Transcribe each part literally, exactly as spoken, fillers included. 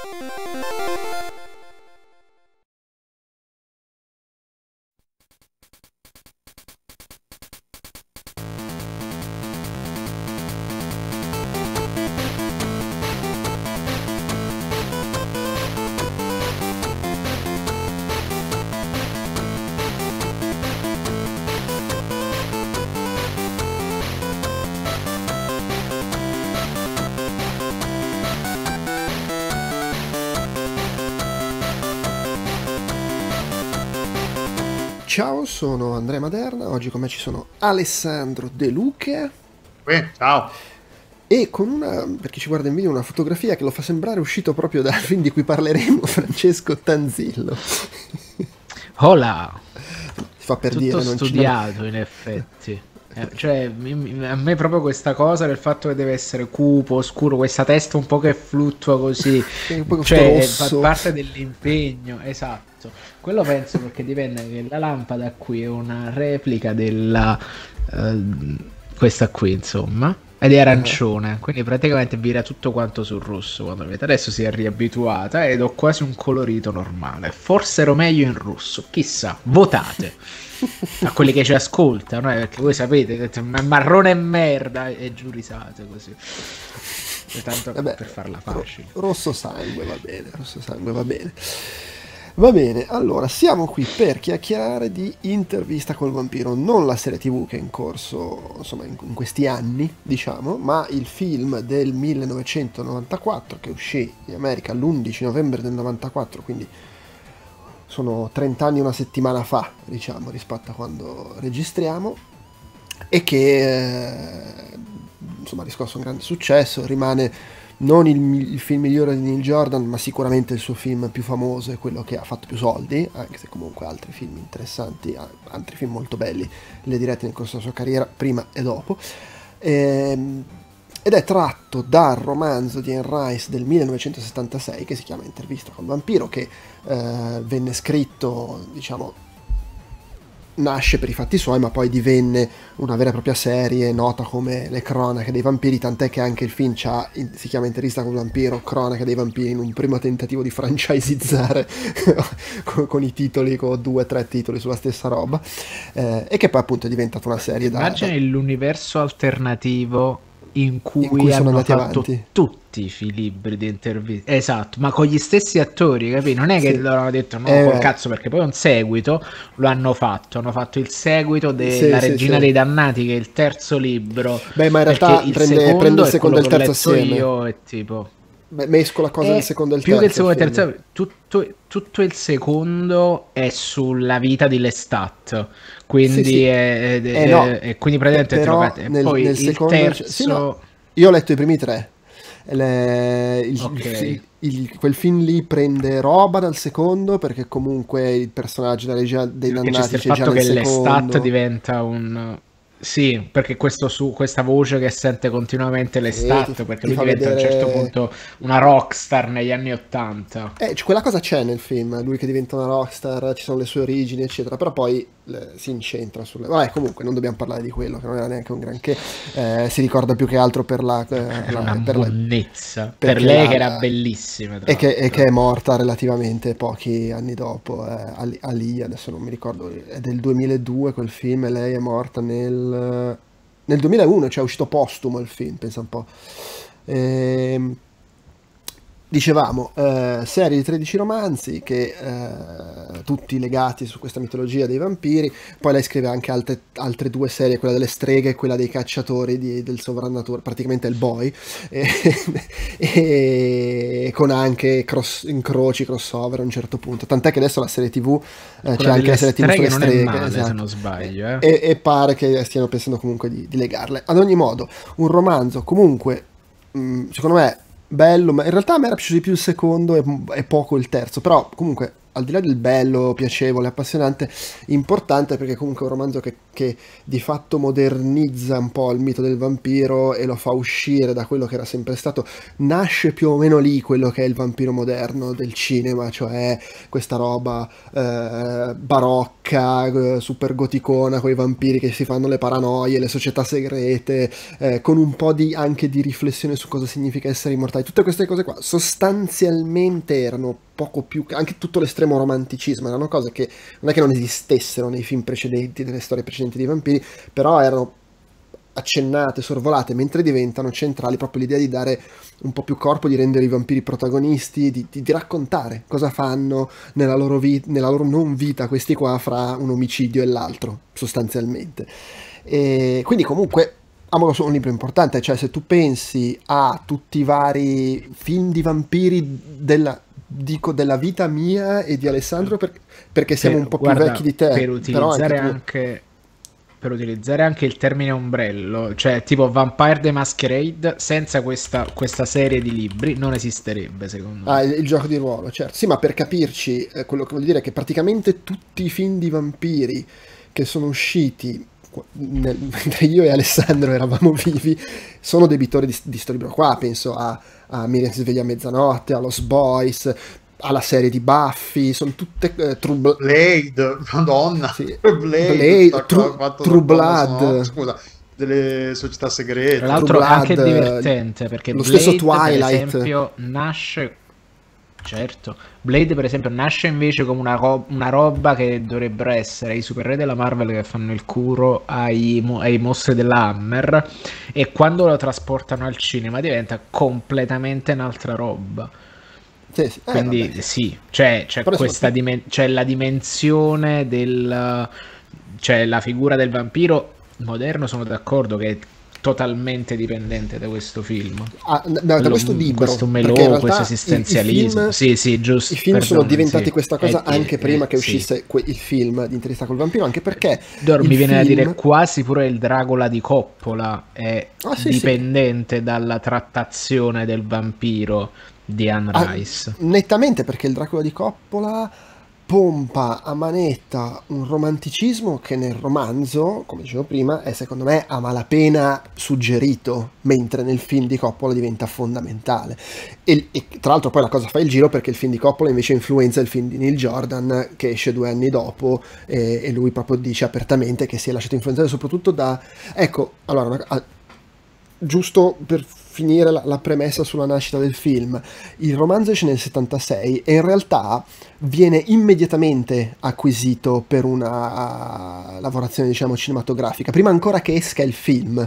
Ciao, sono Andrea Maderna, oggi con me ci sono Alessandro De Luca. Eh, ciao. E con una, per chi ci guarda in video, una fotografia che lo fa sembrare uscito proprio dal film di cui parleremo, Francesco Tanzillo. Hola! Si fa per Tutto dire, non studiato ci... in effetti. Eh, cioè, mi- a me proprio questa cosa del fatto che deve essere cupo, scuro, questa testa un po' che fluttua così, un po' cioè rosso. fa parte dell'impegno, esatto. Quello penso perché dipende che la lampada qui è una replica della eh, questa qui, insomma, ed è arancione, quindi praticamente vira tutto quanto sul rosso quando vedete. Adesso si è riabituata ed ho quasi un colorito normale. Forse ero meglio in rosso, chissà, votate. A quelli che ci ascoltano, eh, perché voi sapete che marrone e merda e giù risate così. E tanto Vabbè, per farla facile. Rosso sangue va bene, rosso sangue va bene. Va bene, allora siamo qui per chiacchierare di Intervista col vampiro, non la serie tv che è in corso, insomma, in, in questi anni, diciamo, ma il film del millenovecentonovantaquattro che uscì in America l'undici novembre del novantaquattro, quindi sono trenta anni una settimana fa, diciamo, rispetto a quando registriamo, e che eh, insomma ha riscosso un grande successo. Rimane non il, il film migliore di Neil Jordan, ma sicuramente il suo film più famoso e quello che ha fatto più soldi, anche se comunque altri film interessanti, altri film molto belli li ha diretti nel corso della sua carriera, prima e dopo. Ehm, ed è tratto dal romanzo di Anne Rice del millenovecentosettantasei che si chiama Intervista col vampiro, che eh, venne scritto, diciamo, nasce per i fatti suoi, ma poi divenne una vera e propria serie nota come Le cronache dei vampiri, tant'è che anche il film c'ha, si chiama Intervista col vampiro, cronache dei vampiri, in un primo tentativo di franchiseizzare con, con i titoli, con due o tre titoli sulla stessa roba, eh, e che poi appunto è diventata una serie da... Immagini da... l'universo alternativo in cui, in cui sono hanno andati fatto avanti tutti i libri di interviste, esatto, ma con gli stessi attori, capì? Non è che sì. loro hanno detto no, eh, col cazzo, perché poi un seguito lo hanno fatto, hanno fatto il seguito sì, della Regina sì, dei sì. Dannati, che è il terzo libro. Beh, ma in realtà il prende, secondo prende il è secondo e il quello che ho terzo letto assieme. io, è tipo... Beh, mescola cose È del secondo e il più che il terzo secondo e il film. terzo, tutto, tutto il secondo è sulla vita di Lestat, quindi Sì, sì. è, è- Eh no, è- e quindi pe- praticamente te lo però fate. E nel, poi nel il secondo... terzo, Sì, no, io ho letto i primi tre. Le- il- il ok, fi- il- quel film lì prende roba dal secondo, perché comunque il personaggio della Regina dei perché c'è Dannati il c'è già fatto nel che Lestat secondo. diventa un... Sì, perché questo su, questa voce che sente continuamente Sì, ti, Lestat, perché ti lui fa diventa a un certo vedere... punto una rockstar negli anni Ottanta. Eh, c- quella cosa c'è nel film, lui che diventa una rockstar, ci sono le sue origini, eccetera, però poi le- si incentra sulle... Vabbè, comunque non dobbiamo parlare di quello, che non era neanche un granché, eh, si ricorda più che altro per la... eh, Era la- una per la- monnezza, per perché lei la, che era la- bellissima, tra e, che, e che l'altro. è morta relativamente pochi anni dopo, eh, Ali, Ali, adesso non mi ricordo, è del duemiladue quel film, e lei è morta nel... nel duemilauno, cioè è uscito postumo il film, pensa un po'. Ehm... Dicevamo, eh, serie di tredici romanzi che eh, tutti legati su questa mitologia dei vampiri. Poi lei scrive anche altre, altre due serie, quella delle streghe e quella dei cacciatori di, del sovrannaturale, praticamente il boy, e, e con anche cross, incroci, crossover a un certo punto, tant'è che adesso la serie tv, eh, c'è Quella anche delle la serie tv sulle streghe non è streghe, male, se esatto. non sbaglio, eh. e, e pare che stiano pensando comunque di, di legarle. Ad ogni modo, un romanzo comunque, mh, secondo me bello, ma in realtà a me era piaciuto di più il secondo e, e poco il terzo, però comunque al di là del bello, piacevole, appassionante, importante, perché comunque è un romanzo che, che di fatto modernizza un po' il mito del vampiro e lo fa uscire da quello che era sempre stato. Nasce più o meno lì quello che è il vampiro moderno del cinema, cioè questa roba eh, barocca, eh, super goticona, con i vampiri che si fanno le paranoie, le società segrete, eh, con un po' di, anche di riflessione su cosa significa essere immortali. Tutte queste cose qua sostanzialmente erano poco più, anche tutto l'estremo romanticismo, erano cose che non è che non esistessero nei film precedenti, nelle storie precedenti dei vampiri, però erano accennate, sorvolate, mentre diventano centrali proprio l'idea di dare un po' più corpo, di rendere i vampiri protagonisti, di, di, di raccontare cosa fanno nella loro, vi- nella loro non vita questi qua fra un omicidio e l'altro, sostanzialmente. E quindi comunque Amoro sono un libro importante, cioè se tu pensi a tutti i vari film di vampiri della, dico, della vita mia e di Alessandro, per, perché siamo Per- un po' guarda, più vecchi di te, per però utilizzare anche tu. anche, per utilizzare anche il termine ombrello, cioè tipo Vampire the Masquerade, senza questa, questa serie di libri non esisterebbe, secondo Ah, me. il, il gioco di ruolo, certo. Sì, ma per capirci, eh, quello che vuol dire è che praticamente tutti i film di vampiri che sono usciti qu- nel- mentre io e Alessandro eravamo vivi sono debitori di, di sto libro qua. Penso a, a Miriam si sveglia a mezzanotte, a Lost Boys, alla serie di Buffy, sono tutte eh, True, Bl- Blade, Madonna, sì, Blade, Blade, tutta co- True, fatto True da colonna sonora, Blood, scusa, delle società Tra segrete. True l'altro è anche Blood, eh, divertente perché lo stesso Blade, per Twilight. esempio, nasce. Certo, Blade per esempio nasce invece come una, ro- una roba che dovrebbero essere i supereroi della Marvel che fanno il curo ai, mo- ai mostri della Hammer, e quando lo trasportano al cinema diventa completamente un'altra roba. Sì, sì. Eh, vabbè, Quindi sì. sì, c'è, c'è Però insomma, questa dimen- c'è la dimensione del, c'è la figura del vampiro moderno, sono d'accordo che è totalmente dipendente da questo film. ah, da, da Quello- questo libro, questo perché in melò, questo realtà i, i esistenzialismo. film, Sì, sì, i giusto, film sono perdonami, diventati sì. questa Eh, cosa anche eh, prima eh, che sì. uscisse que- il film di Intervista col vampiro, anche perché Dor- il mi viene da dire film... quasi pure il Dracula di Coppola è Ah sì sì, dipendente dalla trattazione del vampiro di Anne ah, Rice. nettamente, perché il Dracula di Coppola pompa a manetta un romanticismo che nel romanzo, come dicevo prima, è secondo me a malapena suggerito, mentre nel film di Coppola diventa fondamentale. E, e tra l'altro poi la cosa fa il giro, perché il film di Coppola invece influenza il film di Neil Jordan, che esce due anni dopo, e, e lui proprio dice apertamente che si è lasciato influenzare soprattutto da... Ecco, allora, una- ah, giusto per finire la, la premessa sulla nascita del film, il romanzo esce nel settantasei e in realtà viene immediatamente acquisito per una lavorazione, diciamo, cinematografica, prima ancora che esca il film,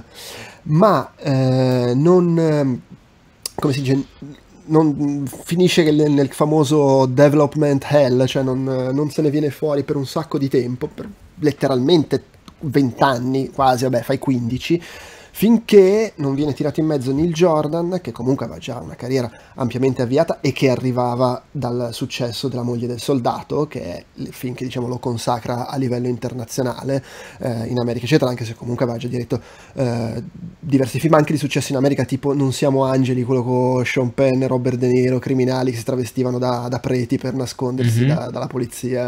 ma eh, non, eh, come si dice, non finisce nel, nel famoso development hell, cioè non, non se ne viene fuori per un sacco di tempo, per letteralmente venti anni quasi, vabbè, fai quindici, finché non viene tirato in mezzo Neil Jordan, che comunque aveva già una carriera ampiamente avviata e che arrivava dal successo della Moglie del Soldato, che è il film che, diciamo, lo consacra a livello internazionale eh, in America eccetera, anche se comunque aveva già diretto eh, diversi film anche di successo in America, tipo Non siamo angeli, quello con Sean Penn e Robert De Niro, criminali che si travestivano da, da preti per nascondersi Mhm. da- dalla polizia.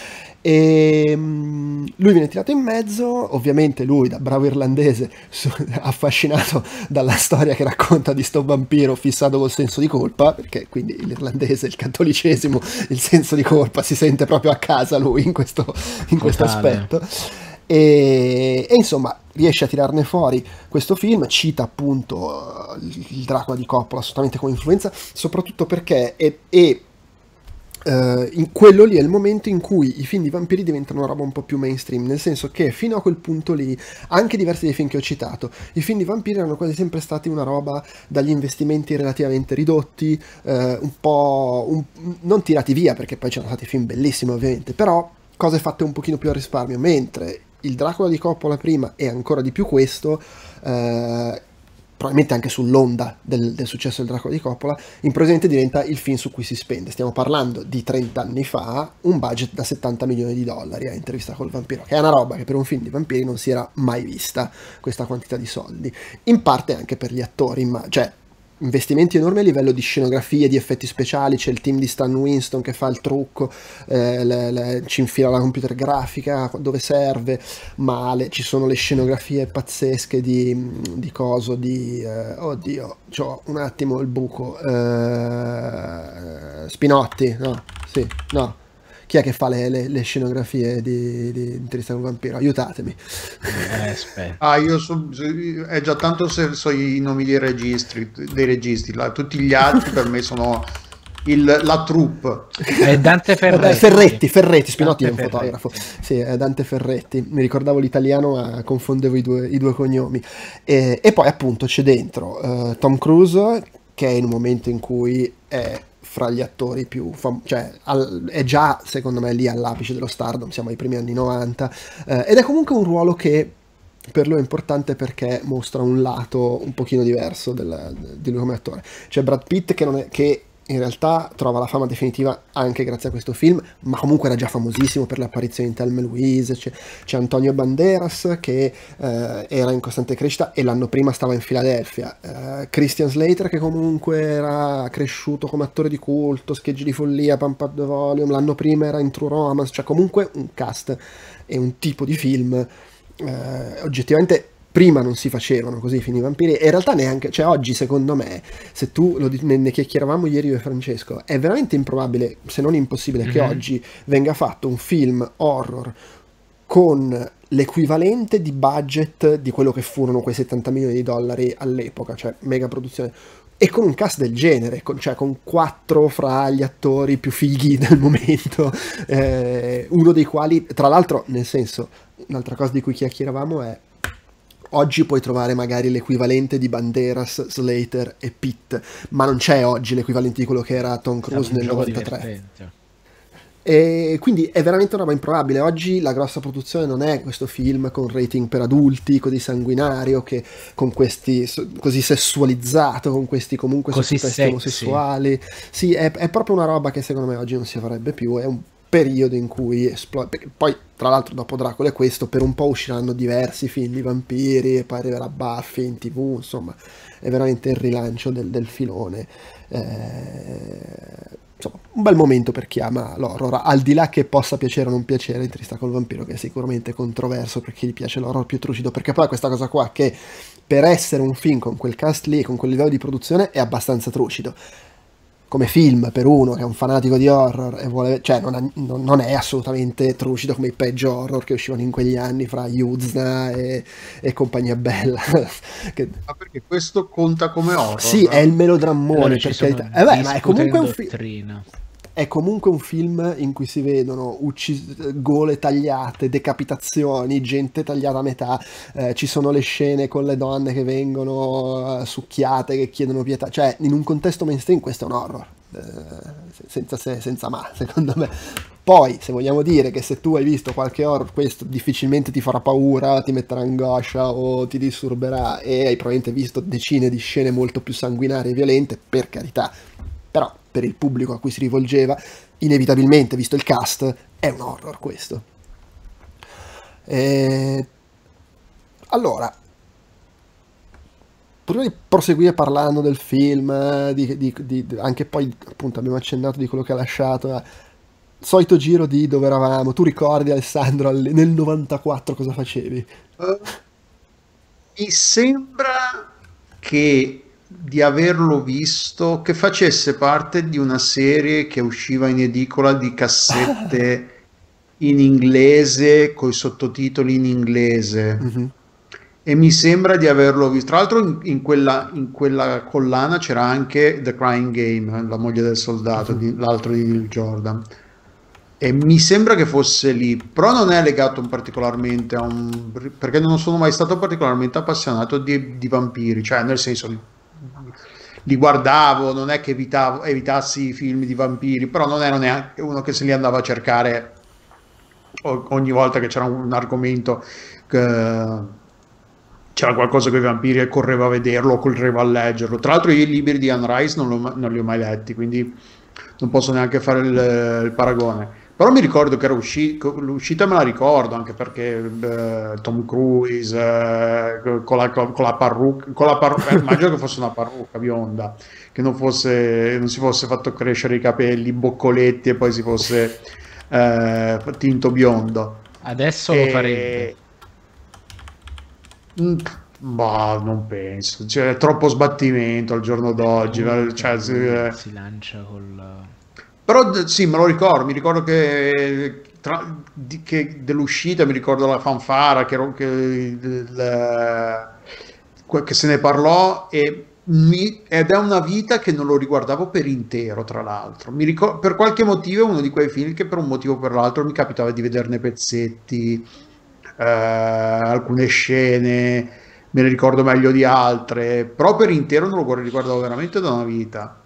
E mm, lui viene tirato in mezzo, ovviamente lui da bravo irlandese, su- affascinato dalla storia che racconta di sto vampiro fissato col senso di colpa, perché quindi l'irlandese, il cattolicesimo, il senso di colpa si sente proprio a casa lui in questo, in questo Totale. aspetto. E, e insomma riesce a tirarne fuori questo film, cita appunto eh, il il Dracula di Coppola assolutamente come influenza, soprattutto perché è, è Uh, in quello lì è il momento in cui i film di vampiri diventano una roba un po' più mainstream, nel senso che fino a quel punto lì, anche diversi dei film che ho citato, i film di vampiri erano quasi sempre stati una roba dagli investimenti relativamente ridotti, uh, un po' un- non tirati via, perché poi c'erano stati film bellissimi ovviamente, però cose fatte un pochino più a risparmio, mentre il Dracula di Coppola prima e ancora di più questo, uh, probabilmente anche sull'onda del, del successo del Dracula di Coppola, improvvisamente diventa il film su cui si spende. Stiamo parlando di trenta anni fa, un budget da settanta milioni di dollari a Intervista col vampiro, che è una roba che per un film di vampiri non si era mai vista, questa quantità di soldi. In parte anche per gli attori, ma cioè investimenti enormi a livello di scenografie, di effetti speciali. C'è il team di Stan Winston che fa il trucco, eh, le, le, ci infila la computer grafica dove serve, ma le, ci sono le scenografie pazzesche di, di coso, di... Eh, oddio, c'ho un attimo il buco. Eh, Spinotti, no, sì, no. Chi è che fa le, le, le scenografie di, di Intervista con il Vampiro? Aiutatemi. Eh, aspetta. Ah, io so, è già tanto se so i nomi dei registri, dei registi, là, tutti gli altri per me sono il, la troupe. È Dante Ferretti. Ferretti, Ferretti, Spinotti Dante è un Ferretti. fotografo. Sì, è Dante Ferretti. Mi ricordavo l'italiano, ma confondevo i due, i due cognomi. E, e poi appunto c'è dentro uh, Tom Cruise, che è in un momento in cui è fra gli attori più fam- cioè al- è già secondo me lì all'apice dello stardom, siamo ai primi anni novanta, eh, ed è comunque un ruolo che per lui è importante perché mostra un lato un pochino diverso del, di lui come attore. C'è Brad Pitt che, non è, che in realtà trova la fama definitiva anche grazie a questo film, ma comunque era già famosissimo per le apparizioni in Thelma e Louise. C'è, c'è Antonio Banderas che eh, era in costante crescita e l'anno prima stava in Filadelfia, eh, Christian Slater che comunque era cresciuto come attore di culto, Scheggi di follia, Pump Up the Volume, l'anno prima era in True Romance, cioè comunque un cast e un tipo di film eh, oggettivamente prima non si facevano così i film di vampiri, e in realtà neanche, cioè oggi secondo me, se tu lo, ne, ne chiacchieravamo ieri io e Francesco, è veramente improbabile, se non impossibile, mm-hmm. che oggi venga fatto un film horror con l'equivalente di budget di quello che furono quei settanta milioni di dollari all'epoca, cioè mega produzione, e con un cast del genere, con, cioè con quattro fra gli attori più fighi del momento, eh, uno dei quali, tra l'altro, nel senso, un'altra cosa di cui chiacchieravamo è oggi puoi trovare magari l'equivalente di Banderas, Slater e Pitt, ma non c'è oggi l'equivalente di quello che era Tom Cruise nel novantatré. E quindi è veramente una roba improbabile. Oggi la grossa produzione non è questo film con rating per adulti, così sanguinario, che con questi così sessualizzato, con questi comunque sottotesti omosessuali. Sì, è, è proprio una roba che secondo me oggi non si farebbe più. È un periodo in cui esplode. Poi tra l'altro dopo Dracula e questo per un po' usciranno diversi film di vampiri e poi arriverà Buffy in tv, insomma è veramente il rilancio del, del filone. Eh, insomma un bel momento per chi ama l'horror, al di là che possa piacere o non piacere Intervista col Vampiro, che è sicuramente controverso per chi gli piace l'horror più trucido, perché poi questa cosa qua che per essere un film con quel cast lì, con quel livello di produzione, è abbastanza trucido come film per uno che è un fanatico di horror e vuole, cioè non, ha, non, non è assolutamente trucido come i peggio horror che uscivano in quegli anni fra Yuzna e, e compagnia bella. Che... Ma perché questo conta come horror? Sì, è il melodrammone, allora, per carità. Eh beh, ma è comunque un film. È comunque un film in cui si vedono uccis- gole tagliate, decapitazioni, gente tagliata a metà, eh, ci sono le scene con le donne che vengono uh, succhiate, che chiedono pietà, cioè in un contesto mainstream questo è un horror, eh, senza se, senza ma, secondo me. Poi, se vogliamo dire che se tu hai visto qualche horror, questo difficilmente ti farà paura, ti metterà angoscia o ti disturberà, e hai probabilmente visto decine di scene molto più sanguinarie e violente, per carità, però per il pubblico a cui si rivolgeva, inevitabilmente, visto il cast, è un horror questo. E... Allora, prima di proseguire parlando del film, di, di, di, anche poi appunto abbiamo accennato di quello che ha lasciato, solito giro di dove eravamo, tu ricordi Alessandro nel novantaquattro cosa facevi? Uh, mi sembra che di averlo visto, che facesse parte di una serie che usciva in edicola di cassette in inglese coi sottotitoli in inglese, mm-hmm. e mi sembra di averlo visto. Tra l'altro in, in, quella, in quella collana c'era anche The Crying Game, la moglie del soldato, mm-hmm. di, l'altro di Neil Jordan, e mi sembra che fosse lì, però non è legato particolarmente a un, perché non sono mai stato particolarmente appassionato di, di vampiri, cioè nel senso li guardavo, non è che evitavo, evitassi i film di vampiri, però non ero neanche uno che se li andava a cercare ogni volta che c'era un argomento, che c'era qualcosa con i vampiri e correva a vederlo o correva a leggerlo. Tra l'altro io i libri di Anne Rice non, lo, non li ho mai letti, quindi non posso neanche fare il, il paragone, Però mi ricordo che era uscito, l'uscita me la ricordo, anche perché eh, Tom Cruise eh, con la, con la parrucca, con la parrucca eh, immagino che fosse una parrucca bionda, che non, fosse, non si fosse fatto crescere i capelli, boccoletti e poi si fosse eh, tinto biondo. Adesso e... lo farebbe. Mm, Bah, non penso, cioè, è troppo sbattimento al giorno d'oggi. Cioè, si, eh... si lancia col... Però sì, me lo ricordo, mi ricordo che, tra, di, che dell'uscita, mi ricordo la fanfara, che, che, il, che se ne parlò e mi, ed è una vita che non lo riguardavo per intero, tra l'altro. Mi ricordo, per qualche motivo è uno di quei film che per un motivo o per l'altro mi capitava di vederne pezzetti, eh, alcune scene, me ne ricordo meglio di altre, però per intero non lo riguardavo veramente da una vita.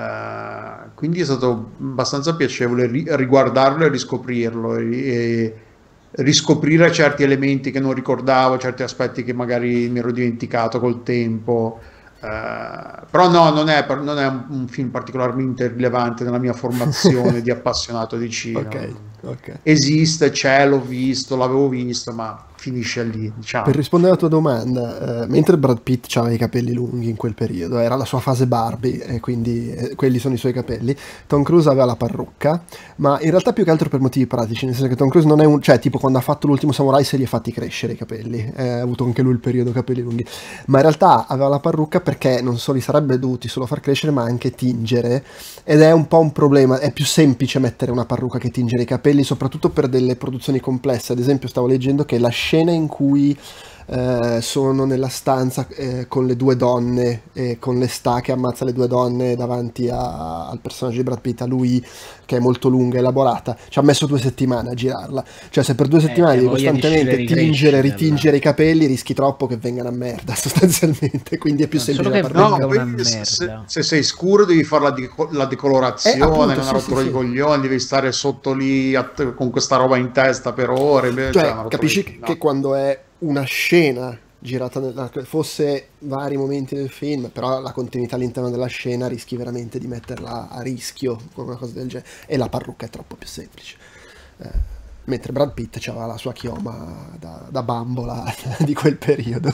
Uh, quindi è stato abbastanza piacevole ri- riguardarlo e riscoprirlo e, e riscoprire certi elementi che non ricordavo, certi aspetti che magari mi ero dimenticato col tempo. Uh, però no, non è, non è un, un film particolarmente rilevante nella mia formazione di appassionato di cinema. Okay, okay. Esiste, c'è, l'ho visto, l'avevo visto, ma finisce lì, diciamo. Per rispondere alla tua domanda, eh, mentre Brad Pitt aveva i capelli lunghi in quel periodo, era la sua fase Barbie e quindi eh, quelli sono i suoi capelli, Tom Cruise aveva la parrucca, ma in realtà più che altro per motivi pratici, nel senso che Tom Cruise non è un... cioè tipo quando ha fatto l'ultimo Samurai se li ha fatti crescere i capelli, eh, ha avuto anche lui il periodo capelli lunghi, ma in realtà aveva la parrucca perché non solo li sarebbe dovuti solo far crescere ma anche tingere, ed è un po' un problema, è più semplice mettere una parrucca che tingere i capelli, soprattutto per delle produzioni complesse. Ad esempio stavo leggendo che la scena in cui eh, sono nella stanza eh, con le due donne e con l'Esta che ammazza le due donne davanti a, al personaggio di Brad Pitt, a lui che è molto lunga e elaborata, ci ha messo due settimane a girarla, cioè se per due settimane eh, devi costantemente di tingere, ritingere i capelli rischi troppo che vengano a merda sostanzialmente, quindi è più non semplice che no, una se, se, se sei scuro devi fare la, deco- la decolorazione, eh, appunto, una sì, rottura sì, di sì. coglioni, devi stare sotto lì a, con questa roba in testa per ore, cioè, cioè capisci di... che no. quando è una scena girata nella, fosse vari momenti del film, però la continuità all'interno della scena rischi veramente di metterla a rischio con una cosa del genere, e la parrucca è troppo più semplice, eh, mentre Brad Pitt aveva la sua chioma da, da bambola di quel periodo.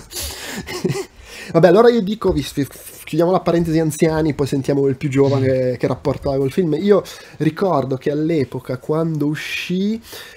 Vabbè, allora io dico, vi, vi, chiudiamo la parentesi anziani, poi sentiamo il più giovane che rapporto ha col film. Io ricordo che all'epoca, quando uscì,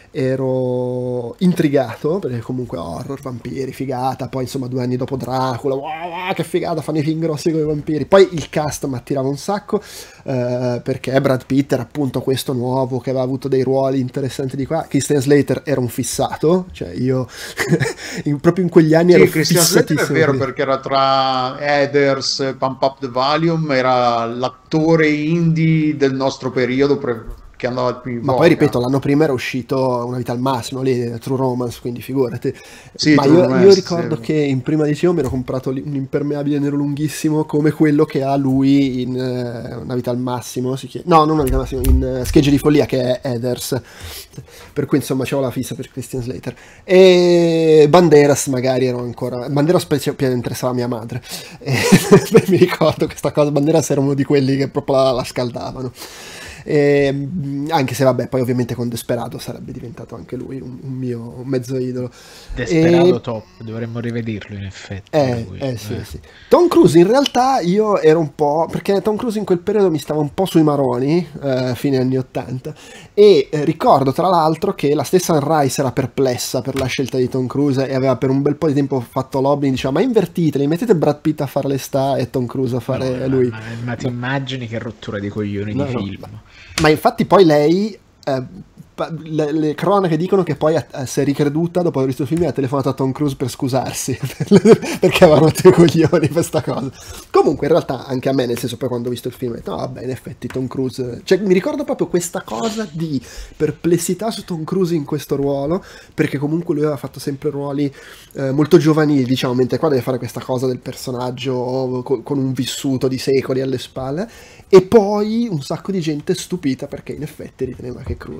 ero intrigato, perché comunque horror, vampiri, figata, poi insomma due anni dopo Dracula, wow, che figata, fanno i film grossi con i vampiri, poi il cast mi attirava un sacco, eh, perché Brad Pitt era appunto questo nuovo che aveva avuto dei ruoli interessanti di qua, Christian Slater era un fissato, cioè io in, proprio in quegli anni sì, ero Christian fissatissimo. Slater è vero, perché era tra Heathers, Pump Up the Volume, era l'attore indie del nostro periodo pre- che andava più in ma voga. poi ripeto, l'anno prima era uscito Una vita al massimo, lì True Romance, quindi figurati. Sì, ma True io, Romance, io ricordo sì. che in prima edizione mi ero comprato un impermeabile nero lunghissimo come quello che ha lui in uh, Una vita al massimo, si chiama. No, non Una vita al massimo, in uh, Schegge di follia, che è Heathers, per cui insomma c'avevo la fissa per Christian Slater. E Banderas magari ero ancora, Banderas più interessava mia madre, e mi ricordo questa cosa, Banderas era uno di quelli che proprio la, la scaldavano. E, anche se vabbè, poi ovviamente con Desperado sarebbe diventato anche lui un, un mio mezzo idolo. Desperado e... top, dovremmo rivederlo in effetti. Eh, eh, sì, eh. Sì. Tom Cruise in realtà io ero un po', perché Tom Cruise in quel periodo mi stava un po' sui maroni, eh, fine anni ottanta, e eh, ricordo tra l'altro che la stessa Anne Rice era perplessa per la scelta di Tom Cruise e aveva per un bel po' di tempo fatto lobbying, diceva ma invertiteli, mettete Brad Pitt a fare le sta e Tom Cruise a fare no, lui. Ma, ma, ma ti immagini che rottura di coglioni no, di no, film. Ma, ma infatti poi lei... Eh, Le, le cronache dicono che poi a, a, si è ricreduta dopo aver visto il film e ha telefonato a Tom Cruise per scusarsi perché aveva rotto i coglioni per sta cosa. Comunque in realtà anche a me, nel senso, poi quando ho visto il film ho detto no vabbè, in effetti Tom Cruise, cioè mi ricordo proprio questa cosa di perplessità su Tom Cruise in questo ruolo, perché comunque lui aveva fatto sempre ruoli eh, molto giovanili, diciamo, mentre qua deve fare questa cosa del personaggio con, con un vissuto di secoli alle spalle, e poi un sacco di gente stupita perché in effetti riteneva che Cruise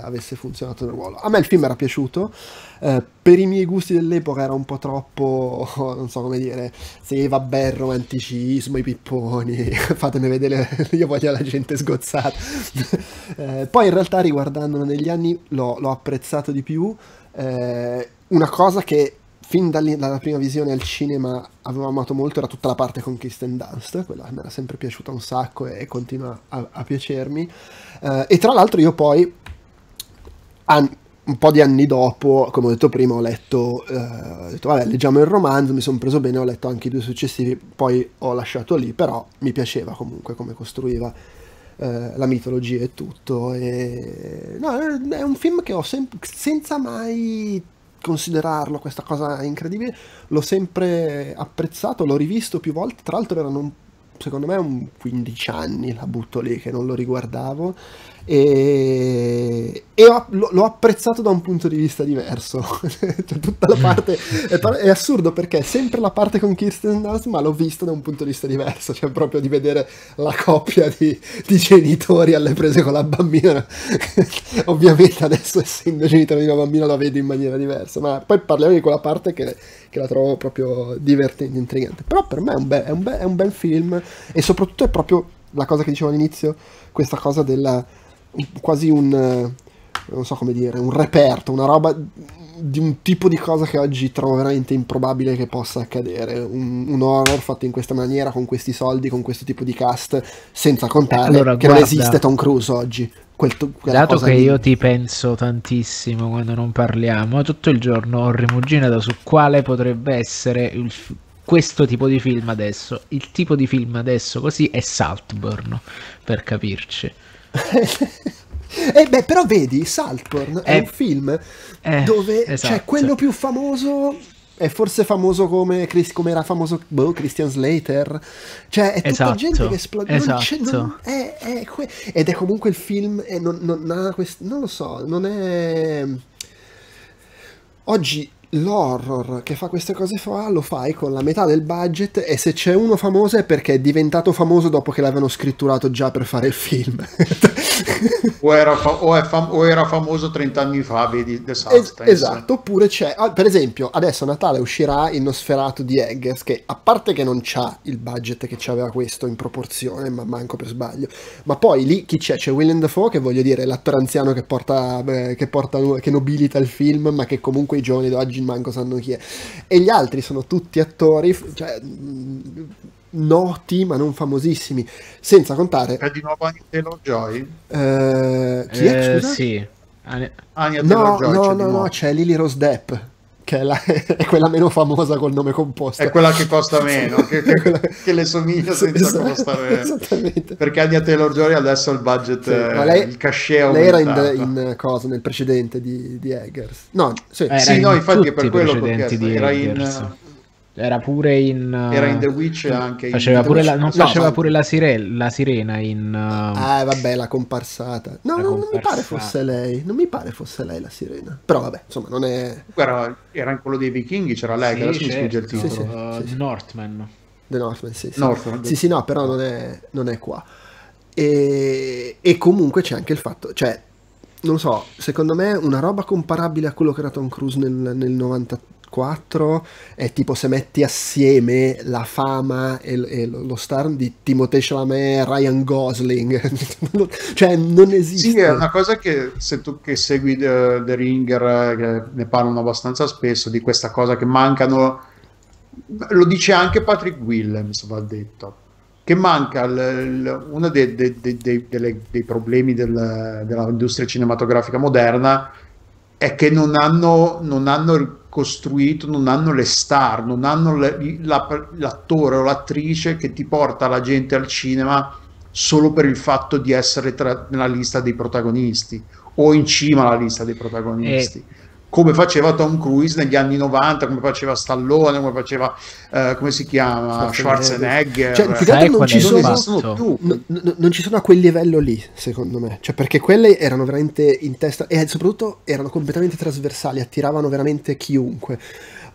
avesse funzionato nel ruolo. A me il film era piaciuto, eh, per i miei gusti dell'epoca era un po' troppo, non so come dire, sì vabbè, il romanticismo, i pipponi, fatemi vedere, io voglio la gente sgozzata. eh, poi in realtà riguardandolo negli anni l'ho, l'ho apprezzato di più, eh, una cosa che fin dalla prima visione al cinema avevo amato molto era tutta la parte con Kirsten Dunst, quella mi era sempre piaciuta un sacco e continua a, a piacermi, uh, e tra l'altro io poi an- un po' di anni dopo, come ho detto prima, ho letto, uh, ho detto vabbè, leggiamo il romanzo, mi sono preso bene, ho letto anche i due successivi, poi ho lasciato lì, però mi piaceva comunque come costruiva uh, la mitologia e tutto, e no, è un film che ho sempre, senza mai considerarlo questa cosa incredibile, l'ho sempre apprezzato, l'ho rivisto più volte, tra l'altro erano un, secondo me un quindici anni, la butto lì, che non lo riguardavo, e, e ho, l'ho apprezzato da un punto di vista diverso. Cioè, tutta la parte è, è assurdo perché è sempre la parte con Kirsten Dunst, ma l'ho visto da un punto di vista diverso, cioè proprio di vedere la coppia di, di genitori alle prese con la bambina. Ovviamente adesso, essendo genitore di una bambina, lo vedo in maniera diversa, ma poi parliamo di quella parte che, che la trovo proprio divertente, intrigante. Però per me è un, be- è, un be- è un bel film, e soprattutto è proprio la cosa che dicevo all'inizio, questa cosa della quasi un, non so come dire, un reperto, una roba di un tipo di cosa che oggi trovo veramente improbabile che possa accadere, un, un horror fatto in questa maniera, con questi soldi, con questo tipo di cast, senza contare allora, che guarda, non esiste Tom Cruise oggi. Quel, dato che di... io ti penso tantissimo quando non parliamo, tutto il giorno ho rimuginato su quale potrebbe essere il, questo tipo di film adesso. Il tipo di film adesso così è Saltburn, per capirci. Eh beh, però vedi, Saltburn è eh, un film eh, dove esatto. c'è quello più famoso, è forse famoso come, come era famoso boh, Christian Slater, cioè è tutta esatto, gente che esplode, esatto. è, è que- ed è comunque il film, e non, non, ha quest- non lo so, non è... Oggi l'horror che fa queste cose fa lo fai con la metà del budget, e se c'è uno famoso è perché è diventato famoso dopo che l'avevano scritturato già per fare il film. o, era fa- o, è fam- o era famoso trenta anni fa, vedi The Substance. Es- esatto, oppure c'è, per esempio adesso a Natale uscirà il Nosferatu di Eggers, che a parte che non c'ha il budget che c'aveva questo in proporzione, ma manco per sbaglio, ma poi lì chi c'è? C'è Willem Dafoe, che voglio dire è l'attore anziano che porta, beh, che porta che nobilita il film, ma che comunque i giovani di oggi manco sanno chi è, e gli altri sono tutti attori, cioè, noti ma non famosissimi, senza contare è di nuovo Anya Taylor-Joy? eh, chi è? Eh, Scusa? sì. Anya Anya no Taylor-Joy, no c'è no di no nuovo. c'è Lily Rose Depp, che è, la, è quella meno famosa col nome composto, è quella che costa meno, che, che, quella... che le somiglia senza esatto, costare, esattamente, perché Anya Taylor-Joy adesso il budget, sì, ma lei, il cachet è lei era in, aumentato. in cosa nel precedente di, di Eggers, no sì, era sì in no infatti è tutti per i quello che ho precedenti chiesto, di era Eggers. in Era pure in era in The uh, Witch, anche faceva in pure The la, Witch. non No, faceva ma- pure la, sire, la sirena in uh, ah vabbè, la comparsata, no, La no, non mi pare comparsata. fosse lei, non mi pare fosse lei la sirena, però vabbè, insomma non è Era, era in quello dei Vichinghi, c'era lei, che sì, adesso mi sfugge il certo, titolo. Sì, sì, uh, sì, sì. Northman. The Northman, sì, sì. Northman. Sì, sì, no, però non è, non è qua. E, e comunque c'è anche il fatto, cioè, non so, secondo me una roba comparabile a quello che era Tom Cruise nel, nel novantaquattro è tipo se metti assieme la fama e, e lo, lo star di Timothée Chalamet e Ryan Gosling. Cioè, non esiste. Sì, è una cosa che se tu che segui The, The Ringer, eh, che ne parlano abbastanza spesso di questa cosa che mancano, lo dice anche Patrick Willems, va detto, che manca il, il, uno dei, dei, dei, dei, delle, dei problemi del, dell'industria cinematografica moderna è che non hanno, non hanno costruito, non hanno le star, non hanno le, la, l'attore o l'attrice che ti porta la gente al cinema solo per il fatto di essere tra, nella lista dei protagonisti o in cima alla lista dei protagonisti. E... come faceva Tom Cruise negli anni novanta, come faceva Stallone, come faceva, uh, come si chiama, Schwarzenegger. Cioè, più che altro non ci sono, più. No, no, non ci sono a quel livello lì, secondo me. Cioè, perché quelle erano veramente in testa, e soprattutto erano completamente trasversali, attiravano veramente chiunque.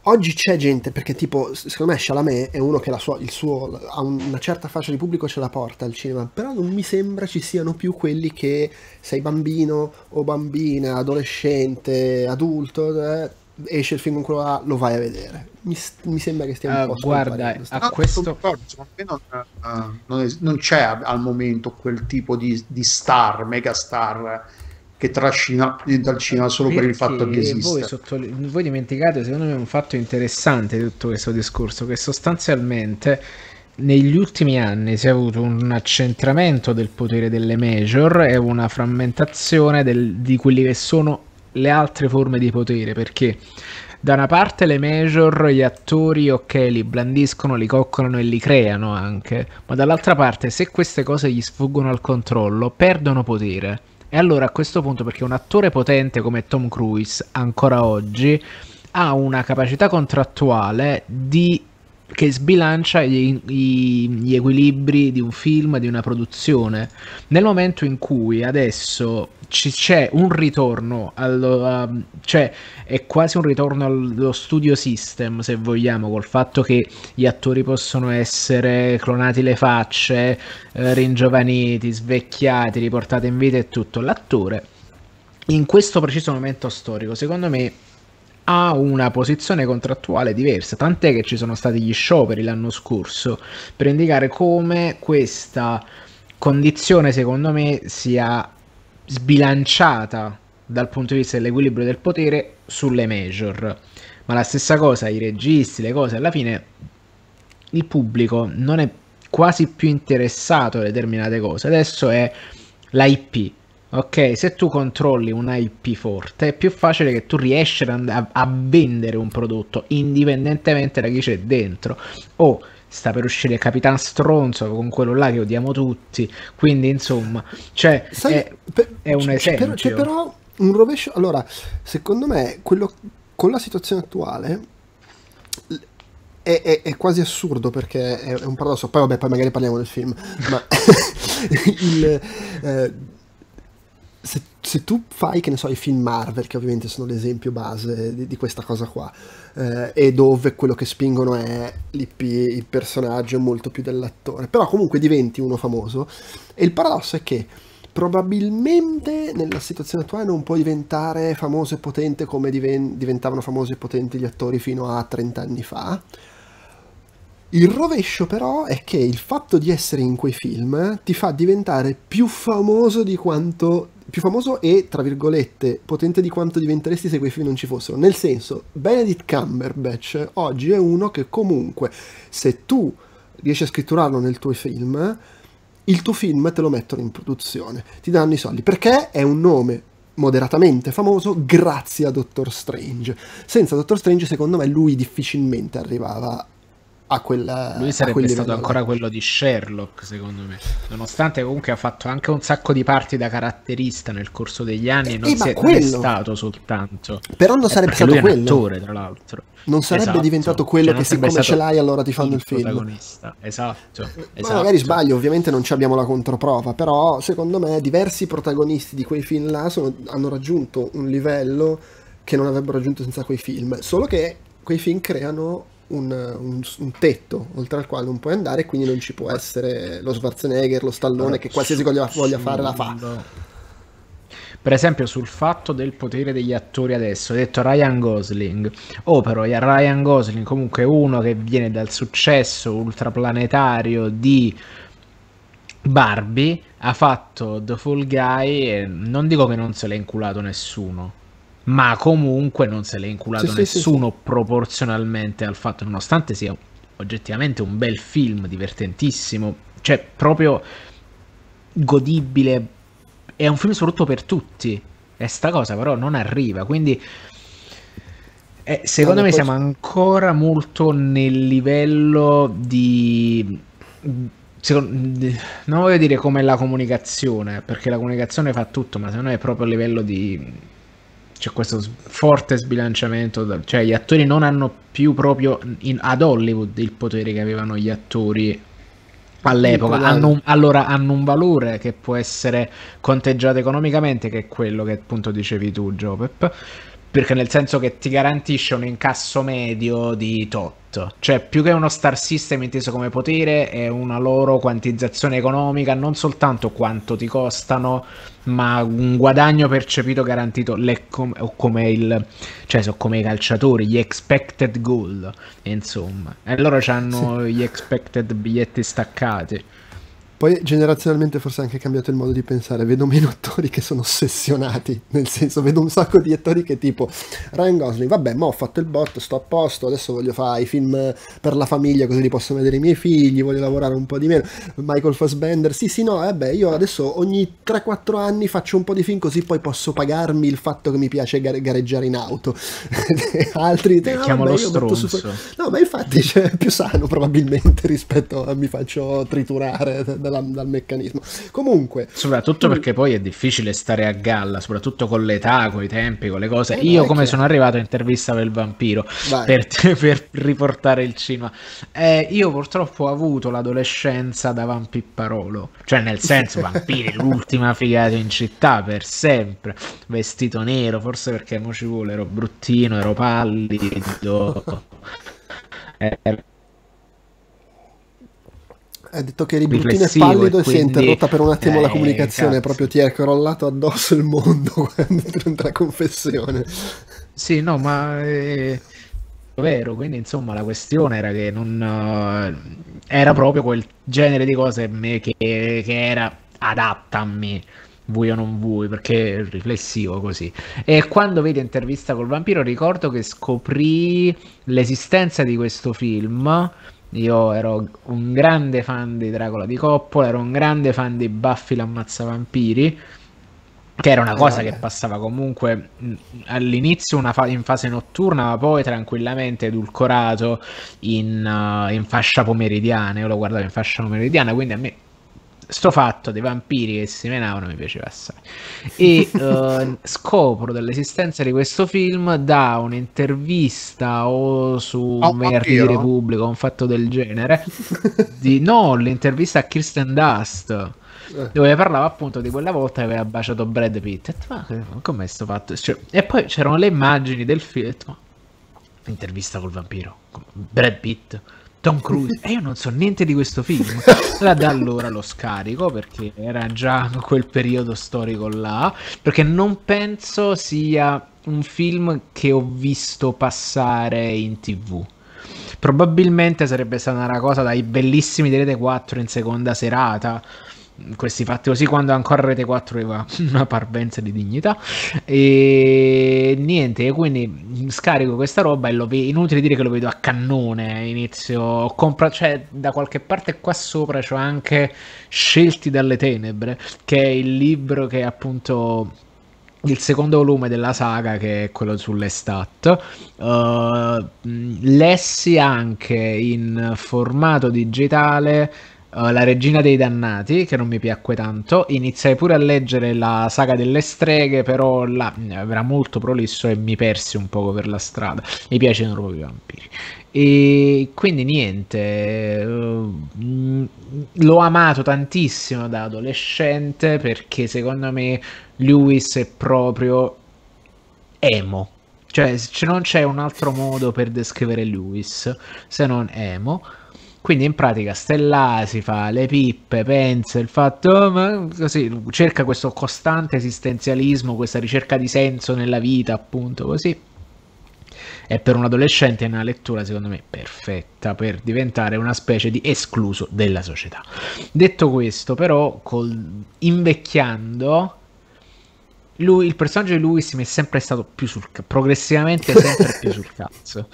oggi c'è gente, perché tipo, secondo me Chalamet è uno che la sua, il suo, ha una certa fascia di pubblico ce la porta al cinema, però non mi sembra ci siano più quelli che sei bambino o bambina, adolescente, adulto, eh, esce il film con quello là, lo vai a vedere. Mi, mi sembra che stia un Uh, po' guarda, scomparendo sta a No, questo sono d'accordo, secondo me non, eh, non es- non c'è a- al momento quel tipo di, di star, megastar che trascina dal cinema solo per il fatto che perché voi, esiste. sottole- voi dimenticate, secondo me, un fatto interessante di tutto questo discorso, che sostanzialmente negli ultimi anni si è avuto un accentramento del potere delle major e una frammentazione del- di quelli che sono le altre forme di potere, perché da una parte le major, gli attori, ok, li blandiscono, li coccolano e li creano anche, ma dall'altra parte, se queste cose gli sfuggono al controllo, perdono potere. E allora a questo punto, perché un attore potente come Tom Cruise, ancora oggi, ha una capacità contrattuale di che sbilancia gli, i- gli equilibri di un film, di una produzione. Nel momento in cui adesso ci c'è un ritorno, allo, a- cioè è quasi un ritorno allo studio system, se vogliamo, col fatto che gli attori possono essere clonati le facce, eh, ringiovaniti, svecchiati, riportati in vita e tutto. L'attore, in questo preciso momento storico, secondo me ha una posizione contrattuale diversa, tant'è che ci sono stati gli scioperi l'anno scorso per indicare come questa condizione, secondo me, sia sbilanciata dal punto di vista dell'equilibrio del potere sulle major. Ma la stessa cosa, i registi, le cose, alla fine il pubblico non è quasi più interessato a determinate cose. Adesso è l'I P. Ok, se tu controlli un I P forte è più facile che tu riesci a, a vendere un prodotto indipendentemente da chi c'è dentro. O sta per uscire Capitan Stronzo con quello là che odiamo tutti, quindi insomma, cioè Sai, è, per- è un c'è- c'è esempio. però, c'è però un rovescio. Allora, secondo me, quello con la situazione attuale l- è, è- è quasi assurdo perché è, è un paradosso. Poi, vabbè, poi magari parliamo del film. Ma il, eh, se, se tu fai, che ne so, i film Marvel, che ovviamente sono l'esempio base di, di questa cosa qua, eh, e dove quello che spingono è l'I P, il personaggio è molto più dell'attore, però comunque diventi uno famoso, e il paradosso è che probabilmente nella situazione attuale non puoi diventare famoso e potente come diven- diventavano famosi e potenti gli attori fino a trenta anni fa. Il rovescio però è che il fatto di essere in quei film ti fa diventare più famoso di quanto più famoso e, tra virgolette, potente di quanto diventeresti se quei film non ci fossero. Nel senso, Benedict Cumberbatch oggi è uno che comunque, se tu riesci a scritturarlo nel tuo film, il tuo film te lo mettono in produzione, ti danno i soldi, perché è un nome moderatamente famoso grazie a Doctor Strange. Senza Doctor Strange, secondo me, lui difficilmente arrivava a quella Lui a sarebbe quel stato livello là. ancora quello di Sherlock, secondo me. Nonostante comunque ha fatto anche un sacco di parti da caratterista nel corso degli anni, Eh, non, eh, si ma è, non è quello. stato soltanto. Però non Eh, sarebbe perché stato lui è un quello. attore, tra l'altro. Non sarebbe Esatto. diventato quello Cioè, che non sarebbe siccome ce stato l'hai allora ti fanno il il film. protagonista. Esatto, Ma esatto. magari sbaglio, ovviamente non ci abbiamo la controprova, però secondo me diversi protagonisti di quei film là sono- hanno raggiunto un livello che non avrebbero raggiunto senza quei film, solo che quei film creano un, un- un tetto oltre al quale non puoi andare, quindi non ci può essere lo Schwarzenegger, lo Stallone, Allora, che qualsiasi su- cosa voglia fare la fa. sul- Per esempio sul fatto del potere degli attori adesso, hai detto Ryan Gosling. Oh, però Ryan Gosling comunque è uno che viene dal successo ultraplanetario di Barbie, ha fatto The Fall Guy e non dico che non se l'è inculato nessuno, ma comunque non se l'è inculato Sì, sì, sì, nessuno proporzionalmente al fatto, nonostante sia oggettivamente un bel film, divertentissimo, cioè proprio godibile, è un film soprattutto per tutti, e sta cosa però non arriva, quindi eh, secondo No, me poi- siamo ancora molto nel livello di... secondo- di- non voglio dire come la comunicazione, perché la comunicazione fa tutto, ma secondo me è proprio a livello di... c'è questo s- forte sbilanciamento, da- cioè gli attori non hanno più proprio in- ad Hollywood il potere che avevano gli attori all'epoca, Probabile. hanno un, allora hanno un valore che può essere conteggiato economicamente, che è quello che appunto dicevi tu, Jopep, perché nel senso che ti garantisce un incasso medio di tot, cioè più che uno star system inteso come potere è una loro quantizzazione economica, non soltanto quanto ti costano, ma un guadagno percepito garantito, le com- o come il, cioè so come i calciatori, gli expected goal, insomma, e loro hanno sì. gli expected biglietti staccati. Poi generazionalmente forse ha anche cambiato il modo di pensare, vedo meno attori che sono ossessionati, nel senso vedo un sacco di attori che tipo Ryan Gosling, vabbè mo ho fatto il bot, sto a posto, adesso voglio fare i film per la famiglia così li possono vedere i miei figli, voglio lavorare un po' di meno. Michael Fassbender, sì sì no, vabbè io adesso ogni tre quattro anni faccio un po' di film così poi posso pagarmi il fatto che mi piace gare- gareggiare in auto. Altri no, chiamo vabbè, lo stronzo. Su... no ma infatti cioè, è più sano probabilmente rispetto a mi faccio triturare dalla, dal meccanismo. Comunque soprattutto perché poi è difficile stare a galla, soprattutto con l'età, con i tempi, con le cose. Eh, io come sono arrivato a intervista per il vampiro per, per riportare il cinema, eh, io purtroppo ho avuto l'adolescenza da vampipparolo, cioè nel senso vampiri l'ultima figata in città per sempre, vestito nero, forse perché mo ci vuole, ero bruttino, ero pallido. eh, Hai detto che eri bruttino e pallido e, quindi... si è interrotta per un attimo eh, la comunicazione, cazzo. Proprio ti è crollato addosso il mondo durante la confessione. Sì, no, ma è vero, quindi insomma la questione era che non uh, era proprio quel genere di cose me che, che era adatta a me, vuoi o non vuoi, perché è riflessivo così. E quando vedi Intervista col vampiro ricordo che scoprì l'esistenza di questo film. Io ero un grande fan di Dracula di Coppola, ero un grande fan di Buffy l'Ammazzavampiri, che era una cosa che passava comunque all'inizio una fa- in fase notturna, ma poi tranquillamente edulcorato in, uh, in fascia pomeridiana. Io lo guardavo in fascia pomeridiana, quindi a me sto fatto dei vampiri che si menavano mi piaceva assai. E uh, scopro dell'esistenza di questo film da un'intervista o su oh, Venerdì di Repubblica, un fatto del genere di, no, l'intervista a Kirsten Dunst, dove parlava appunto di quella volta che aveva baciato Brad Pitt. E ma com'è sto fatto? Cioè, e poi c'erano le immagini del film, ma intervista col vampiro, Brad Pitt, Tom Cruise, e io non so niente di questo film. Da allora lo scarico perché era già quel periodo storico là, perché non penso sia un film che ho visto passare in tv. Probabilmente sarebbe stata una cosa dai bellissimi di Rete quattro in seconda serata, questi fatti così, quando ancora Rete quattro aveva una parvenza di dignità. E niente, quindi scarico questa roba e lo vedo, inutile dire che lo vedo a cannone. Inizio compra, cioè da qualche parte qua sopra c'ho anche Scelti dalle tenebre, che è il libro che è appunto il secondo volume della saga, che è quello sull'Estat. Uh, lessi anche in formato digitale Uh, La Regina dei Dannati, che non mi piacque tanto. Iniziai pure a leggere la saga delle streghe, però là era molto prolisso e mi persi un poco per la strada. Mi piacciono proprio i vampiri. E quindi niente, uh, l'ho amato tantissimo da adolescente, perché secondo me Lewis è proprio emo. Cioè non c'è un altro modo per descrivere Lewis se non emo. Quindi in pratica Stella si fa le pippe, pensa il fatto, oh, ma così cerca questo costante esistenzialismo, questa ricerca di senso nella vita, appunto così. E per un adolescente è una lettura secondo me perfetta per diventare una specie di escluso della società. Detto questo, però, col... invecchiando, lui, il personaggio di Lewis mi è sempre stato più sul cazzo, progressivamente sempre più sul cazzo.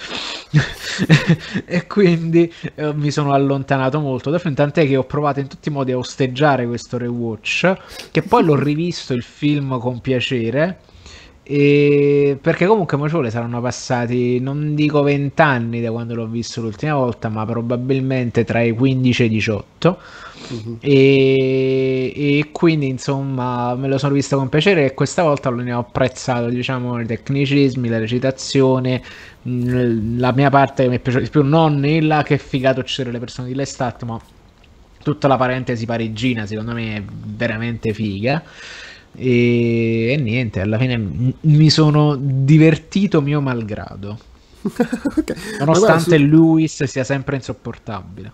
E quindi eh, mi sono allontanato molto da film, tant'è che ho provato in tutti i modi a osteggiare questo rewatch, che poi l'ho rivisto il film con piacere, e perché comunque mo ci vuole, saranno passati non dico vent'anni da quando l'ho visto l'ultima volta, ma probabilmente tra i quindici e i diciotto. Uh-huh. e, e quindi insomma me lo sono visto con piacere, e questa volta ne ho apprezzato, diciamo, i tecnicismi, la recitazione, la mia parte che mi è piaciuta di più, non il che figato c'erano le persone di Lestat, ma tutta la parentesi parigina secondo me è veramente figa. e, e niente, alla fine m- mi sono divertito mio malgrado. Okay. Nonostante su... Lewis sia sempre insopportabile.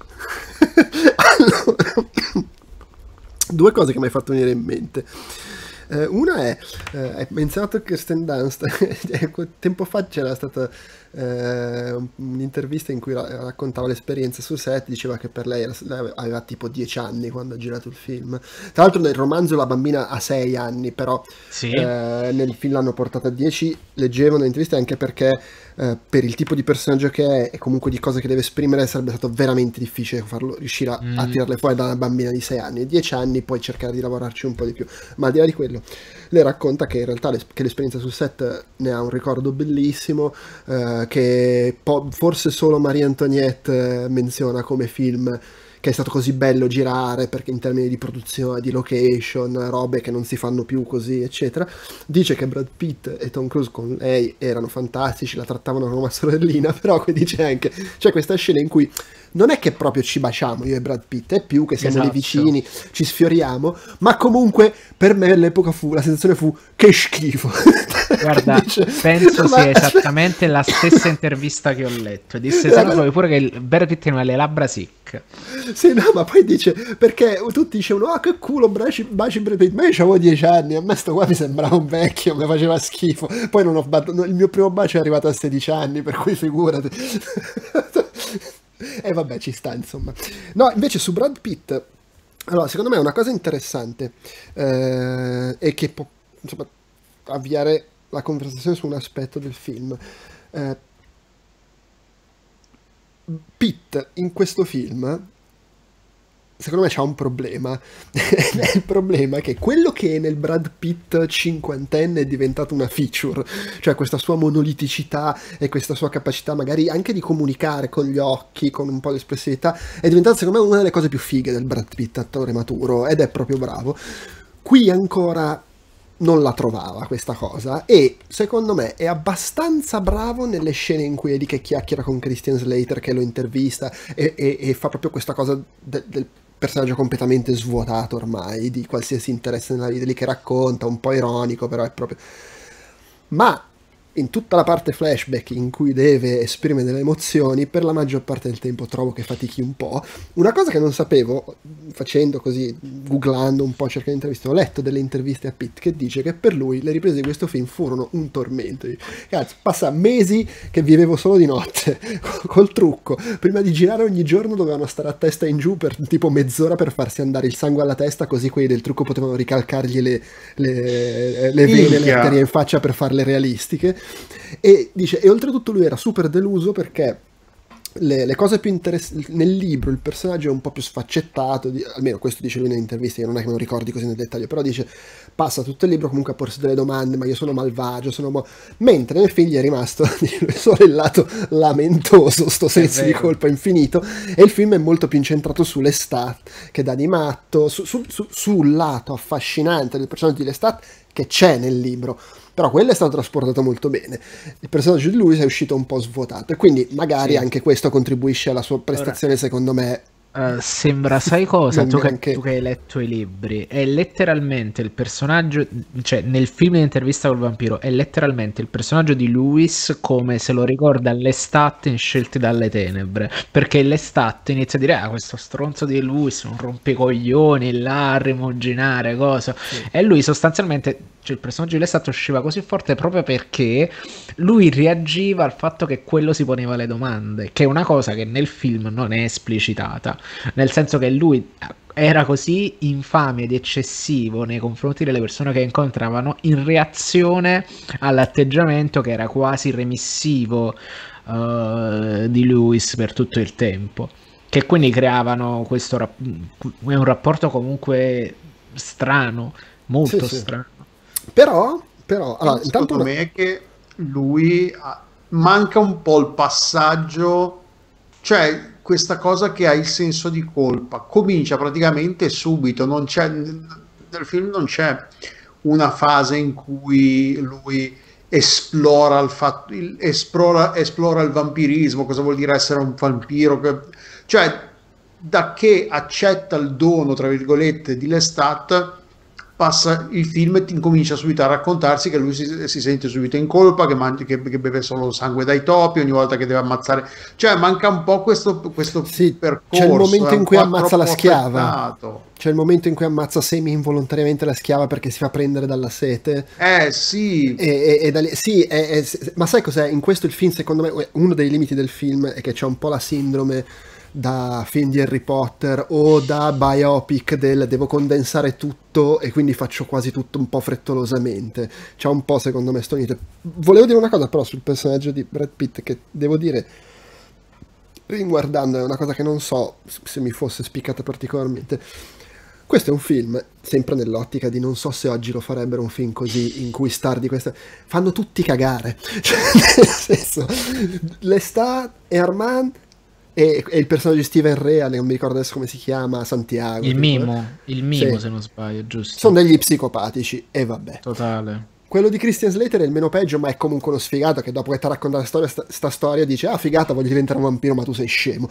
Allora, due cose che mi hai fatto venire in mente. Eh, una è, eh, hai menzionato Kirsten Dunst. Tempo fa c'era stata eh, un'intervista in cui ra- raccontava l'esperienza sul set, diceva che per lei, era, lei aveva tipo dieci anni quando ha girato il film. Tra l'altro nel romanzo la bambina ha sei anni, però sì. eh, nel film l'hanno portata a dieci. Leggevo nell'intervista anche perché eh, per il tipo di personaggio che è e comunque di cose che deve esprimere sarebbe stato veramente difficile farlo, riuscire a, Mm. a tirarle fuori da una bambina di sei anni. dieci anni puoi cercare di lavorarci un po' di più, ma al di là di quello lei racconta che in realtà l'es- che l'esperienza sul set ne ha un ricordo bellissimo, eh, che po- forse solo Marie Antoinette eh, menziona come film che è stato così bello girare, perché in termini di produzione, di location, robe che non si fanno più così, eccetera. Dice che Brad Pitt e Tom Cruise con lei erano fantastici, la trattavano come una sorellina, però qui dice anche, c'è questa scena in cui non è che proprio ci baciamo io e Brad Pitt, è più che siamo lì Esatto. vicini, ci sfioriamo, ma comunque per me all'epoca fu, la sensazione fu che schifo. Guarda, Dice, penso ma- sia esattamente la stessa intervista che ho letto. Disse, se no, trovi pure che il Brad Pitt aveva le labbra secche. Sì, no, ma poi dice, perché tutti dicevano, ah, che culo, baci, baci Brad Pitt, ma io avevo dieci anni, a me sto qua mi sembrava un vecchio, mi faceva schifo, poi non ho bat- il mio primo bacio è arrivato a sedici anni, per cui figurati. E vabbè, ci sta, insomma. No, invece su Brad Pitt, allora, secondo me è una cosa interessante, eh, e che può, insomma, avviare la conversazione su un aspetto del film. Eh, Pitt in questo film, secondo me c'ha un problema. Il problema è che quello che nel Brad Pitt cinquantenne è diventato una feature, cioè questa sua monoliticità e questa sua capacità magari anche di comunicare con gli occhi, con un po' di espressività, è diventata secondo me una delle cose più fighe del Brad Pitt attore maturo, ed è proprio bravo. Qui ancora non la trovava questa cosa, e secondo me è abbastanza bravo nelle scene in cui è lì che chiacchiera con Christian Slater, che lo intervista e, e- e fa proprio questa cosa de- del personaggio completamente svuotato ormai di qualsiasi interesse nella vita, lì che racconta, un po' ironico, però è proprio... Ma in tutta la parte flashback in cui deve esprimere delle emozioni, per la maggior parte del tempo trovo che fatichi un po'. Una cosa che non sapevo, facendo così, googlando un po', cercando interviste, ho letto delle interviste a Pitt che dice che per lui le riprese di questo film furono un tormento. Cazzo, passa mesi che vivevo solo di notte, col trucco. Prima di girare ogni giorno dovevano stare a testa in giù per tipo mezz'ora per farsi andare il sangue alla testa, così quelli del trucco potevano ricalcargli le, le, le vene, le Minchia. arterie in faccia per farle realistiche. E dice, e oltretutto lui era super deluso perché le, le cose più interessanti nel libro, il personaggio è un po' più sfaccettato, di- almeno questo dice lui in un'intervista, io non è che me lo ricordi così nel dettaglio, però dice passa tutto il libro comunque a porsi delle domande, ma io sono malvagio, sono mo-". Mentre nel film gli è rimasto solo il lato lamentoso, sto senso di vero. colpa infinito, e il film è molto più incentrato sulle stat che dà di matto, su- su- su- sul lato affascinante del personaggio di Lestat che c'è nel libro, però quello è stato trasportato molto bene. Il personaggio di Lewis è uscito un po' svuotato, e quindi magari Sì. anche questo contribuisce alla sua prestazione, secondo me. Eh, sembra, sai cosa? Non Tu che, granché. tu che hai letto i libri, è letteralmente il personaggio, cioè nel film di intervista col vampiro, è letteralmente il personaggio di Lewis come se lo ricorda Lestat in Scelti dalle tenebre, perché Lestat inizia a dire, ah, questo stronzo di Lewis, un rompicoglioni, là a rimuginare, cosa, e lui sostanzialmente, cioè il personaggio di Lestat usciva così forte proprio perché lui reagiva al fatto che quello si poneva le domande, che è una cosa che nel film non è esplicitata, nel senso che lui era così infame ed eccessivo nei confronti delle persone che incontravano in reazione all'atteggiamento che era quasi remissivo eh, di Lewis per tutto il tempo, che quindi creavano questo rap- è un rapporto comunque strano, molto Sì, sì. strano. Però, però allora, intanto Secondo una- me è che lui ha- manca un po' il passaggio, cioè questa cosa che ha il senso di colpa. Comincia praticamente subito, non c'è, nel film non c'è una fase in cui lui esplora il, fatto, il- esplora, esplora il vampirismo, cosa vuol dire essere un vampiro, che- cioè da che accetta il dono, tra virgolette, di Lestat, passa il film e ti incomincia subito a raccontarsi che lui si, si sente subito in colpa, che, mangi, che, che beve solo sangue dai topi ogni volta che deve ammazzare, cioè manca un po' questo, questo sì, percorso. C'è il momento in cui ammazza la schiava, affrettato. C'è il momento in cui ammazza semi involontariamente la schiava perché si fa prendere dalla sete. Eh sì. E, e, e da lì, sì, è, è, ma sai cos'è? In questo il film, secondo me, uno dei limiti del film è che c'è un po' la sindrome da film di Harry Potter o da biopic del devo condensare tutto e quindi faccio quasi tutto un po' frettolosamente. C'è un po', secondo me, sto unito. Volevo dire una cosa però sul personaggio di Brad Pitt che devo dire, riguardando, è una cosa che non so se mi fosse spiccata particolarmente. Questo è un film, sempre nell'ottica di non so se oggi lo farebbero un film così, in cui star di questa... fanno tutti cagare. Cioè, nel senso, Lestat e Armand e, e il personaggio di Steven Reale, non mi ricordo adesso come si chiama, Santiago. Il tipo, mimo, il mimo sì. Se non sbaglio, giusto? Sono degli psicopatici, e vabbè. Totale. Quello di Christian Slater è il meno peggio, ma è comunque uno sfigato che dopo che ti ha raccontato la storia, sta, sta storia dice ah figata, voglio diventare un vampiro, ma tu sei scemo.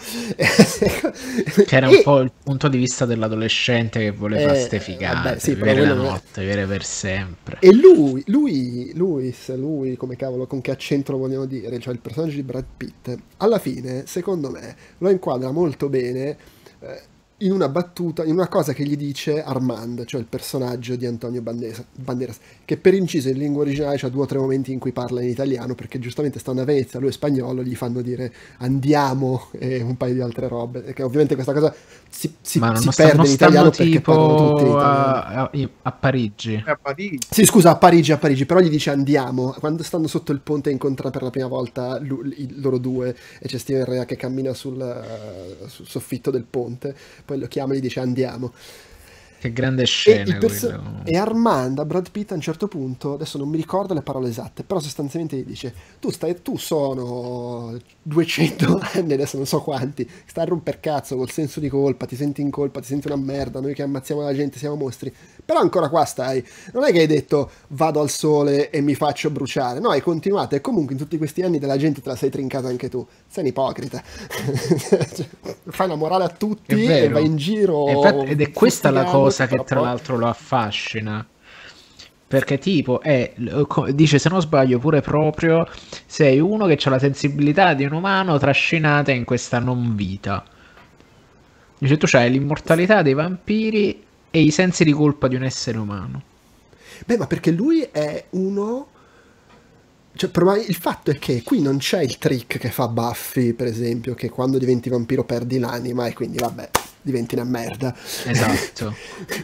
Che era e... un po' il punto di vista dell'adolescente che voleva eh, ste figate, vabbè, sì, vivere la è... notte, vivere per sempre. E lui, lui, lui, lui, come cavolo, con che accento lo vogliamo dire, cioè il personaggio di Brad Pitt, alla fine, secondo me, lo inquadra molto bene eh, in una battuta, in una cosa che gli dice Armand, cioè il personaggio di Antonio Banderas, Banderas che per inciso in lingua originale c'ha due o tre momenti in cui parla in italiano, perché giustamente stanno a Venezia, lui è spagnolo, gli fanno dire andiamo e un paio di altre robe, che ovviamente questa cosa si, si, Ma non si stanno, perde in italiano perché tipo parlano tutti in italiano. a, a, a Parigi. A Parigi. Sì, scusa, a Parigi, a Parigi, però gli dice andiamo. Quando stanno sotto il ponte e incontrano per la prima volta lui, i, loro due e c'è Steven Rea che cammina sul, uh, sul soffitto del ponte, poi lo chiama e gli dice andiamo. Che grande scena. E, perso- e Armand a Brad Pitt a un certo punto, adesso non mi ricordo le parole esatte, però sostanzialmente gli dice tu, stai, tu sono duecento anni, adesso non so quanti, stai a romper cazzo col senso di colpa, ti senti in colpa, ti senti una merda, noi che ammazziamo la gente siamo mostri, però ancora qua stai, non è che hai detto vado al sole e mi faccio bruciare, no, hai continuato e comunque in tutti questi anni della gente te la sei trincata anche tu, sei un ipocrita. Fai una morale a tutti e vai in giro. Infatti, ed è questa la cosa che tra poi... l'altro lo affascina, perché tipo è, dice se non sbaglio pure proprio sei uno che ha la sensibilità di un umano trascinata in questa non vita, dice tu c'hai l'immortalità dei vampiri e i sensi di colpa di un essere umano. Beh, ma perché lui è uno, cioè, il fatto è che qui non c'è il trick che fa Buffy, per esempio, che quando diventi vampiro perdi l'anima e quindi vabbè diventi una merda. Esatto.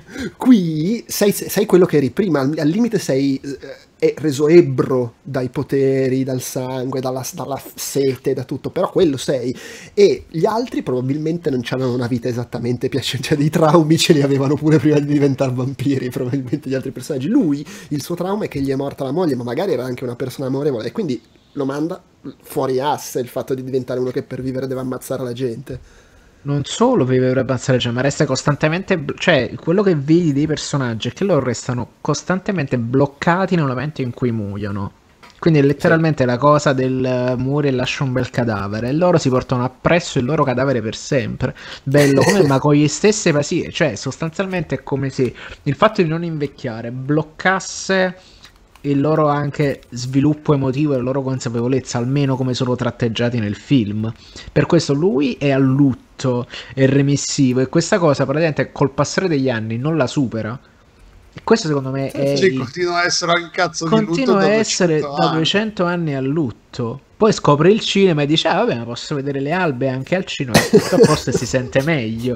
Qui sei, sei quello che eri prima, al, al limite sei eh, reso ebbro dai poteri, dal sangue, dalla, dalla sete, da tutto, però quello sei. E gli altri probabilmente non c'avevano una vita esattamente piacevole, cioè dei traumi ce li avevano pure prima di diventare vampiri, probabilmente gli altri personaggi. Lui, il suo trauma è che gli è morta la moglie, ma magari era anche una persona amorevole, e quindi lo manda fuori asse il fatto di diventare uno che per vivere deve ammazzare la gente. Non solo per vivere abbastanza, cioè, ma resta costantemente, cioè quello che vedi dei personaggi è che loro restano costantemente bloccati nel momento in cui muoiono, quindi è letteralmente sì. La cosa del muore e lascia un bel cadavere e loro si portano appresso il loro cadavere per sempre, bello come ma con gli stesse pasi, cioè sostanzialmente è come se il fatto di non invecchiare bloccasse il loro anche sviluppo emotivo e la loro consapevolezza, almeno come sono tratteggiati nel film. Per questo lui è a lutto, è remissivo e questa cosa praticamente col passare degli anni non la supera. E questo secondo me è sì, il... continua a essere un cazzo di lutto, continua a essere da duecento anni a lutto. Poi scopre il cinema e dice ah vabbè ma posso vedere le albe anche al cinema, a posto si sente meglio.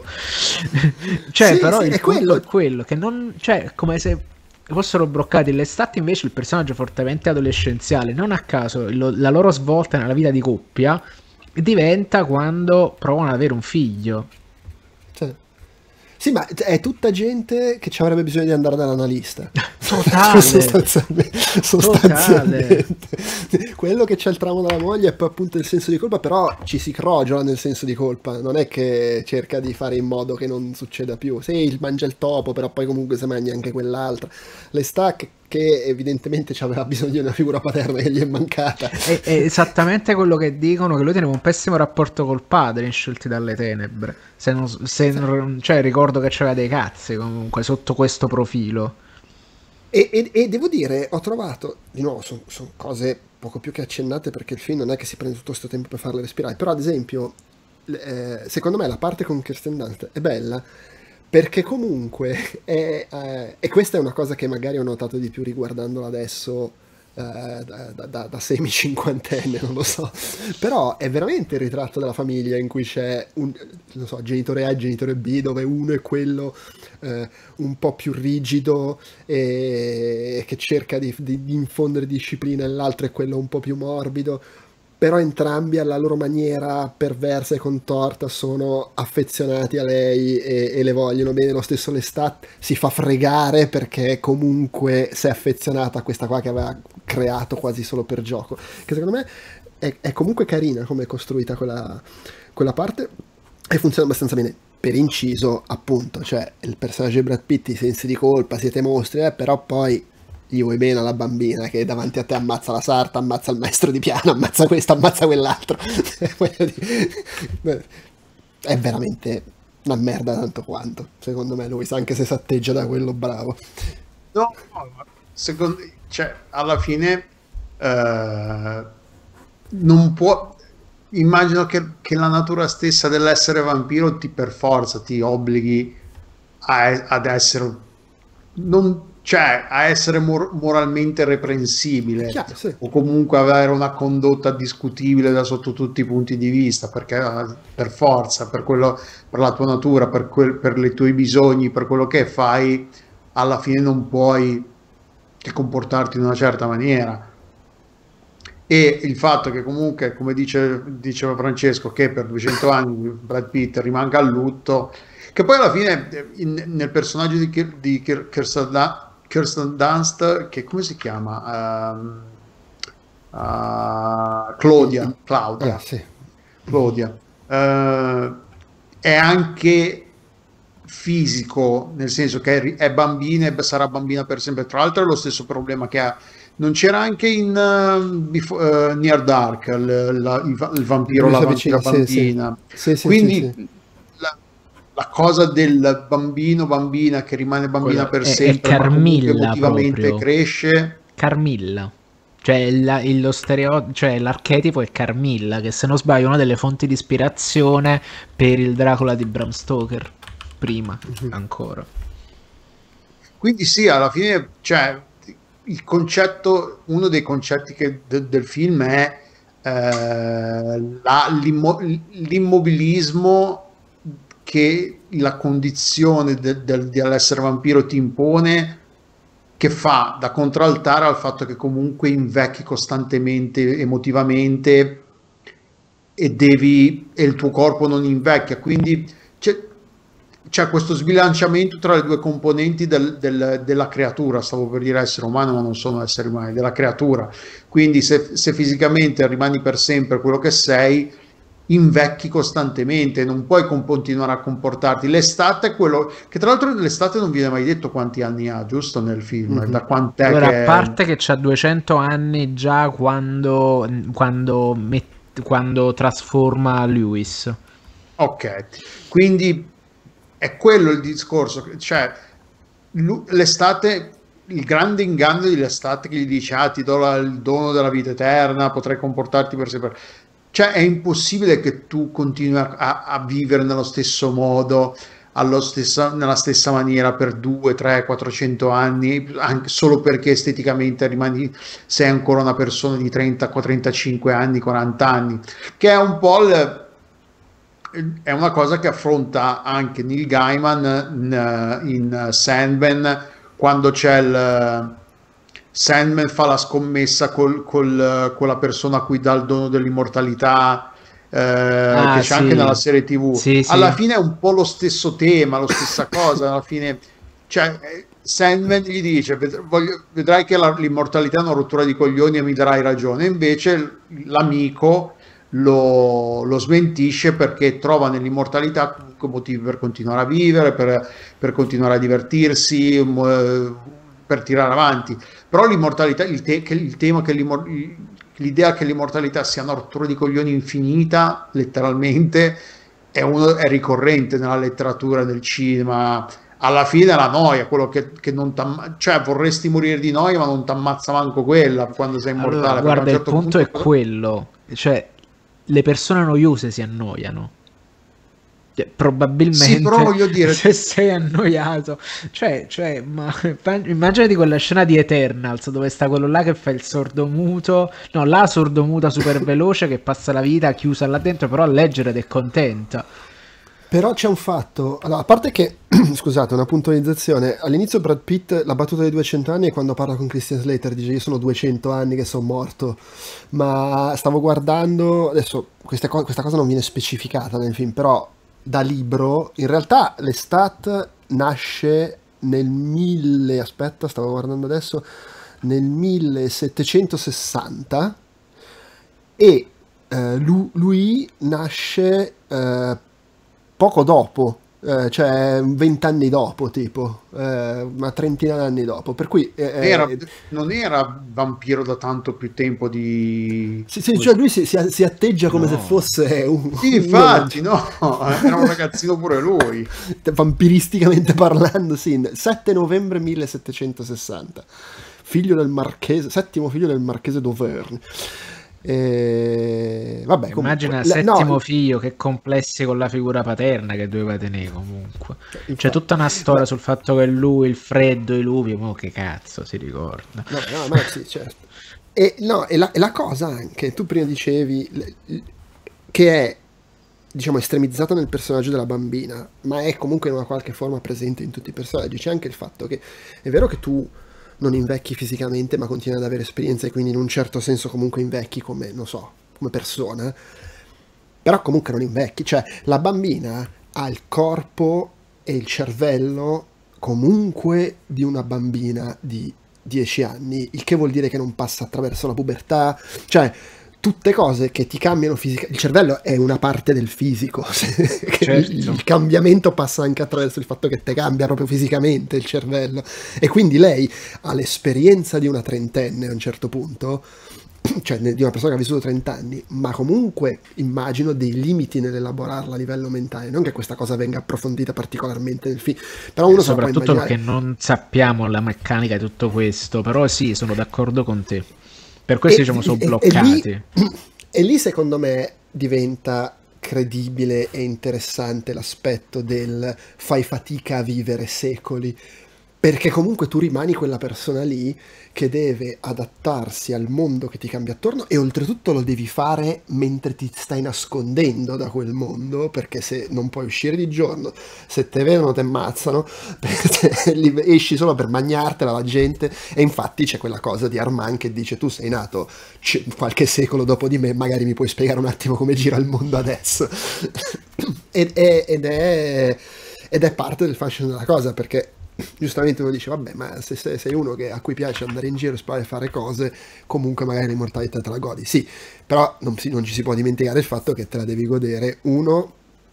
Cioè sì, però sì, il è quello. è quello che non, cioè come se fossero bloccati. L'estate invece il personaggio fortemente adolescenziale, non a caso lo, la loro svolta nella vita di coppia diventa quando provano ad avere un figlio. Cioè, sì, ma è tutta gente che ci avrebbe bisogno di andare dall'analista. Totale. sostanzialmente, sostanzialmente. Quello che c'è il trauma della moglie e poi appunto il senso di colpa, però ci si crogiola nel senso di colpa, non è che cerca di fare in modo che non succeda più. Sì, mangia il topo, però poi comunque si mangia anche quell'altra. Le stack che evidentemente aveva bisogno di una figura paterna che gli è mancata. È, è esattamente quello che dicono, che lui teneva un pessimo rapporto col padre in Scelti dalle Tenebre. Se non, se non, cioè ricordo che c'aveva dei cazzi comunque sotto questo profilo. E, e- e devo dire, ho trovato, di nuovo, sono cose poco più che accennate perché il film non è che si prende tutto questo tempo per farle respirare, però ad esempio, eh, secondo me la parte con Kirsten Dunst è bella perché comunque è, eh, e questa è una cosa che magari ho notato di più riguardandola adesso, eh, da, da, da, da semi-cinquantenne, non lo so, però è veramente il ritratto della famiglia in cui c'è un, non so, genitore A e genitore B, dove uno è quello eh, un po' più rigido e che cerca di, di, di infondere disciplina, e l'altro è quello un po' più morbido, però entrambi alla loro maniera perversa e contorta sono affezionati a lei e, e le vogliono bene. Lo stesso Lestat si fa fregare perché comunque si è affezionata a questa qua che aveva creato quasi solo per gioco, che secondo me è, è comunque carina come è costruita quella, quella parte, e funziona abbastanza bene. Per inciso, appunto, cioè il personaggio di Brad Pitt, i sensi di colpa, siete mostri, eh, però poi gli vuoi bene alla bambina che davanti a te ammazza la sarta, ammazza il maestro di piano, ammazza questo, ammazza quell'altro. È veramente una merda tanto quanto, secondo me, lui, anche se si atteggia da quello bravo. No, no, secondo, cioè, alla fine eh, non può, immagino che, che la natura stessa dell'essere vampiro ti per forza ti obblighi a, ad essere non, cioè a essere mor- moralmente reprensibile, Chiaro, sì. o comunque avere una condotta discutibile da sotto tutti i punti di vista, perché eh, per forza, per quello, per la tua natura, per, quel, per i tuoi bisogni, per quello che fai, alla fine non puoi che comportarti in una certa maniera. E il fatto che comunque, come dice, diceva Francesco, che per duecento anni Brad Pitt rimanga a lutto, che poi alla fine in, nel personaggio di, Kir, di Kir, Kirsten, Kirsten Dunst, che come si chiama? Um, uh, Claudia, Claudia, Ah, sì. Claudia. Uh, è anche fisico, nel senso che è, è bambina e sarà bambina per sempre. Tra l'altro è lo stesso problema che ha. Non c'era anche in uh, before, uh, Near Dark il, la, il, il vampiro, la vampira bambina. Sì, sì. Sì, quindi sì, sì. La, la cosa del bambino bambina che rimane bambina Quello per è, sempre, è ma comunque Carmilla emotivamente proprio. cresce. Carmilla. Cioè, la, lo stereo, cioè l'archetipo è Carmilla, che se non sbaglio è una delle fonti di ispirazione per il Dracula di Bram Stoker. Prima, uh-huh. ancora. Quindi sì, alla fine, cioè, il concetto, uno dei concetti che de, del film è eh, la, l'immo, l'immobilismo che la condizione de, de, dell'essere vampiro ti impone, che fa da contraltare al fatto che comunque invecchi costantemente emotivamente e devi e il tuo corpo non invecchia, quindi c'è, c'è questo sbilanciamento tra le due componenti del, del, della creatura, stavo per dire essere umano ma non sono esseri umani, della creatura. Quindi se, se fisicamente rimani per sempre quello che sei, invecchi costantemente, non puoi continuare a comportarti. L'estate è quello che, tra l'altro, l'estate non viene mai detto quanti anni ha, giusto, nel film, mm-hmm. da quant'è allora, che... a parte che c'ha duecento anni già quando quando, met, quando trasforma Lewis. Ok, quindi è quello il discorso, cioè l'estate, il grande inganno dell'estate che gli dice ah ti do la, il dono della vita eterna, potrai comportarti per sempre. Cioè è impossibile che tu continui a, a vivere nello stesso modo, allo stessa, nella stessa maniera per due, tre, quattrocento anni, anche solo perché esteticamente rimani, sei ancora una persona di trenta, trentacinque anni, quaranta anni, che è un po' il, è una cosa che affronta anche Neil Gaiman in, in Sandman, quando c'è il Sandman fa la scommessa col, col, con la persona a cui dà il dono dell'immortalità, eh, ah, che c'è sì. anche nella serie tivù. Sì, alla sì. fine è un po' lo stesso tema, la stessa cosa. Alla fine, cioè, Sandman gli dice: voglio, vedrai che la, l'immortalità è una rottura di coglioni e mi darai ragione. Invece l'amico lo, lo smentisce perché trova nell'immortalità comunque motivi per continuare a vivere, per, per continuare a divertirsi, per tirare avanti. Però l'immortalità, il, te, che il tema che l'idea che l'immortalità sia una rottura di coglioni infinita, letteralmente, è, uno, è ricorrente nella letteratura, nel cinema, alla fine la noia, quello che, che non t'ammazza, cioè vorresti morire di noia ma non ti ammazza manco quella quando sei immortale. Allora, guarda, certo il punto, punto è quello, cioè le persone noiose si annoiano. Probabilmente sì, però voglio dire, se sei annoiato, cioè, cioè ma, immaginati quella scena di Eternals dove sta quello là che fa il sordomuto, no, la sordomuta super veloce che passa la vita chiusa là dentro, però a leggere ed è contenta. Però c'è un fatto, allora, a parte che, scusate, una puntualizzazione, all'inizio Brad Pitt, la battuta dei duecento anni è quando parla con Christian Slater, dice io sono duecento anni che sono morto, ma stavo guardando, adesso questa, co- questa cosa non viene specificata nel film, però da libro, in realtà l'Estat nasce nel mille, aspetta, stavo guardando adesso, nel millesettecentosessanta e eh, lui, lui nasce eh, poco dopo, eh, cioè vent'anni dopo, tipo, eh, una trentina d'anni dopo, per cui... Eh, era, eh, non era vampiro da tanto più tempo di... Sì, sì, cioè lui si, si, si atteggia come no. se fosse un... Sì, infatti, no, era un ragazzino pure lui. Vampiristicamente parlando, sì, sette novembre millesettecentosessanta, figlio del marchese, settimo figlio del marchese d'Auvergne. E... Vabbè, immagina comunque, settimo no, figlio, che complessi con la figura paterna che doveva tenere comunque. infatti, c'è tutta una storia beh, sul fatto che lui, il freddo, i lupi, ma che cazzo si ricorda. no, no, ma sì, certo. E, no, e, la, e la cosa anche, tu prima dicevi che è, diciamo, estremizzata nel personaggio della bambina, ma è comunque in una qualche forma presente in tutti i personaggi. C'è anche il fatto che è vero che tu non invecchi fisicamente, ma continui ad avere esperienza e quindi in un certo senso comunque invecchi come, non so, come persona, però comunque non invecchi. Cioè, la bambina ha il corpo e il cervello comunque di una bambina di dieci anni, il che vuol dire che non passa attraverso la pubertà, cioè tutte cose che ti cambiano fisicamente. Il cervello è una parte del fisico, certo. il, il cambiamento passa anche attraverso il fatto che te cambia proprio fisicamente il cervello, e quindi lei ha l'esperienza di una trentenne a un certo punto, cioè di una persona che ha vissuto trenta anni, ma comunque immagino dei limiti nell'elaborarla a livello mentale, non che questa cosa venga approfondita particolarmente nel film, però uno soprattutto immaginare... perché non sappiamo la meccanica di tutto questo, però sì, sono d'accordo con te. Per questo, e, diciamo, sono e, bloccati. E lì, e lì, secondo me, diventa credibile e interessante l'aspetto del fai fatica a vivere secoli, perché comunque tu rimani quella persona lì che deve adattarsi al mondo che ti cambia attorno, e oltretutto lo devi fare mentre ti stai nascondendo da quel mondo, perché se non puoi uscire di giorno, se te vedono ti ammazzano, esci solo per mangiartela la gente. E infatti c'è quella cosa di Armand che dice tu sei nato qualche secolo dopo di me, magari mi puoi spiegare un attimo come gira il mondo adesso. ed, è, ed, è, ed è parte del fascino della cosa, perché giustamente uno dice vabbè, ma se sei uno che, a cui piace andare in giro e fare cose, comunque magari l'immortalità te la godi, sì, però non, si, non ci si può dimenticare il fatto che te la devi godere, uno,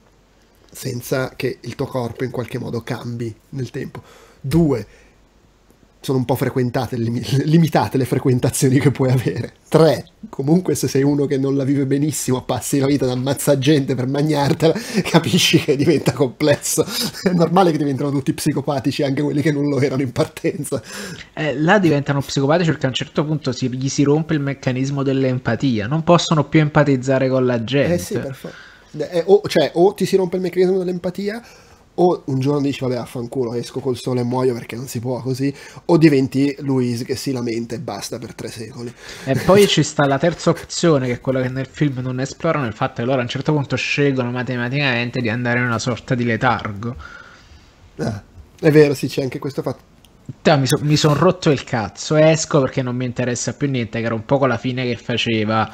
senza che il tuo corpo in qualche modo cambi nel tempo, due, sono un po' frequentate, limitate le frequentazioni che puoi avere, tre, comunque se sei uno che non la vive benissimo, passi la vita ad ammazzare gente per mangiartela, capisci che diventa complesso. È normale che diventano tutti psicopatici, anche quelli che non lo erano in partenza. Eh, là diventano psicopatici perché a un certo punto si, gli si rompe il meccanismo dell'empatia, non possono più empatizzare con la gente. Eh sì, perfetto. Eh, o, cioè, o ti si rompe il meccanismo dell'empatia, o un giorno dici vabbè affanculo, esco col sole e muoio perché non si può così, o diventi Louise che si lamenta e basta per tre secoli. E poi ci sta la terza opzione, che è quella che nel film non esplorano, il fatto che loro a un certo punto scelgono matematicamente di andare in una sorta di letargo. Ah, è vero, sì, c'è anche questo fatto. Mi, so, mi sono rotto il cazzo, esco perché non mi interessa più niente, che era un po' la fine che faceva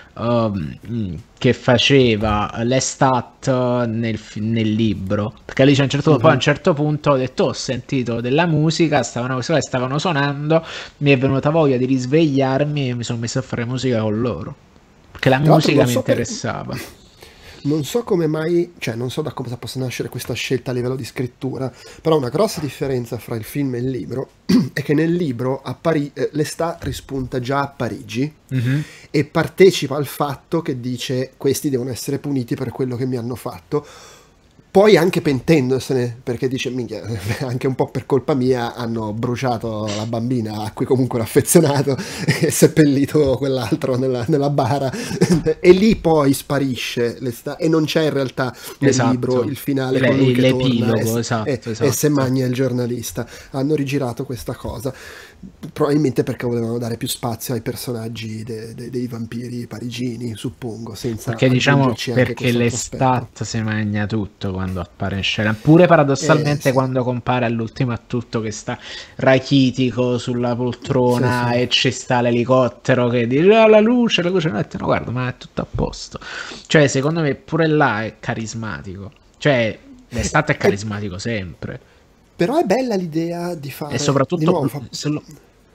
um, che faceva l'Estat nel, nel libro, perché lì c'è un certo, mm-hmm. poi a un certo punto ho detto ho sentito della musica, stavano, stavano suonando, mi è venuta voglia di risvegliarmi e mi sono messo a fare musica con loro, perché la Tra musica mi so interessava. Per... Non so come mai, cioè non so da cosa possa nascere questa scelta a livello di scrittura, però una grossa differenza fra il film e il libro è che nel libro a Pari- eh, Lestat rispunta già a Parigi, mm-hmm. e partecipa al fatto che dice questi devono essere puniti per quello che mi hanno fatto, poi anche pentendosene, perché dice, minchia, anche un po' per colpa mia hanno bruciato la bambina a cui comunque ero affezionato e seppellito quell'altro nella, nella bara, e lì poi sparisce l'esta- e non c'è in realtà nel Esatto. libro il finale Le- con lui che l'epilogo, torna e, esatto, e- esatto. e se magna il giornalista. Hanno rigirato questa cosa probabilmente perché volevano dare più spazio ai personaggi de- de- dei vampiri parigini, suppongo, senza Perché diciamo aggiungerci anche perché questo altro aspetto. l'estat si magna tutto quando appare in scena, pure paradossalmente Eh, sì. quando compare all'ultimo a tutto che sta rachitico sulla poltrona Sì, sì. e ci sta l'elicottero che dice "Ah, la luce, la luce", no, no, guarda, ma è tutto a posto. Cioè secondo me pure là è carismatico, cioè l'estat è carismatico sempre, Però è bella l'idea di fare, e di soprattutto nuovo, fa, se lo-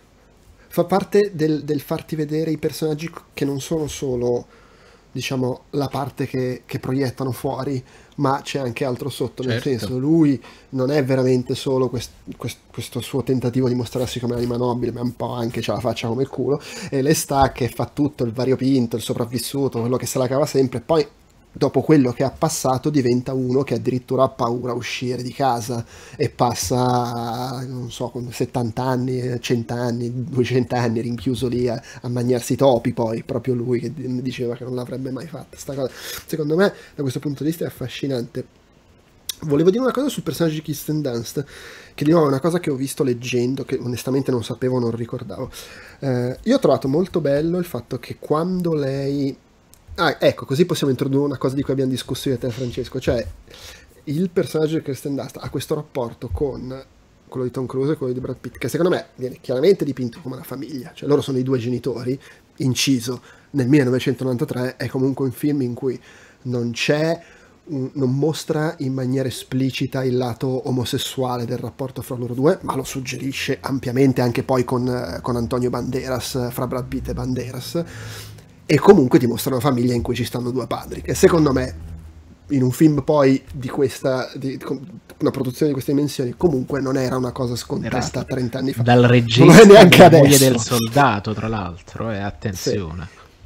fa parte del, del farti vedere i personaggi che non sono solo, diciamo, la parte che, che proiettano fuori, ma c'è anche altro sotto, nel certo. senso, lui non è veramente solo quest- quest- questo suo tentativo di mostrarsi come anima nobile, ma un po' anche c'ha la faccia come il culo, e le sta che fa tutto, il variopinto, il sopravvissuto, quello che se la cava sempre, e poi dopo quello che ha passato diventa uno che addirittura ha paura a uscire di casa e passa, non so, con settanta anni, cento anni, duecento anni rinchiuso lì a, a mangiarsi i topi, poi proprio lui che diceva che non l'avrebbe mai fatta sta cosa. Secondo me da questo punto di vista è affascinante. Volevo dire una cosa sul personaggio di Kirsten Dunst, che di nuovo è una cosa che ho visto leggendo, che onestamente non sapevo, non ricordavo. Eh, io ho trovato molto bello il fatto che quando lei... Ah, ecco, così possiamo introdurre una cosa di cui abbiamo discusso io e te, Francesco, cioè il personaggio di Kirsten Dunst ha questo rapporto con quello di Tom Cruise e quello di Brad Pitt, che secondo me viene chiaramente dipinto come una famiglia, cioè loro sono i due genitori, inciso nel millenovecentonovantatré, è comunque un film in cui non c'è, un- non mostra in maniera esplicita il lato omosessuale del rapporto fra loro due, ma lo suggerisce ampiamente anche poi con, eh, con Antonio Banderas, fra Brad Pitt e Banderas, e comunque ti mostra una famiglia in cui ci stanno due padri, che secondo me in un film poi di questa, di, con una produzione di queste dimensioni, comunque non era una cosa scontata trenta anni fa. dal Non lo è regista neanche della moglie adesso. del soldato, tra l'altro, e attenzione.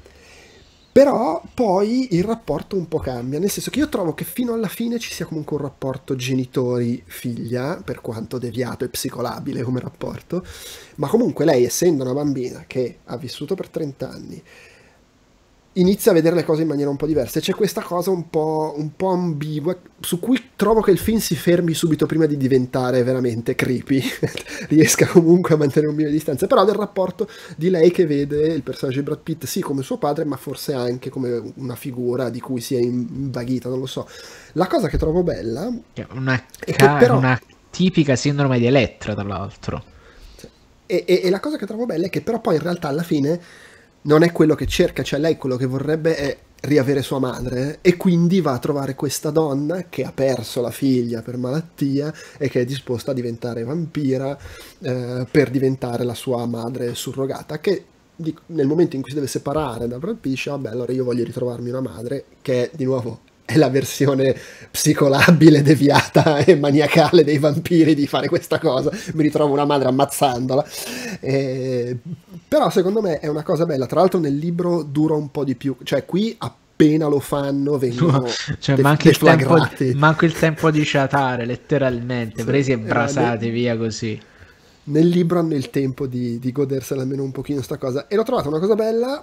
Però poi il rapporto un po' cambia, nel senso che io trovo che fino alla fine ci sia comunque un rapporto genitori-figlia, per quanto deviato e psicolabile come rapporto, ma comunque lei, essendo una bambina che ha vissuto per trenta anni, inizia a vedere le cose in maniera un po' diversa, e c'è questa cosa un po', un po' ambigua su cui trovo che il film si fermi subito prima di diventare veramente creepy riesca comunque a mantenere un minimo di distanza, però del rapporto di lei che vede il personaggio di Brad Pitt sì come suo padre, ma forse anche come una figura di cui si è invaghita, non lo so. La cosa che trovo bella Una, è che ca- però una tipica sindrome di Elettra, tra l'altro. E, e- e la cosa che trovo bella è che però poi in realtà alla fine non è quello che cerca, cioè lei quello che vorrebbe è riavere sua madre, e quindi va a trovare questa donna che ha perso la figlia per malattia e che è disposta a diventare vampira eh, per diventare la sua madre surrogata, che di- nel momento in cui si deve separare da Brad Pitt dice vabbè, allora io voglio ritrovarmi una madre che è di nuovo è la versione psicolabile, deviata e maniacale dei vampiri di fare questa cosa. Mi ritrovo una madre ammazzandola. Eh, però secondo me è una cosa bella. Tra l'altro nel libro dura un po' di più. Cioè qui appena lo fanno vengono Cioè, def- manca il, tempo, deflagrati. manca il tempo di ciatare, letteralmente, Sì, presi e eh, brasati nel- via così. Nel libro hanno il tempo di, di godersela almeno un pochino sta cosa, e l'ho trovata una cosa bella,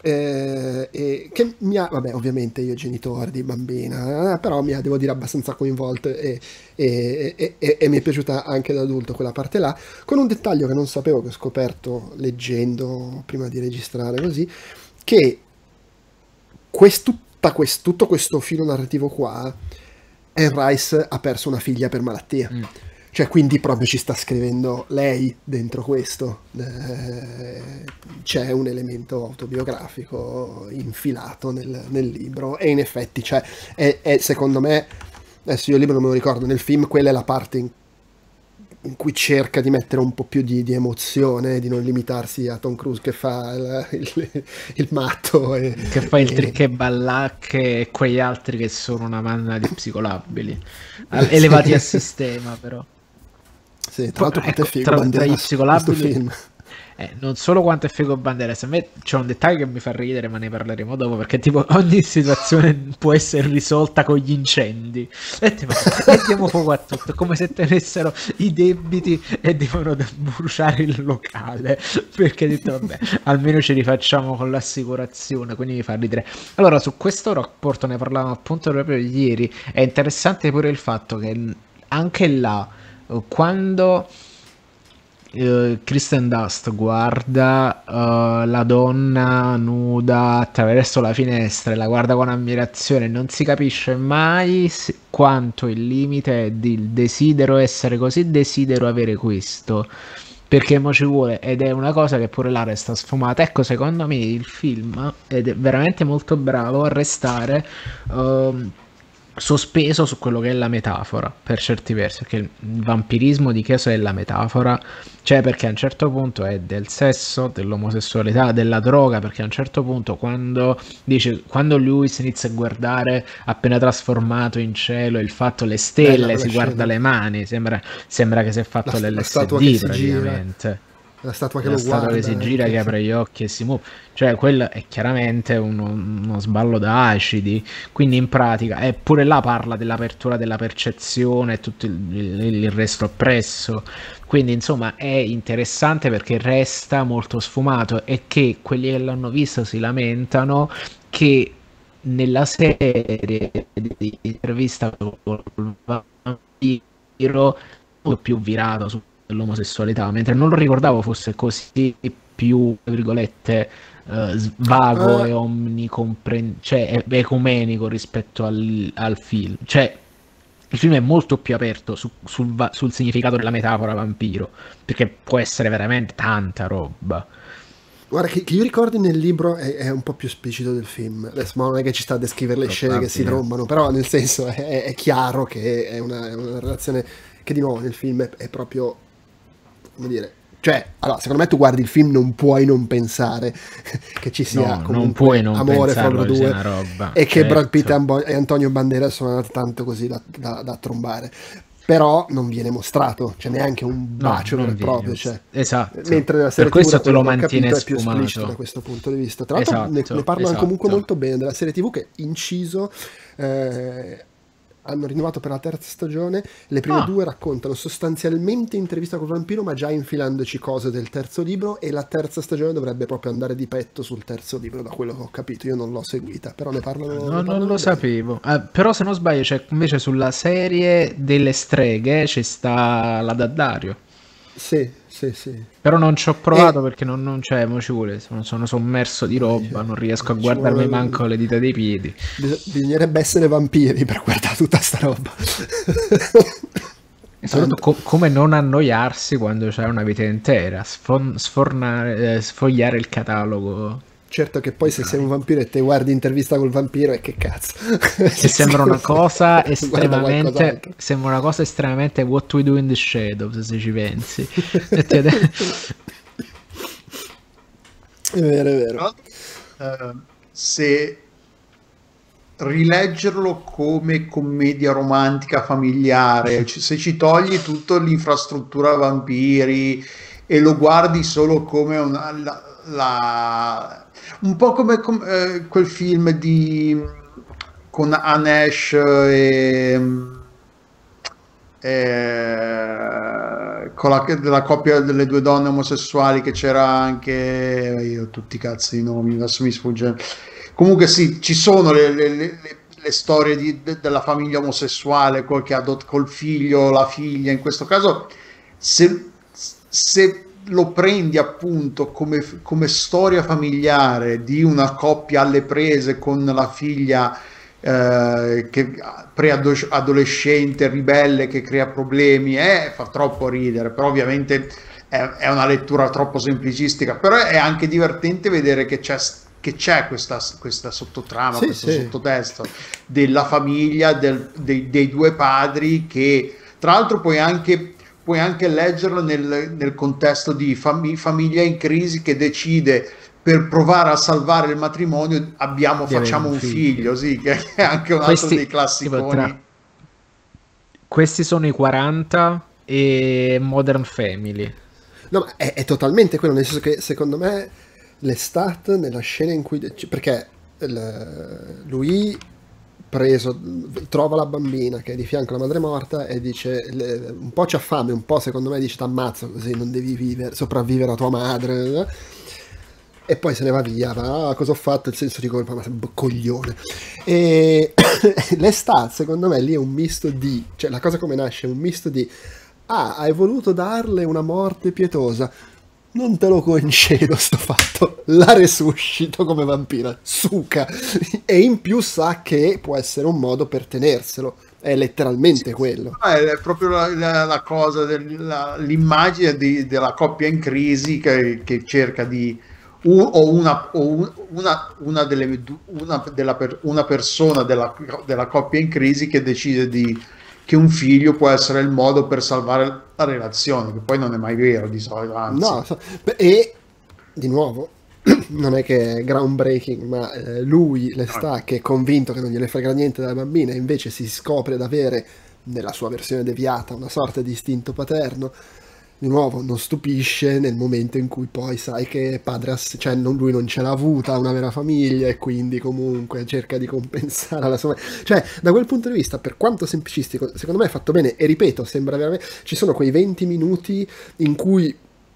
eh, e che mi ha, vabbè, ovviamente io genitore di bambina, eh, però mi ha, devo dire, abbastanza coinvolto, e, e- e- e- e mi è piaciuta anche da adulto quella parte là, con un dettaglio che non sapevo, che ho scoperto leggendo prima di registrare così, che quest- tutta quest- tutto questo filo narrativo qua, Anne Rice ha perso una figlia per malattia. Mm. Cioè, quindi proprio ci sta scrivendo lei dentro questo. Eh, c'è un elemento autobiografico infilato nel, nel libro, e in effetti, cioè, è, è, secondo me, adesso io il libro non me lo ricordo, nel film quella è la parte in, in cui cerca di mettere un po' più di, di emozione, di non limitarsi a Tom Cruise che fa il, il, il matto. E, Che fa il e- trick e ballacche, e quegli altri che sono una manna di psicolabili, al- elevati a sistema, però. Sì, tra l'altro quanto è Ecco, figo tra, tra gli Banderas, questo psicolabili film. Eh, non solo quanto è figo Banderas, a me c'è un dettaglio che mi fa ridere, ma ne parleremo dopo, perché tipo ogni situazione può essere risolta con gli incendi. E tipo, e diamo fuoco a tutto, come se tenessero i debiti e devono bruciare il locale, perché ho detto vabbè, almeno ci rifacciamo con l'assicurazione, quindi mi fa ridere. Allora, su questo rapporto ne parlavamo appunto proprio ieri, è interessante pure il fatto che anche là, quando Uh, Kristen Dust guarda uh, la donna nuda attraverso la finestra e la guarda con ammirazione, non si capisce mai se- quanto il limite è di desidero essere così, desidero avere questo, perché mo ci vuole, ed è una cosa che pure là resta sfumata. Ecco, secondo me il film ed è veramente molto bravo a restare um, sospeso su quello che è la metafora, per certi versi, perché il vampirismo di Chiesa è la metafora, cioè perché a un certo punto è del sesso, dell'omosessualità, della droga, perché a un certo punto quando dice, quando lui si inizia a guardare appena trasformato in cielo il fatto le stelle, Bella si quella guarda scena. le mani, sembra, sembra che si è fatto La, la statua l'L S D che si gira, praticamente. la statua che La lo statua che si guarda gira, anche, che sì. apre gli occhi e si muove, cioè quello è chiaramente uno, uno sballo d'acidi, quindi in pratica, eppure là parla dell'apertura della percezione e tutto il, il- il resto appresso, quindi insomma è interessante perché resta molto sfumato e che quelli che l'hanno visto si lamentano che nella serie di intervista col vampiro molto più virato su dell'omosessualità, mentre non lo ricordavo fosse così più, tra virgolette, eh, s- vago e Ah, omnicompren- cioè è ecumenico rispetto al, al film. Cioè, il film è molto più aperto su- sul, va- sul significato della metafora vampiro, perché può essere veramente tanta roba. guarda, che, che io ricordi nel libro è, è un po' più esplicito del film. Adesso ma non è che ci sta a descrivere le scene che si Probabile. trombano, però nel senso è, è chiaro che è una, è una relazione che di nuovo nel film è, è proprio, come dire, cioè, allora, secondo me tu guardi il film non puoi non pensare che ci sia No, non puoi comunque non amore fra loro pensarlo che sia due una roba, e che Brad Pitt e, certo. Ambo- e Antonio Banderas sono andati tanto così da, da, da trombare. Però non viene mostrato, cioè neanche un No, bacio vero e non viene proprio, mos- cioè. esatto. Mentre nella Per serie tivù, da questo te quello lo che ho mantiene capito, è più esplicito da sfumato. questo punto di vista. Tra l'altro ne, ne Esatto, parlano comunque esatto. molto bene della serie tivù che inciso eh, hanno rinnovato per la terza stagione. Le prime Ah, due raccontano sostanzialmente intervista col vampiro, ma già infilandoci cose del terzo libro, e la terza stagione dovrebbe proprio andare di petto sul terzo libro, da quello che ho capito. Io non l'ho seguita, però ne parlano, no, ne non parlano lo bene. sapevo. Eh, però se non sbaglio, c'è invece sulla serie delle streghe ci sta la Daddario. Sì, sì, sì. Però non ci ho provato E perché non, non c'è, mo ci vuole, sono, sono sommerso di eh, roba, non riesco a ci guardarmi vuole- manco le dita dei piedi. bis- bisognerebbe essere vampiri per guardare tutta sta roba. E soprattutto Tanto. co- come non annoiarsi quando c'è una vita intera, sfon- sfornare, eh, sfogliare il catalogo. Certo che poi se sei un vampiro e te guardi intervista col vampiro, e che cazzo. Che sembra una cosa Guarda estremamente, qualcos'altro. sembra una cosa estremamente What We Do in the Shadows, se ci pensi. E ti- È vero, è vero. Però, eh, se rileggerlo come commedia romantica familiare, c- se ci togli tutta l'infrastruttura vampiri e lo guardi solo come una, la, la- un po' come, com- eh, quel film di con Anesh e, e con la, della coppia delle due donne omosessuali che c'era anche io ho tutti i cazzi di nomi adesso mi sfugge. Comunque sì, ci sono le, le- le- le storie di- de- della famiglia omosessuale, col, che adot- col figlio, la figlia, in questo caso, se, se lo prendi appunto come, come storia familiare di una coppia alle prese con la figlia eh, che, preadolescente, ribelle, che crea problemi, eh, fa troppo ridere, però ovviamente è, è una lettura troppo semplicistica, però è anche divertente vedere che c'è che c'è questa, questa sottotrama, Sì, questo sì. sottotesto della famiglia, del- dei, dei due padri, che tra l'altro puoi anche, puoi anche leggerlo nel, nel contesto di fami- famiglia in crisi che decide, per provare a salvare il matrimonio, abbiamo, di avere facciamo un un figlio. figlio, sì, che è anche un altro dei Questi, tipo, tra, classiconi. questi sono i quaranta e Modern Family. No, ma è, è totalmente quello, nel senso che secondo me Lestat nella scena in cui... perché il, lui preso, trova la bambina che è di fianco alla madre morta e dice, le, un po' c'ha fame, un po' secondo me dice t'ammazzo così non devi vivere, sopravvivere a tua madre, e poi se ne va via, va, ah, cosa ho fatto, il senso di colpa, ma sei un coglione. E Lestat secondo me lì è un misto di, cioè la cosa come nasce è un misto di ah, hai voluto darle una morte pietosa, non te lo concedo sto fatto, la resuscito come vampira, suca, e in più sa che può essere un modo per tenerselo, è letteralmente sì, quello. È proprio la, la, la cosa, del, la, l'immagine di, della coppia in crisi che, che cerca di, u, o, una, o un, una, una, delle, una, della, una persona della, della coppia in crisi che decide di che un figlio può essere il modo per salvare la relazione, che poi non è mai vero di solito, anzi. No, e di nuovo non è che è groundbreaking, ma eh, lui le sta che è convinto che non gliene frega niente della bambina, invece si scopre ad avere nella sua versione deviata una sorta di istinto paterno. Di nuovo non stupisce nel momento in cui poi sai che padre, cioè non, lui non ce l'ha avuta una vera famiglia e quindi comunque cerca di compensare la sua, cioè da quel punto di vista, per quanto semplicistico, secondo me è fatto bene, e ripeto, sembra veramente, ci sono quei venti minuti in cui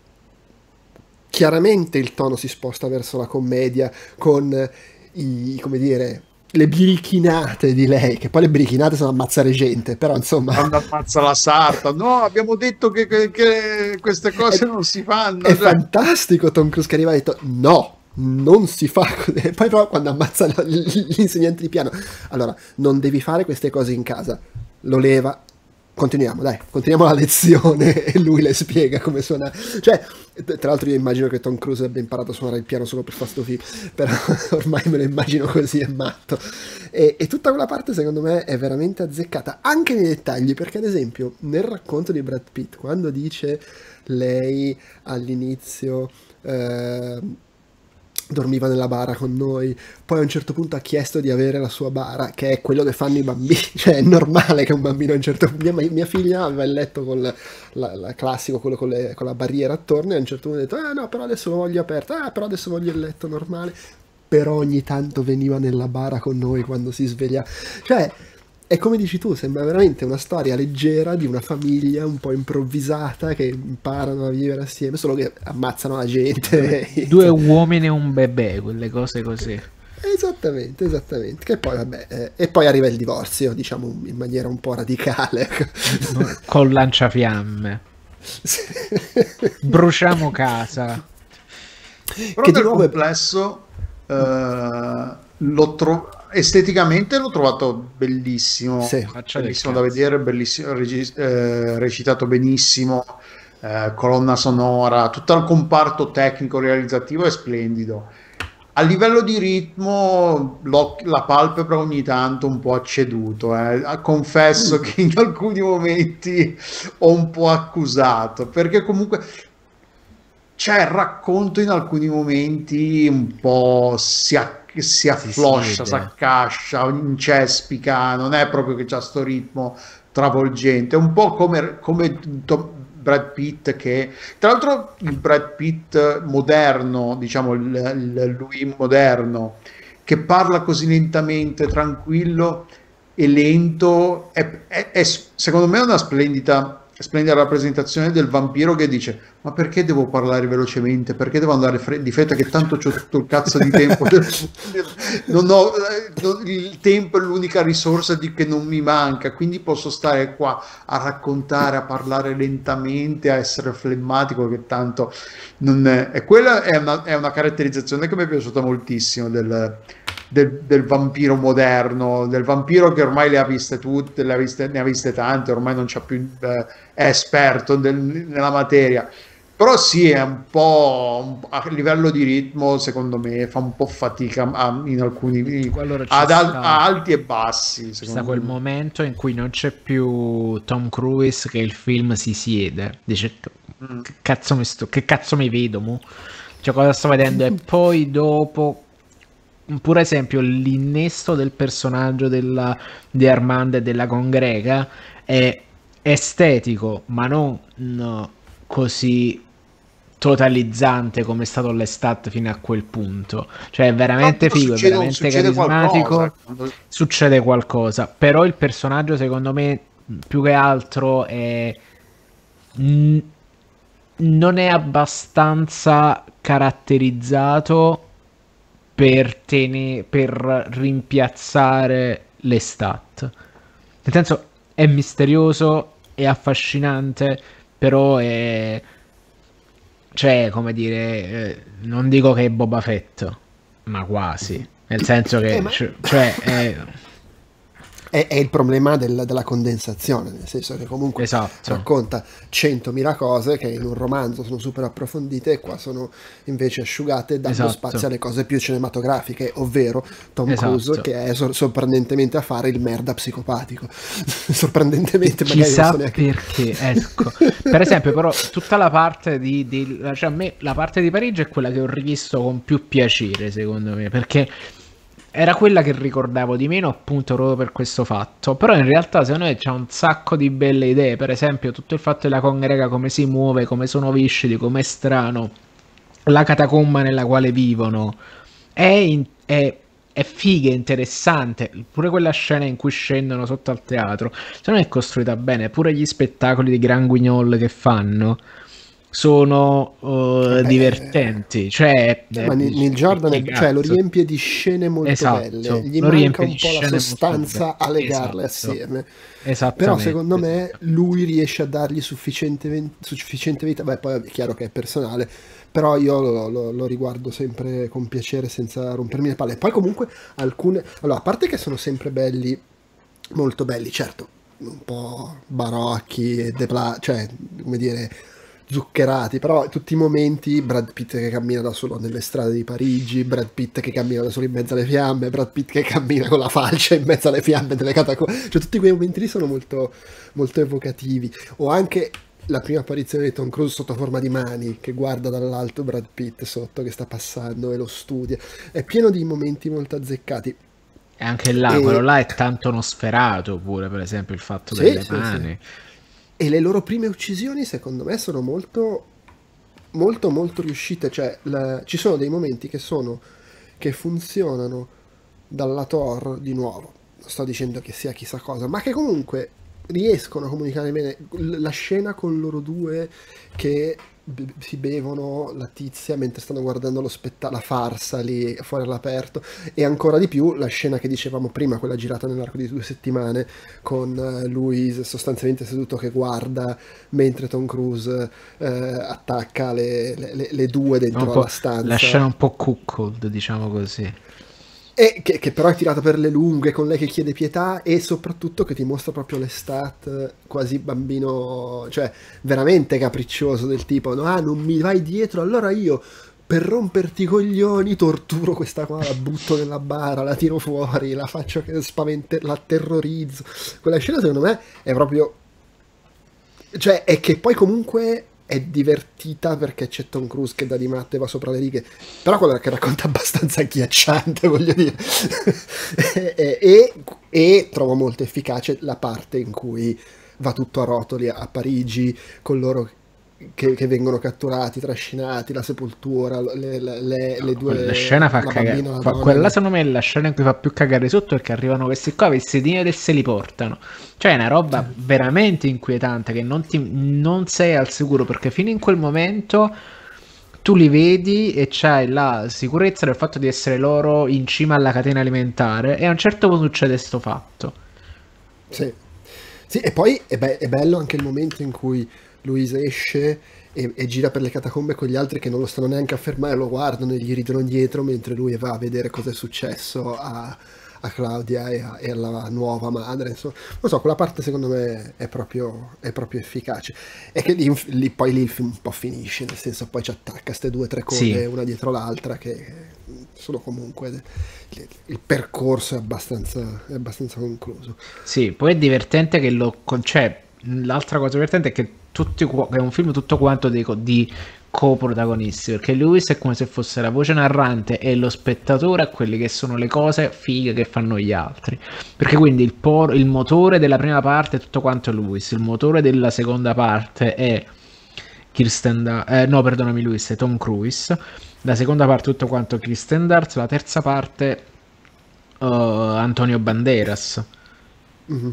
chiaramente il tono si sposta verso la commedia con i, come dire, le birichinate di lei, che poi le birichinate sono ammazzare gente, però insomma quando ammazza la sarta, no, abbiamo detto che, che, che queste cose è, non si fanno, è cioè. Fantastico Tom Cruise che arriva e ha detto no, non si fa così. Poi però quando ammazza l'insegnante di piano, allora non devi fare queste cose in casa, lo leva, continuiamo, dai, continuiamo la lezione e lui le spiega come suona, cioè tra l'altro io immagino che Tom Cruise abbia imparato a suonare il piano solo per fare sto film, però ormai me lo immagino così, è matto, e, e tutta quella parte secondo me è veramente azzeccata anche nei dettagli, perché ad esempio nel racconto di Brad Pitt quando dice lei all'inizio eh, dormiva nella bara con noi, poi a un certo punto ha chiesto di avere la sua bara, che è quello che fanno i bambini, cioè è normale che un bambino a un certo punto, mia, mia figlia aveva il letto con la, la, la classico, quello con, le, con la barriera attorno, e a un certo punto ha detto, ah no, però adesso lo voglio aperto, ah però adesso voglio il letto normale, però ogni tanto veniva nella bara con noi quando si sveglia, cioè è come dici tu, sembra veramente una storia leggera di una famiglia un po' improvvisata che imparano a vivere assieme, solo che ammazzano la gente. Due uomini e un bebè, quelle cose così. Esattamente, esattamente. Che poi, vabbè, eh, e poi arriva il divorzio, diciamo in maniera un po' radicale. Con lanciafiamme. Bruciamo casa. Però che di nuovo è complesso, eh, l'ho trovato. Esteticamente l'ho trovato bellissimo, sì, bellissimo da vedere, bellissimo, regi- eh, recitato benissimo, eh, colonna sonora, tutto il comparto tecnico realizzativo è splendido. A livello di ritmo la palpebra ogni tanto un po' ha ceduto, eh. Confesso mm. che in alcuni momenti ho un po' accusato, perché comunque c'è il racconto in alcuni momenti un po' si accade, che si affloscia, si accascia, incespica, non è proprio che c'ha sto ritmo travolgente, un po' come, come Brad Pitt, che tra l'altro il Brad Pitt moderno, diciamo il, il lui moderno, che parla così lentamente, tranquillo e lento, è, è, è secondo me una splendida splendida rappresentazione del vampiro che dice ma perché devo parlare velocemente, perché devo andare fre- di fretta che tanto c'ho tutto il cazzo di tempo non ho non, il tempo è l'unica risorsa di, che non mi manca, quindi posso stare qua a raccontare, a parlare lentamente, a essere flemmatico, che tanto non è, e quella è una, è una caratterizzazione che mi è piaciuta moltissimo del Del, del vampiro moderno, del vampiro che ormai le ha viste tutte, le ha viste, ne ha viste tante, ormai non c'ha più, eh, è esperto del, nella materia, però sì, è un po' un, a livello di ritmo secondo me fa un po' fatica a, in alcuni allora ad al, a alti e bassi, c'è sta quel me. momento in cui non c'è più Tom Cruise che il film si siede, dice mm. che cazzo mi sto, che cazzo mi vedo mo? Cioè cosa sto vedendo, e poi dopo pur esempio l'innesto del personaggio della, di Armand e della congrega è estetico, ma non no, così totalizzante come è stato Lestat fino a quel punto, cioè è veramente Però figo, è succede- veramente succede carismatico, qualcosa. Quando- succede qualcosa, però il personaggio secondo me più che altro è n- non è abbastanza caratterizzato per, tene- per rimpiazzare Lestat, nel senso è misterioso, è affascinante, però è, cioè, come dire, eh, non dico che è Boba Fett, ma quasi. Nel senso che, Eh, ma- c- cioè, è- È, è il problema del- della condensazione, nel senso che comunque Esatto. racconta centomila cose che in un romanzo sono super approfondite e qua sono invece asciugate dando Esatto. spazio alle cose più cinematografiche, ovvero Tom Esatto. Cruise che è sor- sorprendentemente a fare il merda psicopatico. Sorprendentemente magari non chissà so neanche... perché, ecco. Per esempio, però, tutta la parte di, di- cioè, a me la parte di Parigi è quella che ho rivisto con più piacere, secondo me, perché era quella che ricordavo di meno, appunto, proprio per questo fatto. Però in realtà, secondo me, c'è un sacco di belle idee. Per esempio, tutto il fatto della congrega, come si muove, come sono viscidi, come è strano, la catacomba nella quale vivono. È, in- è, è figa, è interessante. Pure quella scena in cui scendono sotto al teatro, secondo me è costruita bene. Pure gli spettacoli di Grand Guignol che fanno sono uh, Vabbè, divertenti. Cioè, Eh, ma eh, Neil Neil Jordan è- che cioè, lo cazzo. riempie di scene molto Esatto, belle, gli lo manca riempie un di po' la scene molto sostanza belle. a legarle Esatto. assieme. Esattamente, Però secondo me esatto. lui riesce a dargli sufficiente, ven- sufficiente vita. Beh, poi è chiaro che è personale, però io lo, lo- lo riguardo sempre con piacere senza rompermi le palle. Poi comunque alcune... Allora, a parte che sono sempre belli, molto belli, certo, un po' barocchi e depla- cioè, come dire, zuccherati, però tutti i momenti Brad Pitt che cammina da solo nelle strade di Parigi, Brad Pitt che cammina da solo in mezzo alle fiamme, Brad Pitt che cammina con la falce in mezzo alle fiamme delle catacombe, cioè tutti quei momenti lì sono molto, molto evocativi. O anche la prima apparizione di Tom Cruise sotto forma di mani, che guarda dall'alto Brad Pitt sotto che sta passando e lo studia, è pieno di momenti molto azzeccati. E anche là, E- quello là è tanto nosferato pure, per esempio, il fatto Sì, delle sì, mani. E le loro prime uccisioni, secondo me, sono molto, molto, molto riuscite. Cioè, la- ci sono dei momenti che sono, che funzionano dalla Thor di nuovo. Non sto dicendo che sia chissà cosa, ma che comunque riescono a comunicare bene. L- La scena con loro due che b- si bevono la tizia mentre stanno guardando lo spetta- la farsa lì fuori all'aperto, e ancora di più la scena che dicevamo prima, quella girata nell'arco di due settimane con eh, lui sostanzialmente seduto che guarda mentre Tom Cruise eh, attacca le, le- le- le due dentro Un po', alla stanza, la scena un po' cuckold, diciamo così. e che, che però è tirata per le lunghe con lei che chiede pietà, e soprattutto che ti mostra proprio l'estate eh, quasi bambino, cioè veramente capriccioso, del tipo no, ah, non mi vai dietro, allora io per romperti i coglioni torturo questa qua, la butto nella bara, la tiro fuori, la faccio che spavente, la terrorizzo. Quella scena secondo me è proprio, cioè è che poi comunque è divertita perché c'è Tom Cruise che da di matte va sopra le righe, però quella che racconta è abbastanza agghiacciante, voglio dire. e, e, e trovo molto efficace la parte in cui va tutto a rotoli a Parigi con loro che, che vengono catturati, trascinati, la sepoltura, le, le, le, le due, La scena fa la cagare. bambina, la Fa- donna. Quella secondo me è la scena in cui fa più cagare sotto, perché arrivano questi qua vestitini e se li portano. Cioè è una roba veramente inquietante che non, ti, non sei al sicuro, perché fino in quel momento tu li vedi e c'hai la sicurezza del fatto di essere loro in cima alla catena alimentare, e a un certo punto succede sto fatto. Sì. Sì, e poi è, be- è bello anche il momento in cui Louise esce e, e gira per le catacombe con gli altri che non lo stanno neanche a fermare, lo guardano e gli ridono dietro mentre lui va a vedere cosa è successo a, a Claudia e, a- e alla nuova madre. Insomma, non so, quella parte secondo me è proprio, è proprio efficace. E che lì, lì- poi lì il film un po' finisce, nel senso poi ci attacca queste due o tre code Sì. una dietro l'altra che sono comunque... Il percorso è abbastanza, è abbastanza concluso. Sì, poi è divertente che lo... con- cioè, l'altra cosa divertente è che, tutti, qua- che è un film tutto quanto di, co- di coprotagonisti, perché Lewis è come se fosse la voce narrante e lo spettatore a quelli che sono le cose fighe che fanno gli altri. Perché quindi il, por- il motore della prima parte è tutto quanto Lewis, il motore della seconda parte è Kirsten Dunst, eh, no perdonami Luis, è Tom Cruise, la seconda parte tutto quanto Kirsten Dunst, la terza parte uh, Antonio Banderas. Mm-hmm.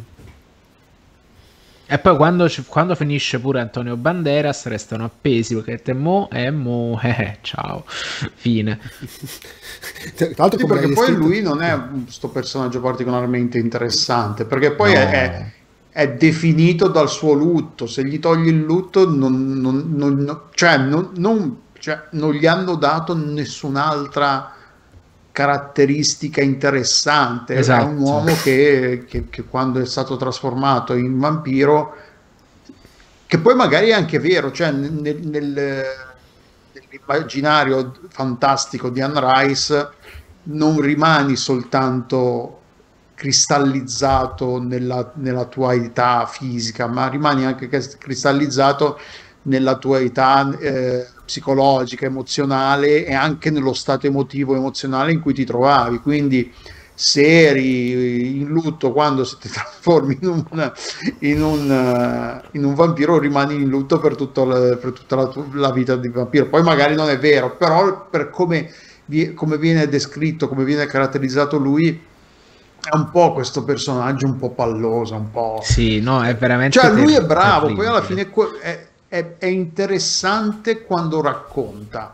E poi quando, quando finisce pure Antonio Banderas restano appesi perché te mo e mo eh, ciao, fine. Tra l'altro sì, perché poi descritto... lui non è questo personaggio particolarmente interessante, perché poi no. è, è definito dal suo lutto. Se gli togli il lutto non, non, non, cioè, non, non, cioè, non gli hanno dato nessun'altra caratteristica interessante. Esatto. È un uomo che, che, che quando è stato trasformato in vampiro, che poi magari è anche vero, cioè nel, nel, nell'immaginario fantastico di Anne Rice non rimani soltanto cristallizzato nella, nella tua età fisica, ma rimani anche cristallizzato nella tua età eh, psicologica, emozionale e anche nello stato emotivo emozionale in cui ti trovavi. Quindi se eri in lutto quando ti trasformi in un, in un, in un vampiro, rimani in lutto per, tutto la, per tutta la, la vita di vampiro. Poi magari non è vero, però per come, come viene descritto, come viene caratterizzato lui, è un po' questo personaggio un po' palloso, un po'... Sì, no, è veramente... Cioè lui è bravo, terribile. Poi alla fine è, è, è interessante quando racconta,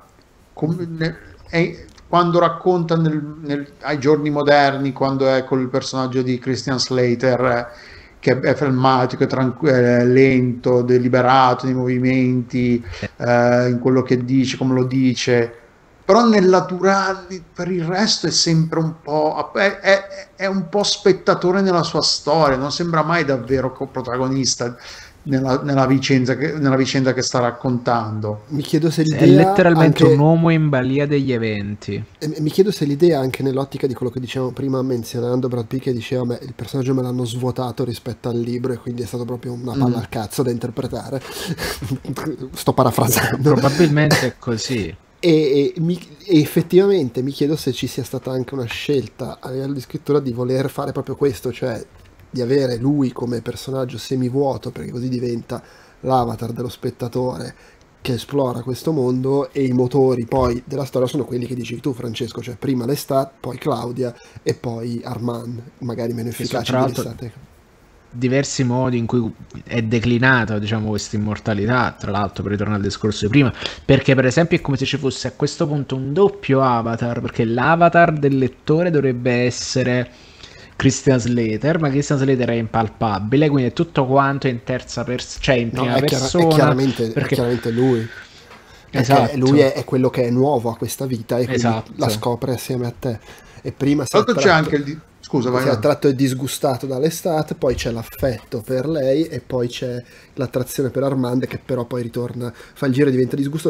è, quando racconta nel, nel, ai giorni moderni, quando è con il personaggio di Christian Slater, eh, che è flegmatico, è tranquillo, lento, deliberato nei movimenti, eh, in quello che dice, come lo dice... Però nel naturale, per il resto è sempre un po' è, è, è un po' spettatore nella sua storia, non sembra mai davvero protagonista nella, nella, vicenda, che, nella vicenda che sta raccontando. Mi chiedo se l'idea è letteralmente anche... un uomo in balia degli eventi. E mi chiedo se l'idea, anche nell'ottica di quello che dicevamo prima menzionando Brad Pitt, che diceva me, il personaggio me l'hanno svuotato rispetto al libro e quindi è stato proprio una palla mm. al cazzo da interpretare. Sto parafrasando. Probabilmente è così. E, e, mi, e effettivamente mi chiedo se ci sia stata anche una scelta a livello di scrittura di voler fare proprio questo, cioè di avere lui come personaggio semivuoto, perché così diventa l'avatar dello spettatore che esplora questo mondo, e i motori poi della storia sono quelli che dici tu, Francesco, cioè prima Lestat, poi Claudia e poi Armand, magari meno efficaci di Lestat. Diversi modi in cui è declinata, diciamo, questa immortalità, tra l'altro, per ritornare al discorso di prima, perché per esempio è come se ci fosse a questo punto un doppio avatar, perché l'avatar del lettore dovrebbe essere Christian Slater, ma Christian Slater è impalpabile, quindi è tutto quanto in terza persona, cioè in prima no, è persona, chiara- è chiaramente, perché... è chiaramente lui. Esatto. Lui è, è quello che è nuovo a questa vita e quindi esatto. la scopre assieme a te. E prima si attratto, c'è anche il di... Scusa, vai. Si è attratto e disgustato dall'estate, poi c'è l'affetto per lei e poi c'è l'attrazione per Armand, che però poi ritorna, fa il giro e diventa disgusto,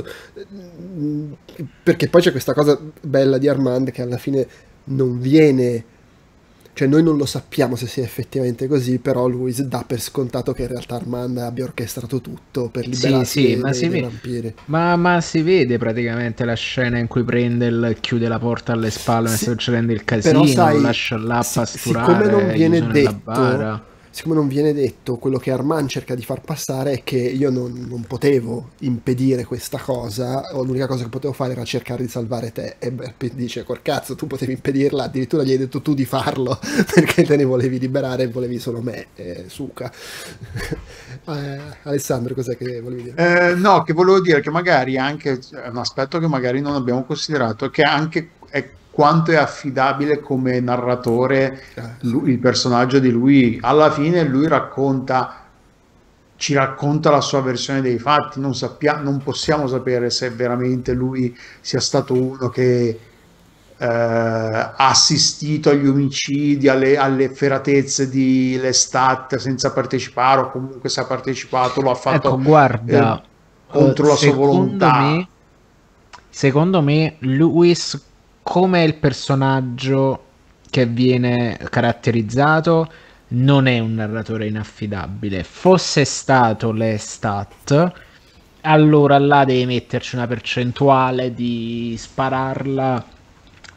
perché poi c'è questa cosa bella di Armand che alla fine non viene, cioè noi non lo sappiamo se sia effettivamente così, però lui dà per scontato che in realtà Armand abbia orchestrato tutto per liberarsi sì, sì, dei, ma dei, si dei vampiri. Ma, ma si vede praticamente la scena in cui prende il, chiude la porta alle spalle, sì, mentre rende il casino, però sai, lascia là si, pasturare, siccome non viene detto siccome non viene detto, quello che Armand cerca di far passare è che io non, non potevo impedire questa cosa, o l'unica cosa che potevo fare era cercare di salvare te, e Brad Pitt dice, col cazzo, tu potevi impedirla, addirittura gli hai detto tu di farlo, perché te ne volevi liberare e volevi solo me, eh, suca. eh, Alessandro, cos'è che volevi dire? Eh, no, che volevo dire che magari anche, è un aspetto che magari non abbiamo considerato, che anche è quanto è affidabile come narratore lui, il personaggio di lui. Alla fine lui racconta, ci racconta la sua versione dei fatti, non sappiamo, non possiamo sapere se veramente lui sia stato uno che eh, ha assistito agli omicidi, alle, alle efferatezze di Lestat senza partecipare, o comunque se ha partecipato lo ha fatto ecco, guarda, eh, contro uh, la sua volontà. Me, secondo me Lewis, come il personaggio che viene caratterizzato, non è un narratore inaffidabile. Fosse stato Lestat, allora là devi metterci una percentuale di spararla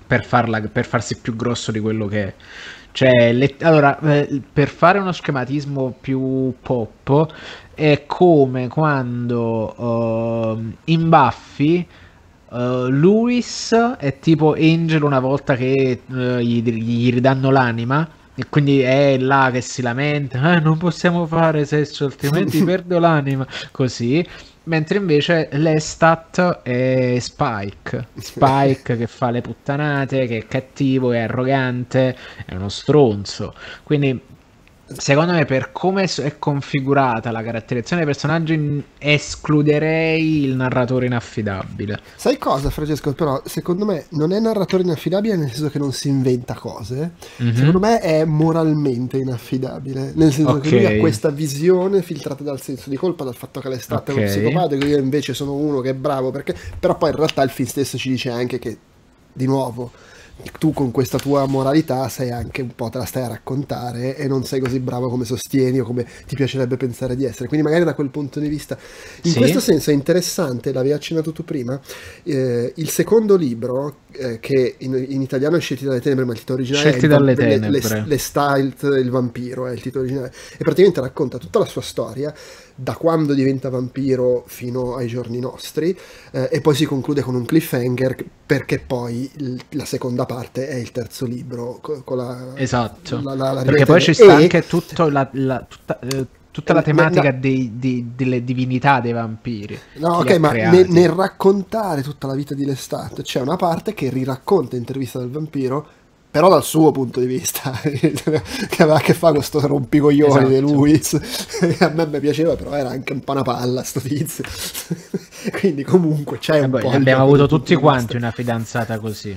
per, farla, per farsi più grosso di quello che è. Cioè, le, allora, eh, per fare uno schematismo più pop, è come quando uh, in Buffy uh, Louis è tipo Angel una volta che uh, gli, gli ridanno l'anima, e quindi è là che si lamenta, eh, non possiamo fare sesso altrimenti perdo l'anima, così. Mentre invece Lestat è Spike, Spike che fa le puttanate, che è cattivo, è arrogante, è uno stronzo. Quindi secondo me, per come è configurata la caratterizzazione dei personaggi, escluderei il narratore inaffidabile. Sai cosa, Francesco? Però secondo me non è narratore inaffidabile nel senso che non si inventa cose. Mm-hmm. Secondo me è moralmente inaffidabile, nel senso okay. che lui ha questa visione filtrata dal senso di colpa, dal fatto che Lestat okay. è uno psicopatico, io invece sono uno che è bravo, perché però poi in realtà il film stesso ci dice anche che, di nuovo, tu con questa tua moralità sei anche un po', te la stai a raccontare e non sei così bravo come sostieni o come ti piacerebbe pensare di essere, quindi magari da quel punto di vista in sì. questo senso è interessante, l'avevi accennato tu prima, eh, il secondo libro eh, che in, in italiano è Scelti dalle tenebre, ma il titolo originale Scelti è dalle il, tenebre. le, le, le Stalt, il vampiro è il titolo originale, e praticamente racconta tutta la sua storia da quando diventa vampiro fino ai giorni nostri, eh, e poi si conclude con un cliffhanger perché poi il, la seconda parte è il terzo libro con, con la, esatto la, la, la perché poi ci sta e... anche tutto la, la, tutta, eh, tutta la tematica no, dei, dei, delle divinità dei vampiri. No, ok, ma nel, nel raccontare tutta la vita di Lestat c'è una parte che riracconta Intervista del vampiro, però dal suo punto di vista, che aveva a che fare con sto rompicoglioni esatto. di Louis, a me mi piaceva, però era anche un po' una palla sto tizio. Quindi comunque c'è eh un beh, po'... Abbiamo avuto tutti quanti una fidanzata così.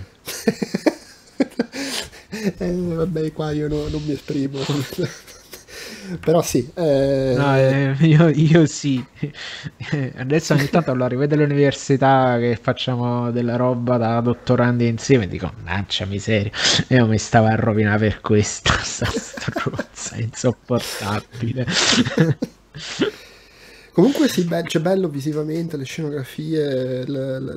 eh, vabbè, qua io no, non mi esprimo. Però sì, eh... no, eh, io, io sì. Adesso ogni tanto lo rivedo all'università che facciamo della roba da dottorandi insieme e dico mannaggia miseria, io mi stavo a rovinare per questa stronza insopportabile. Comunque sì, be- c'è bello visivamente, le scenografie, le, le,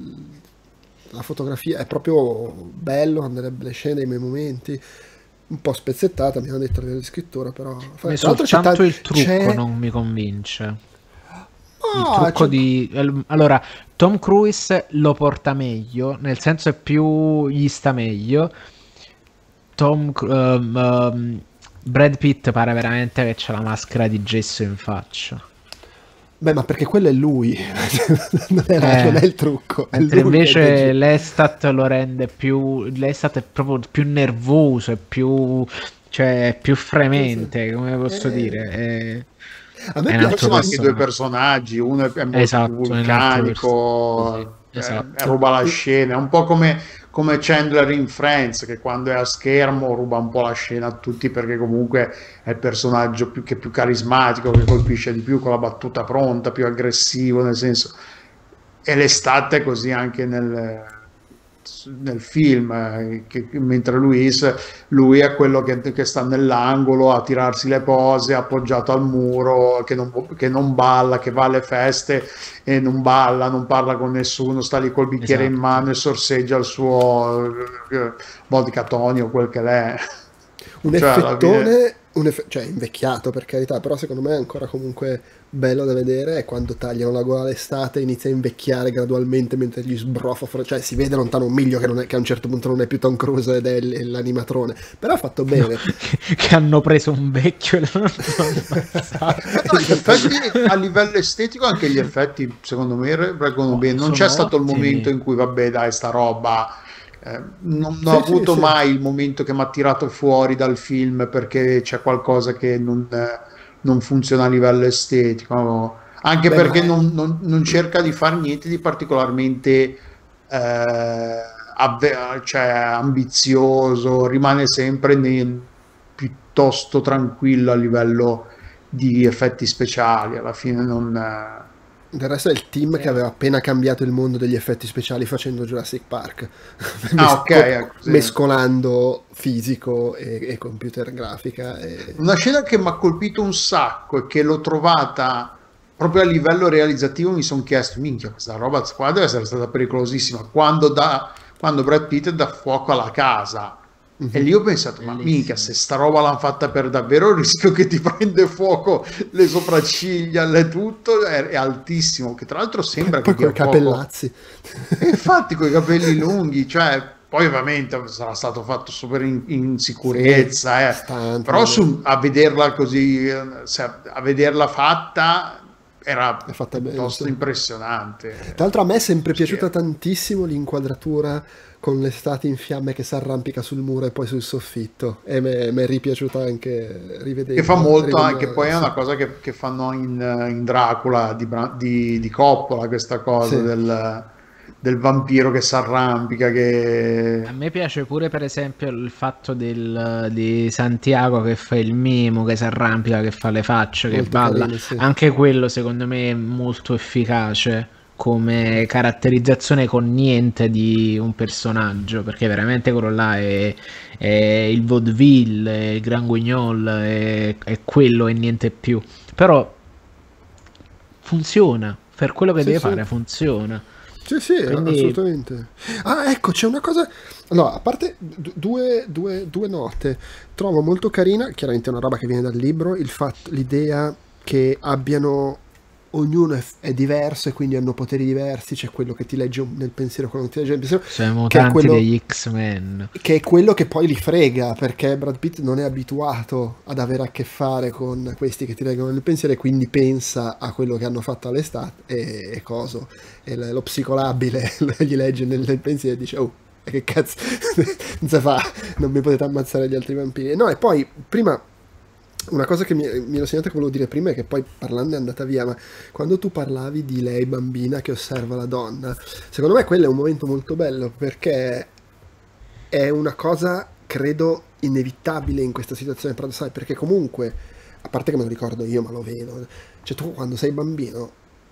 la fotografia è proprio bello, andrebbe le scene dei miei momenti, un po' spezzettata, mi hanno detto a livello di scrittura, però tra soltanto c'è t- il trucco c'è... non mi convince. Oh, il trucco c'è... di allora Tom Cruise lo porta meglio, nel senso è più gli sta meglio. Tom um, um, Brad Pitt pare veramente che c'ha la maschera di gesso in faccia. Beh, ma perché quello è lui, non, è, eh, non è il trucco. È mentre invece Lestat lo rende più... Lestat è proprio più nervoso, è più... cioè è più fremente, come posso eh, dire. È, a me piacciono anche i due personaggi, uno è molto esatto, vulcanico, sì, esatto. eh, ruba la scena, è un po' come, come Chandler in Friends, che quando è a schermo ruba un po' la scena a tutti, perché comunque è il personaggio più, che è più carismatico, che colpisce di più, con la battuta pronta, più aggressivo, nel senso, e Lestat è così anche nel, nel film, eh, che, mentre Luis, lui è quello che, che sta nell'angolo a tirarsi le pose appoggiato al muro, che non, che non balla, che va alle feste e non balla, non parla con nessuno, sta lì col bicchiere esatto. in mano e sorseggia il suo eh, vodka toni o quel che l'è. Un cioè, effettone, un eff- cioè invecchiato per carità, però secondo me è ancora comunque bello da vedere, è quando tagliano la gola l'estate e inizia a invecchiare gradualmente mentre gli sbrofa fuori, cioè si vede lontano un miglio che, non è, che a un certo punto non è più Tom Cruise ed è l- l'animatrone, però ha fatto bene. No, che, che hanno preso un vecchio e l'hanno effetti, a livello estetico anche gli effetti secondo me reggono oh, bene, non c'è stato ottimi. Il momento in cui vabbè dai sta roba Eh, non sì, ho avuto sì, mai sì. il momento che mi ha tirato fuori dal film perché c'è qualcosa che non, eh, non funziona a livello estetico, anche Beh, perché non, non, non cerca di fare niente di particolarmente eh, avve- cioè, ambizioso, rimane sempre nel, piuttosto tranquillo a livello di effetti speciali, alla fine non... Eh, Del resto è il team che aveva appena cambiato il mondo degli effetti speciali facendo Jurassic Park. Ah, ok. Mescolando fisico e, e computer grafica. E... Una scena che mi ha colpito un sacco e che l'ho trovata proprio a livello realizzativo, mi sono chiesto, minchia, questa roba qua deve essere stata pericolosissima. Quando, da, quando Brad Pitt dà fuoco alla casa. Mhm. E lì ho pensato, ma Bellissimo. mica, se sta roba l'hanno fatta per davvero, rischio che ti prende fuoco le sopracciglia, le tutto, è, è altissimo, che tra l'altro sembra Poi che con i dia fuoco. capellazzi. E infatti con i capelli lunghi, cioè, poi ovviamente sarà stato fatto super in, in sicurezza, eh. Stunt, Però vabbè. su, a vederla così, eh, se- a vederla fatta, era È fatta bene, piuttosto sì. impressionante. Tra l'altro a me è sempre Sì. piaciuta tantissimo l'inquadratura con l'estate in fiamme che si arrampica sul muro e poi sul soffitto, e mi è ripiaciuta anche rivedendo. Che fa molto, rivedendo- anche poi è sì. una cosa che, che fanno in, in Dracula di, Bra- di, di Coppola, questa cosa Sì. del, del vampiro che si arrampica, che... A me piace pure per esempio il fatto del, di Santiago che fa il mimo, che si arrampica, che fa le facce, che Molto balla. carino, sì. Anche quello secondo me è molto efficace come caratterizzazione con niente di un personaggio, perché veramente quello là è, è il vaudeville, è il Grand Guignol, è, è quello e niente più. Però funziona, per quello che Sì, deve sì. fare funziona. Sì, sì, Quindi- assolutamente. Ah, ecco, c'è una cosa. Allora, a parte d- due, due- due note, trovo molto carina, chiaramente è una roba che viene dal libro, il fatto, l'idea che abbiano. Ognuno è, è diverso e quindi hanno poteri diversi. C'è quello che ti legge nel pensiero, quello che ti legge nel pensiero. Siamo Che è tanti quello- degli X-Men. Che è quello che poi li frega, perché Brad Pitt non è abituato ad avere a che fare con questi che ti leggono nel pensiero, e quindi pensa a quello che hanno fatto all'estate e, e coso, e l- lo psicolabile gli legge nel, nel pensiero e dice: oh, che cazzo non si fa, non mi potete ammazzare gli altri vampiri. No, e poi prima una cosa che mi, mi ero segnato che volevo dire prima, e che poi parlando è andata via, ma quando tu parlavi di lei bambina che osserva la donna, secondo me quello è un momento molto bello, perché è una cosa, credo, inevitabile in questa situazione paradossale, perché comunque, a parte che me lo ricordo io, ma lo vedo, cioè tu quando sei bambino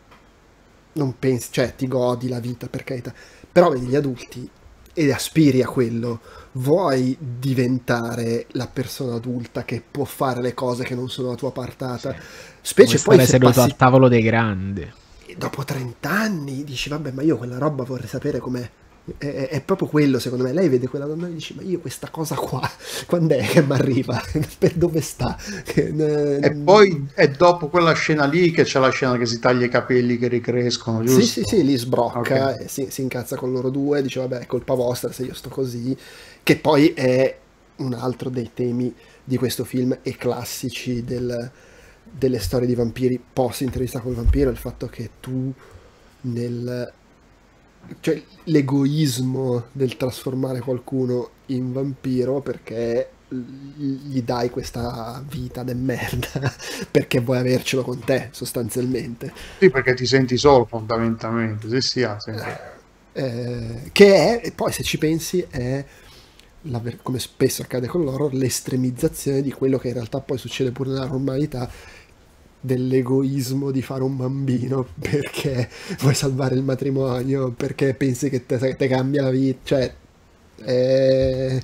non pensi, cioè ti godi la vita, per carità, però vedi gli adulti e aspiri a quello, vuoi diventare la persona adulta che può fare le cose che non sono la tua partata, specie Come poi stare se seduto passi al tavolo dei grandi. dopo trenta anni, dici vabbè, ma io quella roba vorrei sapere com'è. È, è- è proprio quello, secondo me. Lei vede quella donna e dice: ma io questa cosa qua quando è che mi arriva? Per dove sta? Che, eh, E poi è dopo quella scena lì che c'è la scena che si taglia i capelli che ricrescono, giusto? sì, sì, sì, li sbrocca Ok. e si, si incazza con loro due, dice vabbè, è colpa vostra se io sto così, che poi è un altro dei temi di questo film e classici del- delle storie di vampiri post intervista col vampiro, il fatto che tu nel cioè l'egoismo del trasformare qualcuno in vampiro perché gli dai questa vita de merda perché vuoi avercelo con te sostanzialmente. Sì, perché ti senti solo fondamentalmente. Sì, sì, ha senso. Eh, che è, e poi se ci pensi, è la ver- come spesso accade con loro, l'estremizzazione di quello che in realtà poi succede pure nella normalità, dell'egoismo di fare un bambino perché vuoi salvare il matrimonio, perché pensi che te, te cambia la vita, cioè eh,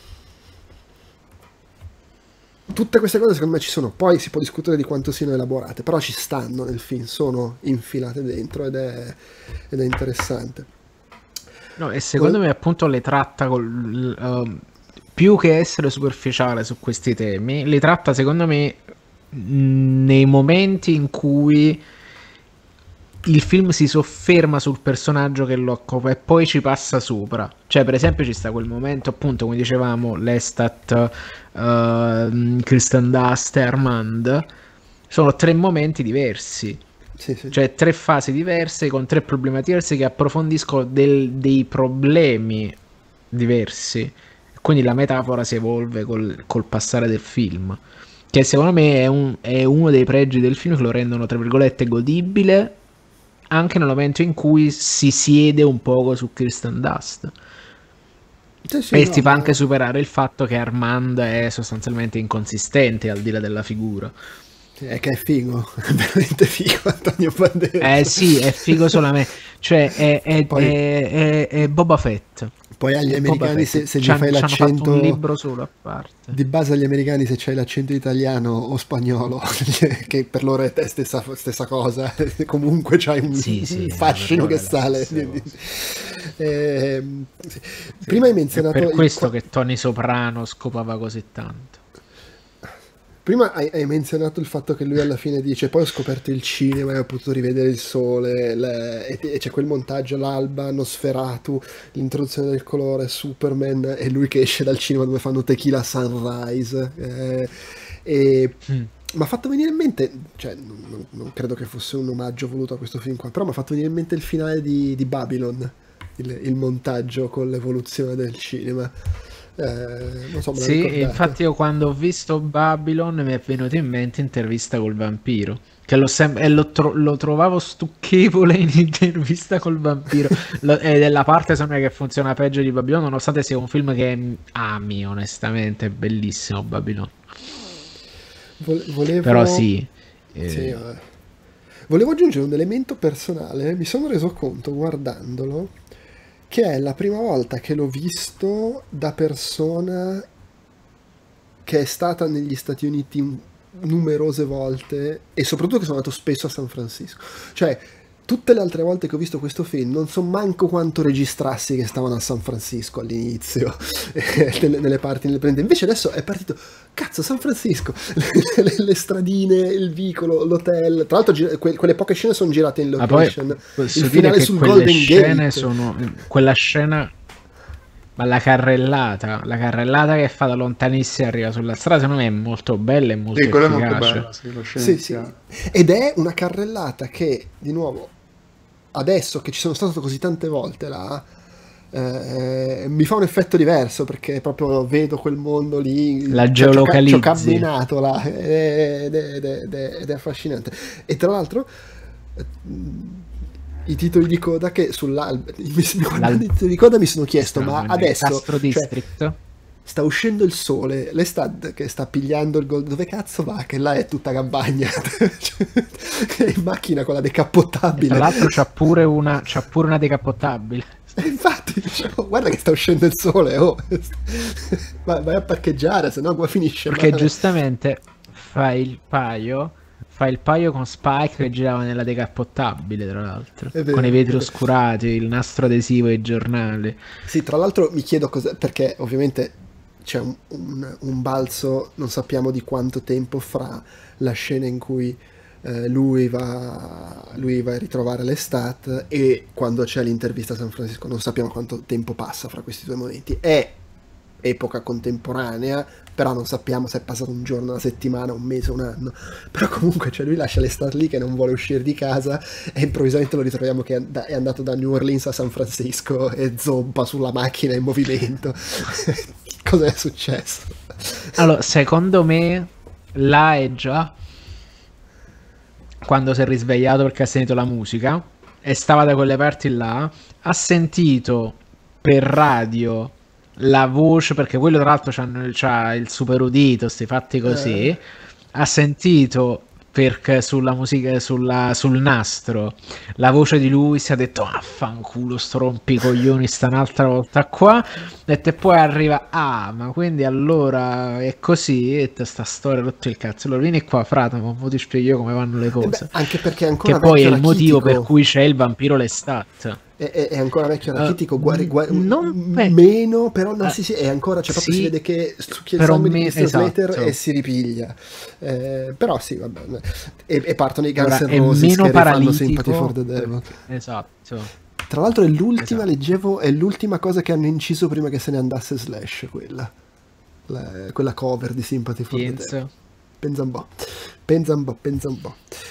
tutte queste cose secondo me ci sono, poi si può discutere di quanto siano elaborate, però ci stanno nel film, sono infilate dentro ed è, ed è interessante. No, e secondo me appunto le tratta col, ehm, più che essere superficiale su questi temi, li tratta secondo me mh, nei momenti in cui il film si sofferma sul personaggio che lo accopre e poi ci passa sopra. Cioè, per esempio, ci sta quel momento, appunto, come dicevamo, Lestat, ehm, Kristen Dust e Armand. Sono tre momenti diversi. Sì, sì. Cioè tre fasi diverse con tre problemi diversi che approfondiscono del- dei problemi diversi. Quindi la metafora si evolve col, col passare del film. Che secondo me è, un- è uno dei pregi del film che lo rendono, tra virgolette, godibile anche nel momento in cui si siede un poco su Kristen Dust. Sì, sì, E no, ti fa ma- anche superare il fatto che Armand è sostanzialmente inconsistente al di là della figura. è che è figo, è veramente figo Antonio Banderas. Eh sì, è figo solamente. Cioè, è, è, Poi- è, è, è Boba Fett. Poi agli È Boba americani Fett. se, se gli C'han- fai c'hanno fatto l'accento un libro solo a parte. di base, agli americani se c'hai l'accento italiano o spagnolo che per loro è te stessa, stessa cosa, comunque c'hai un, Sì, sì, un fascino per che loro è la sale. stessa Eh, sì. Prima hai menzionato... È per il- questo che Tony Soprano scopava così tanto. Prima hai, hai menzionato il fatto che lui alla fine dice poi ho scoperto il cinema e ho potuto rivedere il sole le- e, e c'è quel montaggio all'alba, Nosferatu, l'introduzione del colore, Superman e lui che esce dal cinema dove fanno Tequila Sunrise eh, e Mm. mi ha fatto venire in mente, cioè non, non- non credo che fosse un omaggio voluto a questo film qua, però mi ha fatto venire in mente il finale di, di Babylon, il, il montaggio con l'evoluzione del cinema. Eh, non so, me l'ha Sì, ricordato. infatti io quando ho visto Babylon mi è venuto in mente Intervista col vampiro, che l'ho sem- e lo, tro- lo trovavo stucchevole in Intervista col vampiro, Lo- ed è la parte secondo me che funziona peggio di Babylon, nonostante sia un film che ami onestamente, è bellissimo Babylon. Vol- volevo... Però sì, eh, Sì, vabbè. Volevo aggiungere un elemento personale, mi sono reso conto guardandolo che è la prima volta che l'ho visto da persona che è stata negli Stati Uniti un- numerose volte e soprattutto che sono andato spesso a San Francisco. Cioè, tutte le altre volte che ho visto questo film non so manco quanto registrassi che stavano a San Francisco all'inizio, nelle, nelle parti, nelle prende. Invece adesso è partito, cazzo, San Francisco, le, le- le stradine, il vicolo, l'hotel. Tra l'altro gi- que- quelle poche scene sono girate in ma poi location. posso Il dire finale che sul quelle Golden scene Gate. sono quella scena, ma la carrellata, la carrellata che fa da lontanissima e arriva sulla strada, secondo me è molto bella e molto Sì, quella è molto efficace. bella, sì, lo scena Sì, sì. iniziale. Ed è una carrellata che, di nuovo, adesso che ci sono stato così tante volte là, eh, mi fa un effetto diverso perché proprio vedo quel mondo lì, La ci ho- ci ho ca- ci ho geolocalizzi. camminato là ed è, ed è- ed è- ed è affascinante. E tra l'altro eh, i titoli di coda che sull'album, guardando i titoli di coda mi sono chiesto, ma adesso Castro cioè, District. sta uscendo il sole, l'estate che sta pigliando il gol, dove cazzo va? Che là è tutta campagna, è in macchina con la E decappottabile. tra l'altro c'ha pure una, c'ha pure una decappottabile. E infatti dicevo, guarda che sta uscendo il sole, oh. vai, vai a parcheggiare, sennò qua finisce Perché male. giustamente fa il paio, fa il paio con Spike che girava nella decappottabile, tra l'altro, È vero, con i vetri è vero. oscurati, il nastro adesivo e i giornali. Sì, tra l'altro mi chiedo cosa, perché ovviamente c'è un, un- un balzo, non sappiamo di quanto tempo, fra la scena in cui eh, lui va, lui va a ritrovare l'estate e quando c'è l'intervista a San Francisco, non sappiamo quanto tempo passa fra questi due momenti. È epoca contemporanea, però non sappiamo se è passato un giorno, una settimana, un mese, un anno. Però comunque, cioè, lui lascia l'estate lì che non vuole uscire di casa e improvvisamente lo ritroviamo che è and- è andato da New Orleans a San Francisco e zompa sulla macchina in movimento. Cosa è successo? Allora, secondo me, là è già quando si è risvegliato perché ha sentito la musica e stava da quelle parti là, ha sentito per radio la voce, perché quello tra l'altro c'hanno- c'ha il super udito, sti fatti così, Eh. ha sentito perché sulla musica, sulla, sul nastro, la voce di lui, si è detto affanculo sto rompicoglioni sta un'altra volta qua, e te poi arriva, ah ma quindi allora è così, e te sta storia rotto il cazzo, allora vieni qua frate, ma mo ti spiego io come vanno le Eh beh, cose, anche perché è ancora che poi è vecchio il motivo per rachitico. cui c'è il vampiro Lestat. È, è- è ancora vecchio Eh, rachitico, guardi, guardi- non pe- meno, però no, eh, sì, sì, è ancora, cioè proprio sì, si vede che succhia il però sangue di me- Christian Slater esatto. e si ripiglia. Eh, però sì, vabbè. E, e partono i Guns Ora, N' è Roses meno che rifanno paralitico. Sympathy for the Devil. Esatto. Tra l'altro è l'ultima, Esatto. leggevo, è l'ultima cosa che hanno inciso prima che se ne andasse Slash, quella. La- quella cover di Sympathy for the Devil. Penso. Pensa un po', pensa un po', pensa un po'.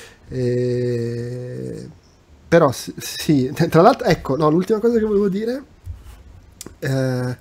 Eh, Però sì, sì, tra l'altro, ecco, no, l'ultima cosa che volevo dire, eh,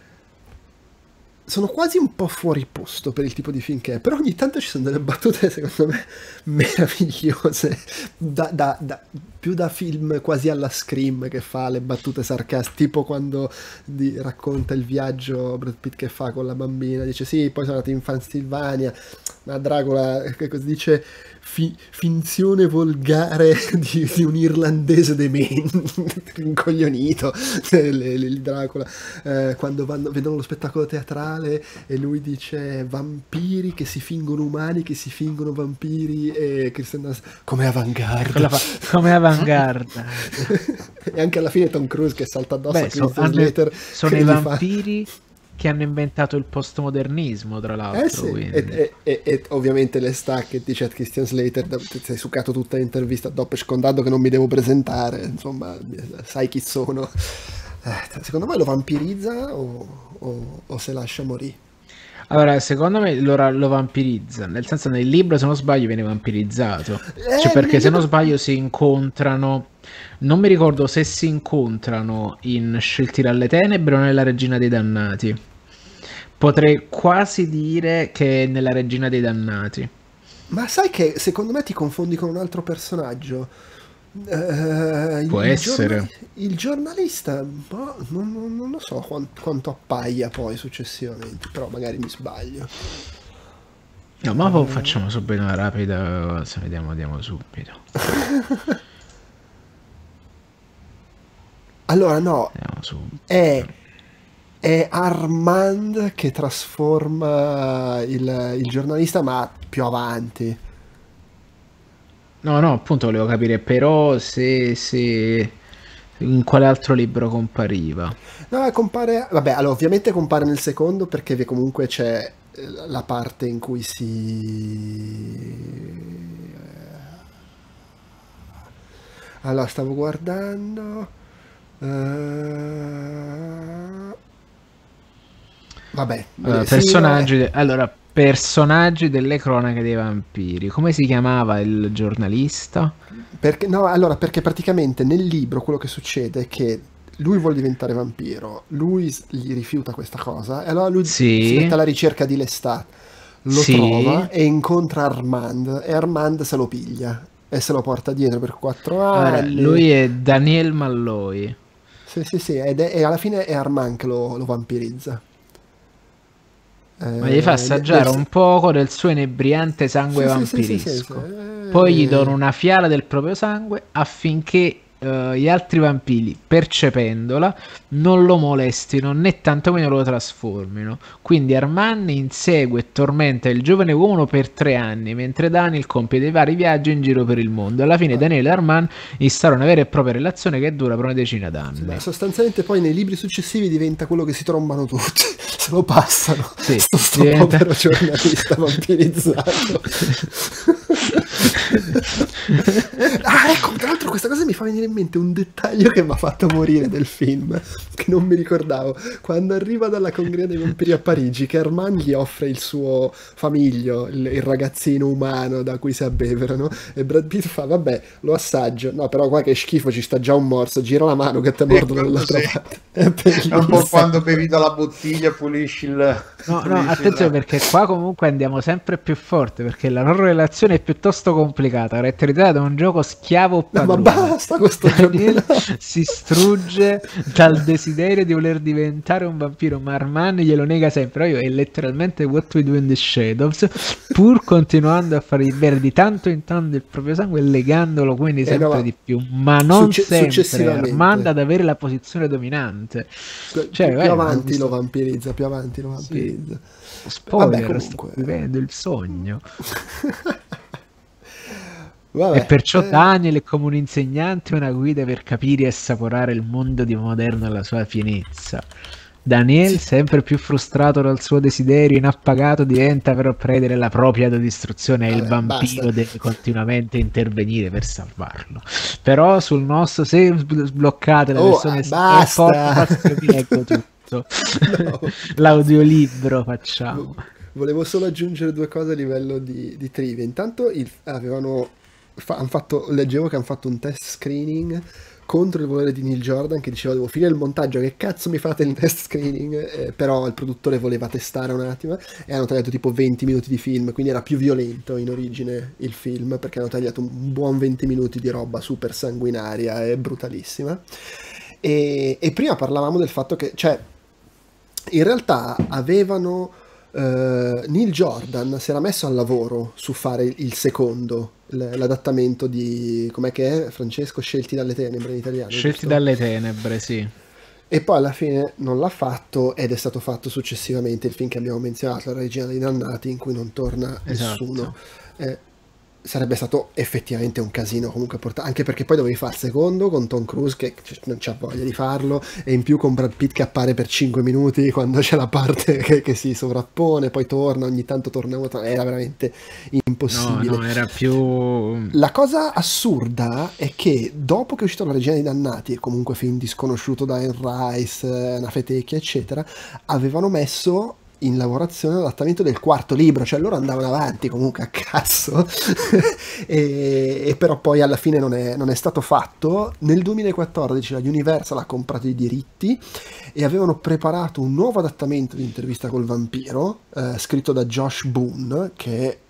sono quasi un po' fuori posto per il tipo di film che è, però ogni tanto ci sono delle battute secondo me meravigliose, da, da- da- più da film quasi alla Scream che fa le battute sarcastiche, tipo quando di- racconta il viaggio Brad Pitt che fa con la bambina, dice sì, poi sono andato in Transilvania, ma Dracula che cosa dice? Fi- finzione volgare di, di un irlandese demente, incoglionito, il, il Dracula, eh, quando vanno, vedono lo spettacolo teatrale e lui dice vampiri che si fingono umani, che si fingono vampiri, e Christian Dunst, come avanguardia. Quella fa- come avanguardia. E anche alla fine Tom Cruise che salta addosso Beh, a so- Christian hanno- Slater. sono che i gli fa- vampiri che hanno inventato il postmodernismo, tra l'altro. Eh sì, quindi. e, e- e- e ovviamente le stacche dice a Christian Slater, da- ti sei succato tutta l'intervista dopo scontato che non mi devo presentare, insomma, sai chi sono. Eh, secondo me lo vampirizza o, o- o se lascia morire? Allora, secondo me lo, ra- lo vampirizza, nel senso nel libro, se non sbaglio, viene vampirizzato. Eh, Cioè, perché nel se non libro- sbaglio si incontrano, non mi ricordo se si incontrano in Scelti dalle Tenebre o nella Regina dei Dannati. Potrei quasi dire che è nella Regina dei Dannati. Ma sai che secondo me ti confondi con un altro personaggio? Eh, il, Può il essere. giorna- il giornalista, boh, non, non- non lo so quan- quanto appaia poi successivamente, però magari mi sbaglio. No, ma poi facciamo subito una rapida, se vediamo, vediamo subito. Allora, no, Vediamo subito. è, è Armand che trasforma il, il giornalista, ma più avanti. No, no, appunto volevo capire, però se, se in quale altro libro compariva. No, compare. Vabbè, allora ovviamente compare nel secondo perché vi- comunque c'è eh, la parte in cui si. Allora, stavo guardando. eh, Vabbè, Allora, sì, personaggi, vabbè. de- allora, personaggi delle cronache dei vampiri. Come si chiamava il giornalista? Perché, no, allora, perché praticamente nel libro quello che succede è che lui vuole diventare vampiro, lui s- gli rifiuta questa cosa, e allora lui si Sì, mette alla ricerca di Lestat, lo sì. trova e incontra Armand, e Armand se lo piglia e se lo porta dietro per quattro Allora, anni. lui è Daniel Malloy. Sì, sì, sì, ed è- e alla fine è Armand che lo, lo vampirizza. Ma gli fa Eh, assaggiare nel- un poco del suo inebriante sangue Sì, sì, sì, sì, sì, sì, vampiresco. eh, Poi gli donano una fiala del proprio sangue affinché eh, gli altri vampiri, percependola, non lo molestino né tantomeno lo trasformino. Quindi Armand insegue e tormenta il giovane uomo per tre anni, mentre Daniel compie dei vari viaggi in giro per il mondo. Alla fine Daniel e Armand instaurano una vera e propria relazione che dura per una decina d'anni. Beh, sostanzialmente poi nei libri successivi diventa quello che si trombano tutti, se lo passano, Sì, sto, sto diventa- povero giornalista vampirizzato. Ah, ecco, tra l'altro questa cosa mi fa venire in mente un dettaglio che mi ha fatto morire del film, che non mi ricordavo. Quando arriva dalla congrega dei vampiri a Parigi, che Armand gli offre il suo famiglio, il, il ragazzino umano da cui si abbeverano, e Brad Pitt fa, vabbè, lo assaggio. No, però qua che schifo, ci sta già un morso, gira la mano che te mordo quello dall'altra sì. parte. È È un po' bellissimo. quando bevi dalla bottiglia, pulisci il... No, no, pulisci attenzione la- perché qua comunque andiamo sempre più forte perché la loro relazione è piuttosto complicata, caratterizzata da un gioco schiavo o No, ma padrone. basta questo Daniel giornale. si strugge dal desiderio di voler diventare un vampiro, ma Armand glielo nega sempre. Io è letteralmente What We Do in the Shadows, pur continuando a fargli bere di tanto in tanto il proprio sangue e legandolo quindi Eh, sempre no, ma di più, ma non succe- sempre successivamente. Armand ad avere la posizione dominante. Più, Cioè, più vai, ma avanti questo- lo vampirizza, più avanti lo vampirizza. Spoiler, Vabbè, sto comunque. vivendo il sogno. Vabbè, E perciò eh, Daniel è come un insegnante e una guida per capire e assaporare il mondo di moderno alla sua pienezza. Daniel, sempre più frustrato dal suo desiderio inappagato, diventa però prede della propria autodistruzione e il Vabbè, vampiro basta. deve continuamente intervenire per salvarlo. Però sul nostro, se sb- sbloccate la Oh, versione eh, Sport, basta. faccio vi leggo tutto. No. L'audiolibro facciamo. Vo- Volevo solo aggiungere due cose a livello di, di trivia. Intanto il- avevano fa- han fatto, leggevo che hanno fatto un test screening contro il volere di Neil Jordan, che diceva devo finire il montaggio, che cazzo mi fate il test screening? Eh, però il produttore voleva testare un attimo e hanno tagliato tipo venti minuti di film, quindi era più violento in origine il film perché hanno tagliato un buon venti minuti di roba super sanguinaria e brutalissima. E, e prima parlavamo del fatto che, cioè, in realtà avevano eh, Neil Jordan si era messo al lavoro su fare il secondo, l- l'adattamento di, com'è che è, Francesco? Scelti dalle tenebre in italiano, Scelti giusto? dalle tenebre, sì. E poi alla fine non l'ha fatto ed è stato fatto successivamente il film che abbiamo menzionato, La Regina dei Dannati, in cui non torna Esatto. nessuno. Eh, sarebbe stato effettivamente un casino comunque portare, anche perché poi dovevi fare il secondo con Tom Cruise che non c'ha voglia di farlo, e in più con Brad Pitt che appare per cinque minuti quando c'è la parte che, che si sovrappone, poi torna, ogni tanto torna, era veramente impossibile. No, no, era più... La cosa assurda è che dopo che è uscito La Regina dei Dannati, e comunque film disconosciuto da Anne Rice, Anna Fetecchia eccetera, avevano messo in lavorazione l'adattamento del quarto libro, cioè loro andavano avanti comunque a cazzo e, e però poi alla fine non è, non è stato fatto. Nel duemilaquattordici la Universal ha comprato i diritti e avevano preparato un nuovo adattamento di Intervista col vampiro, eh, scritto da Josh Boone, che eh,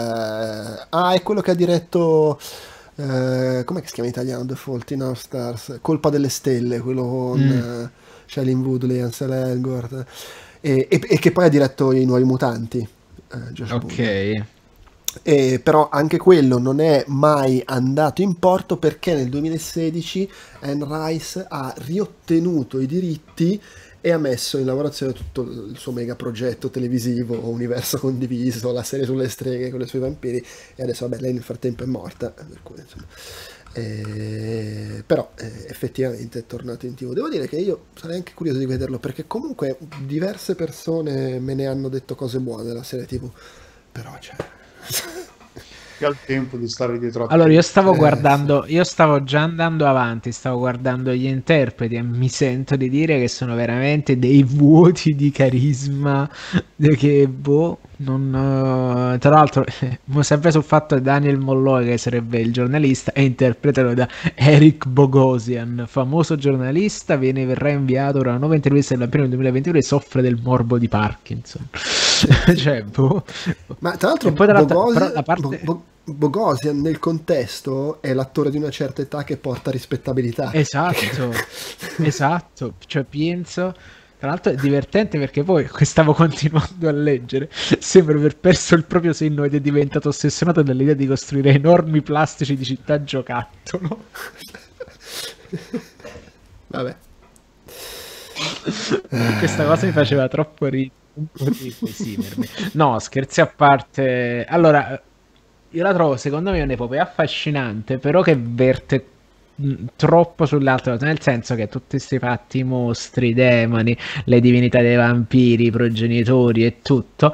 ah, è quello che ha diretto eh, com'è che si chiama in italiano? The Fault in Our Stars, Colpa delle stelle, quello con mm. eh, Shailene Woodley, Ansel Elgort, E, e, e che poi ha diretto I Nuovi Mutanti, eh, Josh ok Boone. E, però anche quello non è mai andato in porto perché nel duemilasedici Anne Rice ha riottenuto i diritti e ha messo in lavorazione tutto il suo mega progetto televisivo, universo condiviso, la serie sulle streghe con i suoi vampiri, e adesso vabbè lei nel frattempo è morta, per cui insomma Eh, però eh, effettivamente è tornato in tivù. Devo dire che io sarei anche curioso di vederlo perché comunque diverse persone me ne hanno detto cose buone della serie tivù, però cioè che ha il tempo di stare dietro a allora io stavo eh, guardando sì. io stavo già andando avanti, stavo guardando gli interpreti e mi sento di dire che sono veramente dei vuoti di carisma che boh non, uh, tra l'altro uh, sempre sul fatto che Daniel Molloy, che sarebbe il giornalista, è interpretato da Eric Bogosian, famoso giornalista, viene verrà inviato per una nuova intervista del vampiro nel duemilaventidue e soffre del morbo di Parkinson. Cioè, boh. Ma tra l'altro, poi, tra l'altro Bogosi- però la parte... Bo- Bo- Bogosian nel contesto è l'attore di una certa età che porta rispettabilità. Esatto, esatto, cioè penso... Tra l'altro è divertente perché poi stavo continuando a leggere, sembra aver perso il proprio senno ed è diventato ossessionato dall'idea di costruire enormi plastici di città giocattolo. Vabbè. Questa cosa mi faceva troppo ridere, un po' di esimermi. No, scherzi a parte. Allora, io la trovo secondo me un'epopea affascinante, però che verte troppo sull'altro, nel senso che tutti questi fatti, i mostri, i demoni, le divinità dei vampiri, i progenitori e tutto,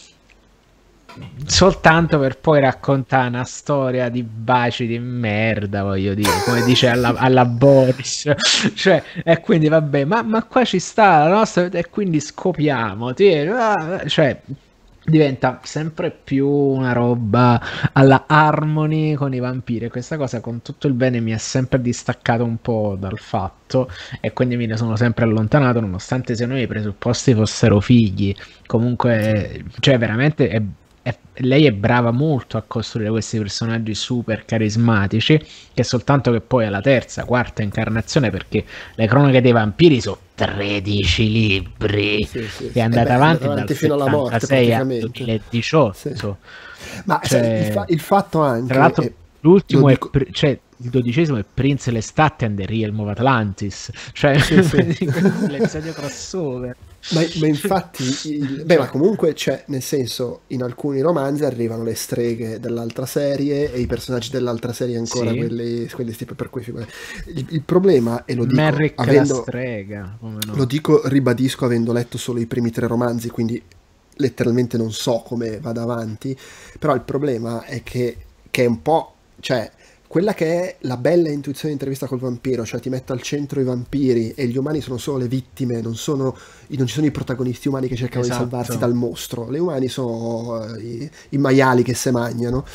soltanto per poi raccontare una storia di baci di merda, voglio dire, come dice alla, alla Boris, cioè, e quindi vabbè, ma, ma qua ci sta la nostra, e quindi scopiamo, cioè diventa sempre più una roba alla Harmony con i vampiri, e questa cosa, con tutto il bene, mi ha sempre distaccato un po' dal fatto e quindi me ne sono sempre allontanato, nonostante secondo me i presupposti fossero fighi. Comunque, cioè veramente è, è, lei è brava molto a costruire questi personaggi super carismatici, che soltanto che poi alla terza, quarta incarnazione, perché le cronache dei vampiri sono tredici libri, sì, sì, è andata eh beh, avanti, avanti dal fino alla morte al duemiladiciotto, sì. Ma cioè, sai, il, fa- il fatto anche tra l'altro è, l'ultimo dico... è cioè il dodicesimo è Prince Lestat and the Realm of Atlantis, cioè sì, sì. l'episodio crossover. Ma, ma infatti, il, beh, ma comunque c'è, nel senso, in alcuni romanzi arrivano le streghe dell'altra serie e i personaggi dell'altra serie ancora, sì. quelli, quelli tipo, per cui il, il problema, e lo dico Merrick avendo, la strega, come no? Lo dico, ribadisco, avendo letto solo i primi tre romanzi, quindi letteralmente non so come vada avanti, però il problema è che, che è un po', cioè quella che è la bella intuizione di Intervista col vampiro, cioè ti metto al centro i vampiri e gli umani sono solo le vittime, non, sono, non ci sono i protagonisti umani che cercano esatto. di salvarsi dal mostro, le umani sono uh, i, i maiali che se mangiano.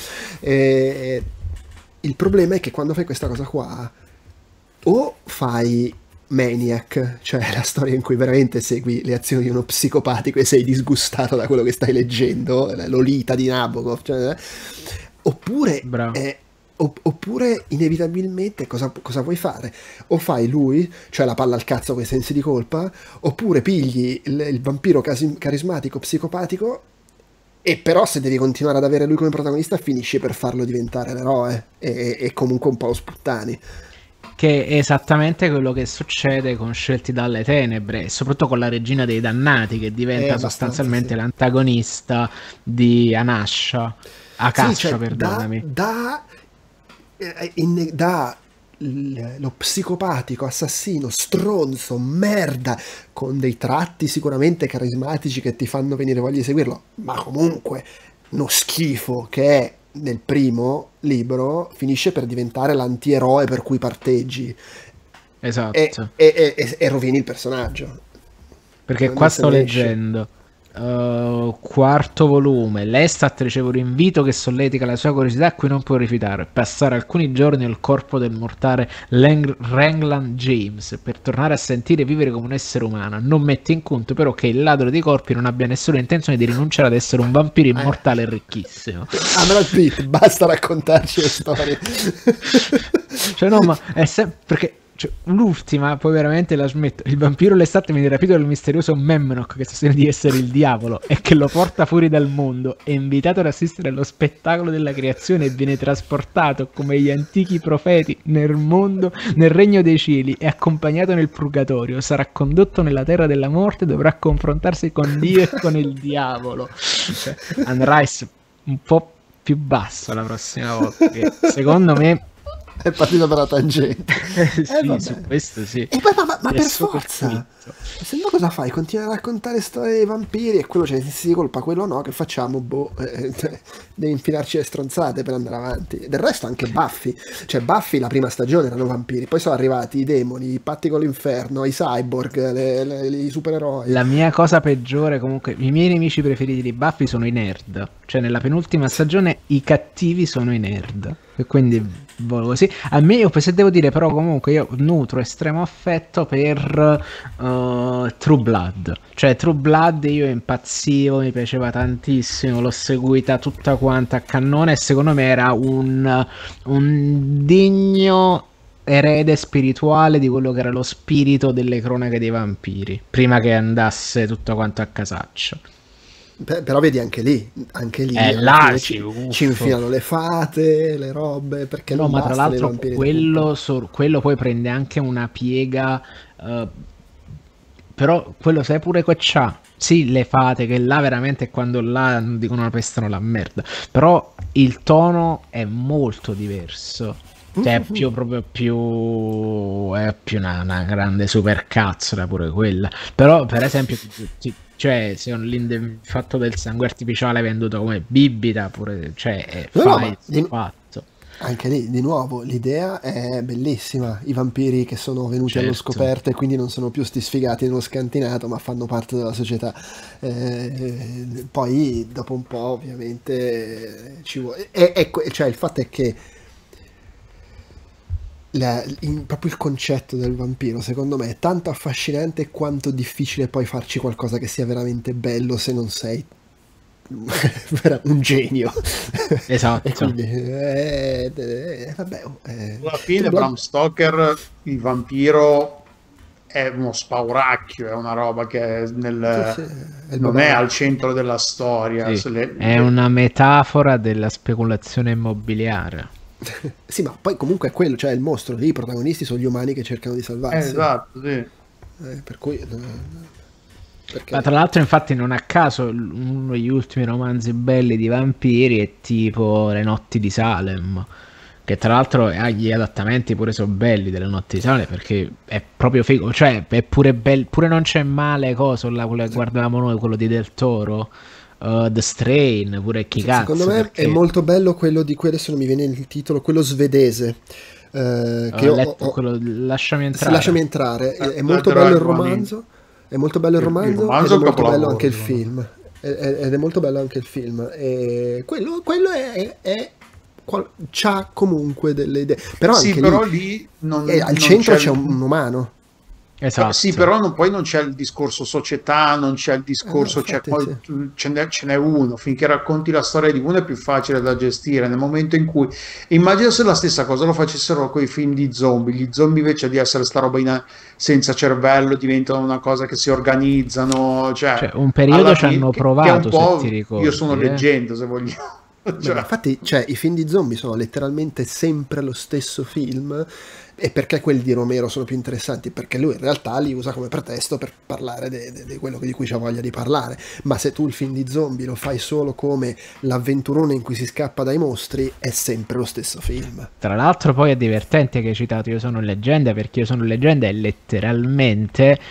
E il problema è che quando fai questa cosa qua, o fai Maniac, cioè la storia in cui veramente segui le azioni di uno psicopatico e sei disgustato da quello che stai leggendo, Lolita di Nabokov, cioè, oppure... Eh, oppure inevitabilmente cosa, cosa vuoi fare? O fai lui, cioè la palla al cazzo con i sensi di colpa, oppure pigli il, il vampiro casi, carismatico, psicopatico, e però se devi continuare ad avere lui come protagonista finisci per farlo diventare l'eroe e, e comunque un po' lo sputtani. Che è esattamente quello che succede con Scelti dalle Tenebre, e soprattutto con la Regina dei Dannati, che diventa sostanzialmente sì. l'antagonista di Anasha. a caccia, sì, cioè, perdonami. Da, da, in, da lo psicopatico, assassino, stronzo, merda, con dei tratti sicuramente carismatici che ti fanno venire voglia di seguirlo, ma comunque uno schifo che è nel primo libro, finisce per diventare l'antieroe per cui parteggi. Esatto. E, e, e, e rovini il personaggio. Perché non qua se sto ne esce. leggendo uh, quarto volume. Lestat riceve un invito che solletica la sua curiosità a cui non può rifiutare: passare alcuni giorni al corpo del mortale Lang- Raglan James per tornare a sentire e vivere come un essere umano. Non mette in conto però che il ladro di corpi non abbia nessuna intenzione di rinunciare ad essere un vampiro immortale e ricchissimo. Amral Pitt, basta raccontarci le storie. Cioè no, ma è sempre perché, cioè, l'ultima poi veramente la smetto. Il vampiro l'estate viene rapito dal misterioso Memnoch che sostiene di essere il diavolo e che lo porta fuori dal mondo. È invitato ad assistere allo spettacolo della creazione e viene trasportato come gli antichi profeti nel mondo, nel regno dei cieli, e accompagnato nel purgatorio. Sarà condotto nella terra della morte e dovrà confrontarsi con Dio e con il diavolo. Cioè, andrà un po' più basso la prossima volta, che secondo me è partito per la tangente. Eh, sì, eh, su questo sì. E poi, ma, ma, ma per Adesso forza, se no cosa fai? Continui a raccontare storie dei vampiri e quello c'è sensi di colpa, quello no, che facciamo? Boh, eh, devi infilarci le stronzate per andare avanti. Del resto anche Buffy, cioè Buffy la prima stagione erano vampiri, poi sono arrivati i demoni, i patti con l'inferno, i cyborg, le, le, i supereroi. La mia cosa peggiore, comunque, i miei nemici preferiti di Buffy sono i nerd. Cioè nella penultima stagione i cattivi sono i nerd. E quindi così. A me, io se devo dire, però comunque io nutro estremo affetto per uh, True Blood. Cioè True Blood io impazzivo, mi piaceva tantissimo, l'ho seguita tutta quanta a cannone e secondo me era un, un degno erede spirituale di quello che era lo spirito delle cronache dei vampiri, prima che andasse tutto quanto a casaccio. Beh, però vedi anche lì, anche lì eh, là, ci, sì, ci infilano le fate, le robe, perché no, non ma tra l'altro quello, so, quello poi prende anche una piega, uh, però quello sai pure che c'ha, sì, le fate, che là veramente quando là dicono la pestano la merda, però il tono è molto diverso. Cioè è più proprio più è più una, una grande supercazzola pure quella. Però per esempio ti, cioè se il fatto del sangue artificiale venduto come bibita pure, cioè è no, fai, no, fatto. Anche lì di nuovo l'idea è bellissima, i vampiri che sono venuti certo. allo scoperto e quindi non sono più sti sfigati nello scantinato ma fanno parte della società, eh, poi dopo un po' ovviamente ci vuole, e, e, cioè il fatto è che La, in, proprio il concetto del vampiro secondo me è tanto affascinante quanto difficile poi farci qualcosa che sia veramente bello se non sei un genio. Esatto. E quindi eh, eh, vabbè, eh, alla fine Bram Stoker il vampiro è uno spauracchio, è una roba che è nel, sì, sì, è non è al centro della storia, sì, le, è le... una metafora della speculazione immobiliare. Sì, ma poi comunque è quello, cioè il mostro lì, i protagonisti sono gli umani che cercano di salvarsi. Esatto, sì. Eh, per cui... Perché... Ma tra l'altro infatti non a caso uno degli ultimi romanzi belli di vampiri è tipo Le notti di Salem, che tra l'altro gli adattamenti pure sono belli delle notti di Salem, perché è proprio figo, cioè è pure bello, pure non c'è male cosa là, quello che guardavamo noi, quello di Del Toro. Uh, The Strain, pure chi cazzo, secondo me perché... è molto bello quello di quello, adesso non mi viene il titolo, quello svedese, eh, che ho ho letto ho, quello, lasciami entrare, lasciami entrare. È, è uh, molto bello il romanzo, è molto bello il romanzo, il romanzo ed è molto bello anche il film, ed è molto bello anche il film, e quello, quello è, è c'ha comunque delle idee, però sì, anche però lì, lì non, è, al non centro c'è, c'è un, un umano. Esatto. Sì, però non, poi non c'è il discorso società, non c'è il discorso, eh, no, infatti, c'è, sì. ce, n'è, ce n'è uno, finché racconti la storia di uno è più facile da gestire, nel momento in cui, immagino se la stessa cosa lo facessero con i film di zombie, gli zombie invece di essere sta roba in, senza cervello diventano una cosa che si organizzano, cioè, cioè un periodo ci hanno che, provato, che è un po', se ti ricordi, io sono eh? leggenda se vogliamo. Cioè, Beh, infatti, cioè, i film di zombie sono letteralmente sempre lo stesso film, e perché quelli di Romero sono più interessanti? Perché lui in realtà li usa come pretesto per parlare di quello di cui c'ha voglia di parlare. Ma se tu il film di zombie lo fai solo come l'avventurone in cui si scappa dai mostri, è sempre lo stesso film. Tra l'altro poi è divertente che hai citato Io sono leggenda, perché Io sono leggenda è letteralmente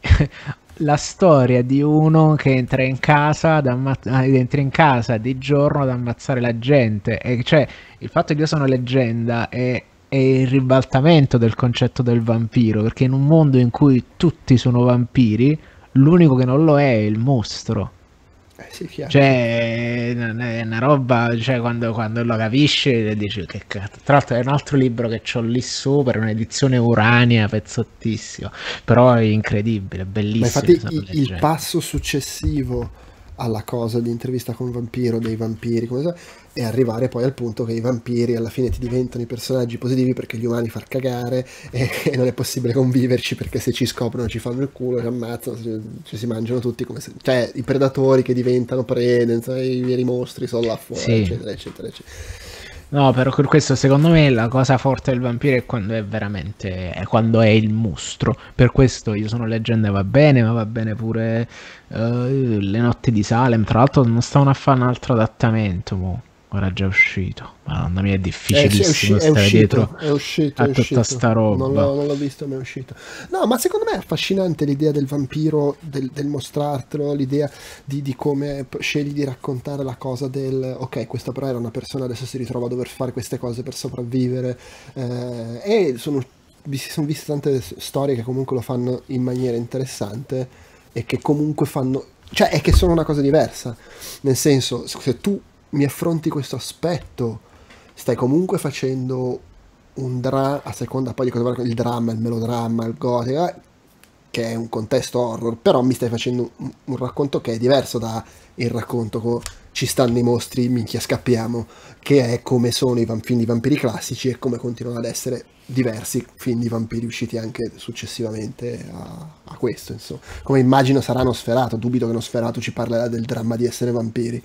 la storia di uno che entra in casa ad amma- entra in casa di giorno ad ammazzare la gente, e cioè il fatto che Io sono leggenda è, è il ribaltamento del concetto del vampiro, perché in un mondo in cui tutti sono vampiri, l'unico che non lo è è il mostro. Eh sì, chiaro. Cioè, non è una roba, cioè, quando, quando lo capisci dici che cazzo. Tra l'altro è un altro libro che c'ho lì sopra, un'edizione uranea, pezzottissimo, però è incredibile, Ma bellissimo. infatti i- il passo successivo alla cosa di Intervista con un vampiro, dei vampiri, come so, è arrivare poi al punto che i vampiri alla fine ti diventano i personaggi positivi perché gli umani far cagare, e, e non è possibile conviverci perché se ci scoprono ci fanno il culo, ci ammazzano, ci, ci si mangiano tutti, come se, cioè i predatori che diventano prede, insomma, i veri mostri sono là fuori, Sì. eccetera, eccetera, eccetera. No, però per questo secondo me la cosa forte del vampiro è quando è veramente, è quando è il mostro. Per questo Io sono leggenda va bene, ma va bene pure eh, Le notti di Salem. Tra l'altro non stavano a fare un altro adattamento, mo. Ora è già uscito. Madonna mia, è Eh, sì, è, difficilissimo usci- è stare uscito, dietro è uscito, a è tutta uscito. sta Non roba. l'ho, non l'ho visto, ma è uscito. No, ma secondo me è affascinante l'idea del vampiro, del, del mostrartelo, l'idea di, di come p- scegli di raccontare la cosa del ok, questa però era una persona, adesso si ritrova a dover fare queste cose per sopravvivere. Eh, e sono, vi- si sono viste tante s- storie che comunque lo fanno in maniera interessante e che comunque fanno, cioè è che sono una cosa diversa. Nel senso, se tu mi affronti questo aspetto, stai comunque facendo un dramma, a seconda poi di cosa va il dramma, il melodramma, il gotico, eh, che è un contesto horror, però mi stai facendo un, un racconto che è diverso da il racconto co- ci stanno i mostri, minchia scappiamo, che è come sono i vam- film di vampiri classici e come continuano ad essere diversi film di vampiri usciti anche successivamente a, a questo, insomma. Come immagino sarà Nosferatu, dubito che Nosferatu ci parlerà del dramma di essere vampiri.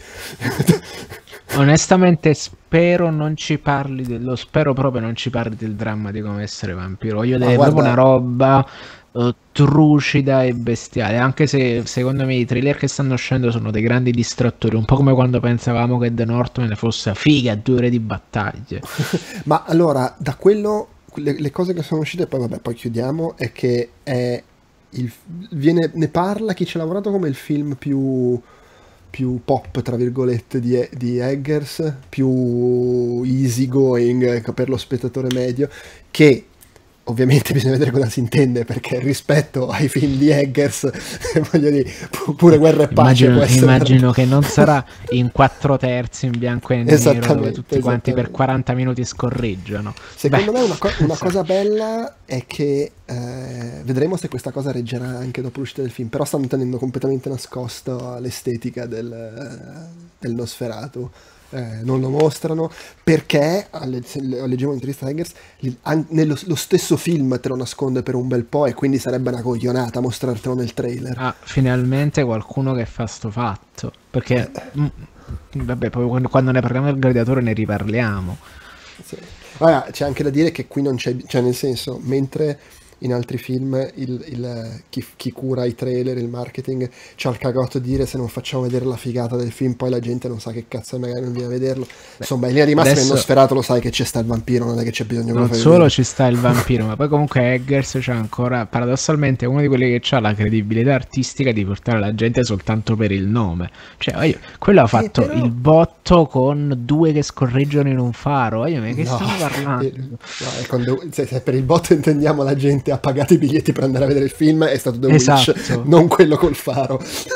Onestamente spero non ci parli, de- lo spero proprio non ci parli del dramma di come essere vampiro. Voglio Ma vedere proprio una guarda, roba eh, trucida e bestiale, anche se secondo me i thriller che stanno uscendo sono dei grandi distrattori, un po' come quando pensavamo che The Northman fosse figa, due ore di battaglie. ma allora, da quello, le, le cose che sono uscite, poi vabbè, poi chiudiamo, è che è il, viene, ne parla chi ci ha lavorato come il film più, più pop, tra virgolette, di, di Eggers, più easy going, ecco, per lo spettatore medio, che ovviamente bisogna vedere cosa si intende, perché rispetto ai film di Eggers, voglio dire, pu- pure Guerra e Pace Immagino, può essere immagino che non sarà in quattro terzi in bianco e nero dove esattamente, tutti quanti per esattamente. quaranta minuti scorreggiano. Secondo Beh, me una, co- una cosa bella è che eh, vedremo se questa cosa reggerà anche dopo l'uscita del film, però stanno tenendo completamente nascosto l'estetica del, eh, del Nosferatu. Eh, non lo mostrano perché, alle- se le- leggevo un'intervista a Eggers, il- an- nello lo stesso film te lo nasconde per un bel po' e quindi sarebbe una coglionata mostrartelo nel trailer. ah, finalmente qualcuno che fa sto fatto. Perché, mm, vabbè, poi quando, quando ne parliamo del gladiatore ne riparliamo. Sì. Ora, c'è anche da dire che qui non c'è, cioè nel senso, mentre in altri film il, il- chi, chi cura i trailer, il marketing, c'ha il cagotto di dire se non facciamo vedere la figata del film, poi la gente non sa che cazzo è, magari non viene a vederlo. Insomma, in linea di massima nel Adesso Nosferatu lo sai che c'è sta il vampiro, non è che c'è bisogno che lo non fai solo vedere. ci sta il vampiro, ma poi comunque Eggers c'ha ancora, paradossalmente, è uno di quelli che ha la credibilità artistica di portare la gente soltanto per il nome. Cioè, io, quello ha Eh, fatto però... il botto con due che scorreggono in un faro. Io, ma che No, stiamo eh, parlando? no, è quando- se, se per il botto intendiamo la gente ha pagato i biglietti per andare a vedere il film, è stato The Witch, Esatto. non quello col faro.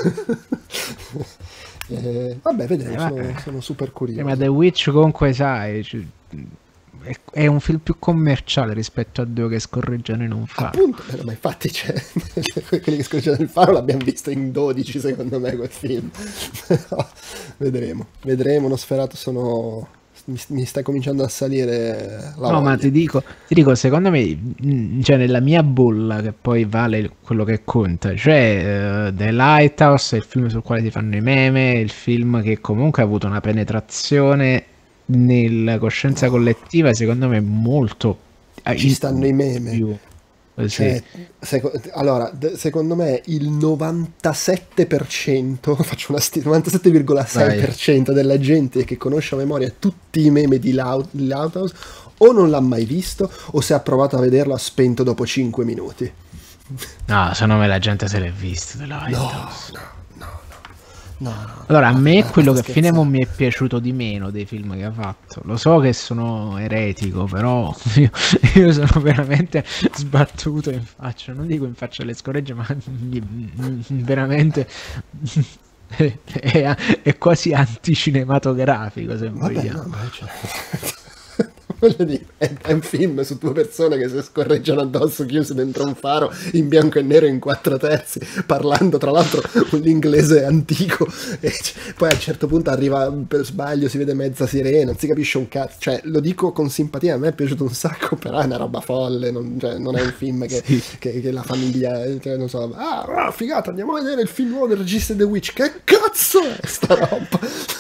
Eh, vabbè, Eh, vedremo, ma, sono, sono super eh, ma curioso. The Witch comunque sai, cioè, è, è un film più commerciale rispetto a due che scorreggiano in un faro. Appunto, eh, ma infatti c'è quelli che scorreggiano il faro l'abbiamo visto in dodici secondo me quel film. Però vedremo, vedremo. Nosferatu sono mi, mi sta cominciando a salire la No, voglia. ma ti dico, ti dico, secondo me, mh, cioè nella mia bolla, che poi vale quello che conta, cioè eh, The Lighthouse è il film sul quale si fanno i meme, il film che comunque ha avuto una penetrazione nella coscienza collettiva, secondo me molto eh, Ci in- stanno i meme. più. Eh, sì. Cioè, seco- allora, d- secondo me il novantasette per cento, faccio una sti- novantasette virgola sei per cento della gente che conosce a memoria tutti i meme di Loud- di Loudhouse o non l'ha mai visto o se ha provato a vederlo ha spento dopo cinque minuti. No, secondo me la gente se l'è visto The No, Lighthouse. no, no, no. No, no, Allora, a no, me no, quello sta che fino a mo scherzando. mi è piaciuto di meno dei film che ha fatto. Lo so che sono eretico, però io, io sono veramente sbattuto in faccia. Non dico in faccia alle scoregge, ma veramente è, è- è quasi anticinematografico, se Vabbè, vogliamo. no, ma cioè... Voglio dire, è, è un film su due persone che si scorreggiano addosso chiuse dentro un faro in bianco e nero in quattro terzi, parlando tra l'altro un inglese antico, e c- poi a un certo punto arriva per sbaglio, si vede mezza sirena, non si capisce un cazzo, cioè lo dico con simpatia, a me è piaciuto un sacco, però è una roba folle, non, cioè, non è un film che, Sì. che, che la famiglia, cioè, non so, ah, ah, figata, andiamo a vedere il film nuovo del regista The Witch, che cazzo è sta roba?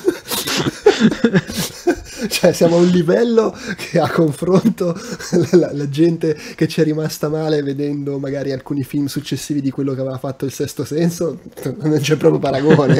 Cioè siamo a un livello che a confronto la, la- la gente che ci è rimasta male vedendo magari alcuni film successivi di quello che aveva fatto Il Sesto Senso, non c'è proprio paragone.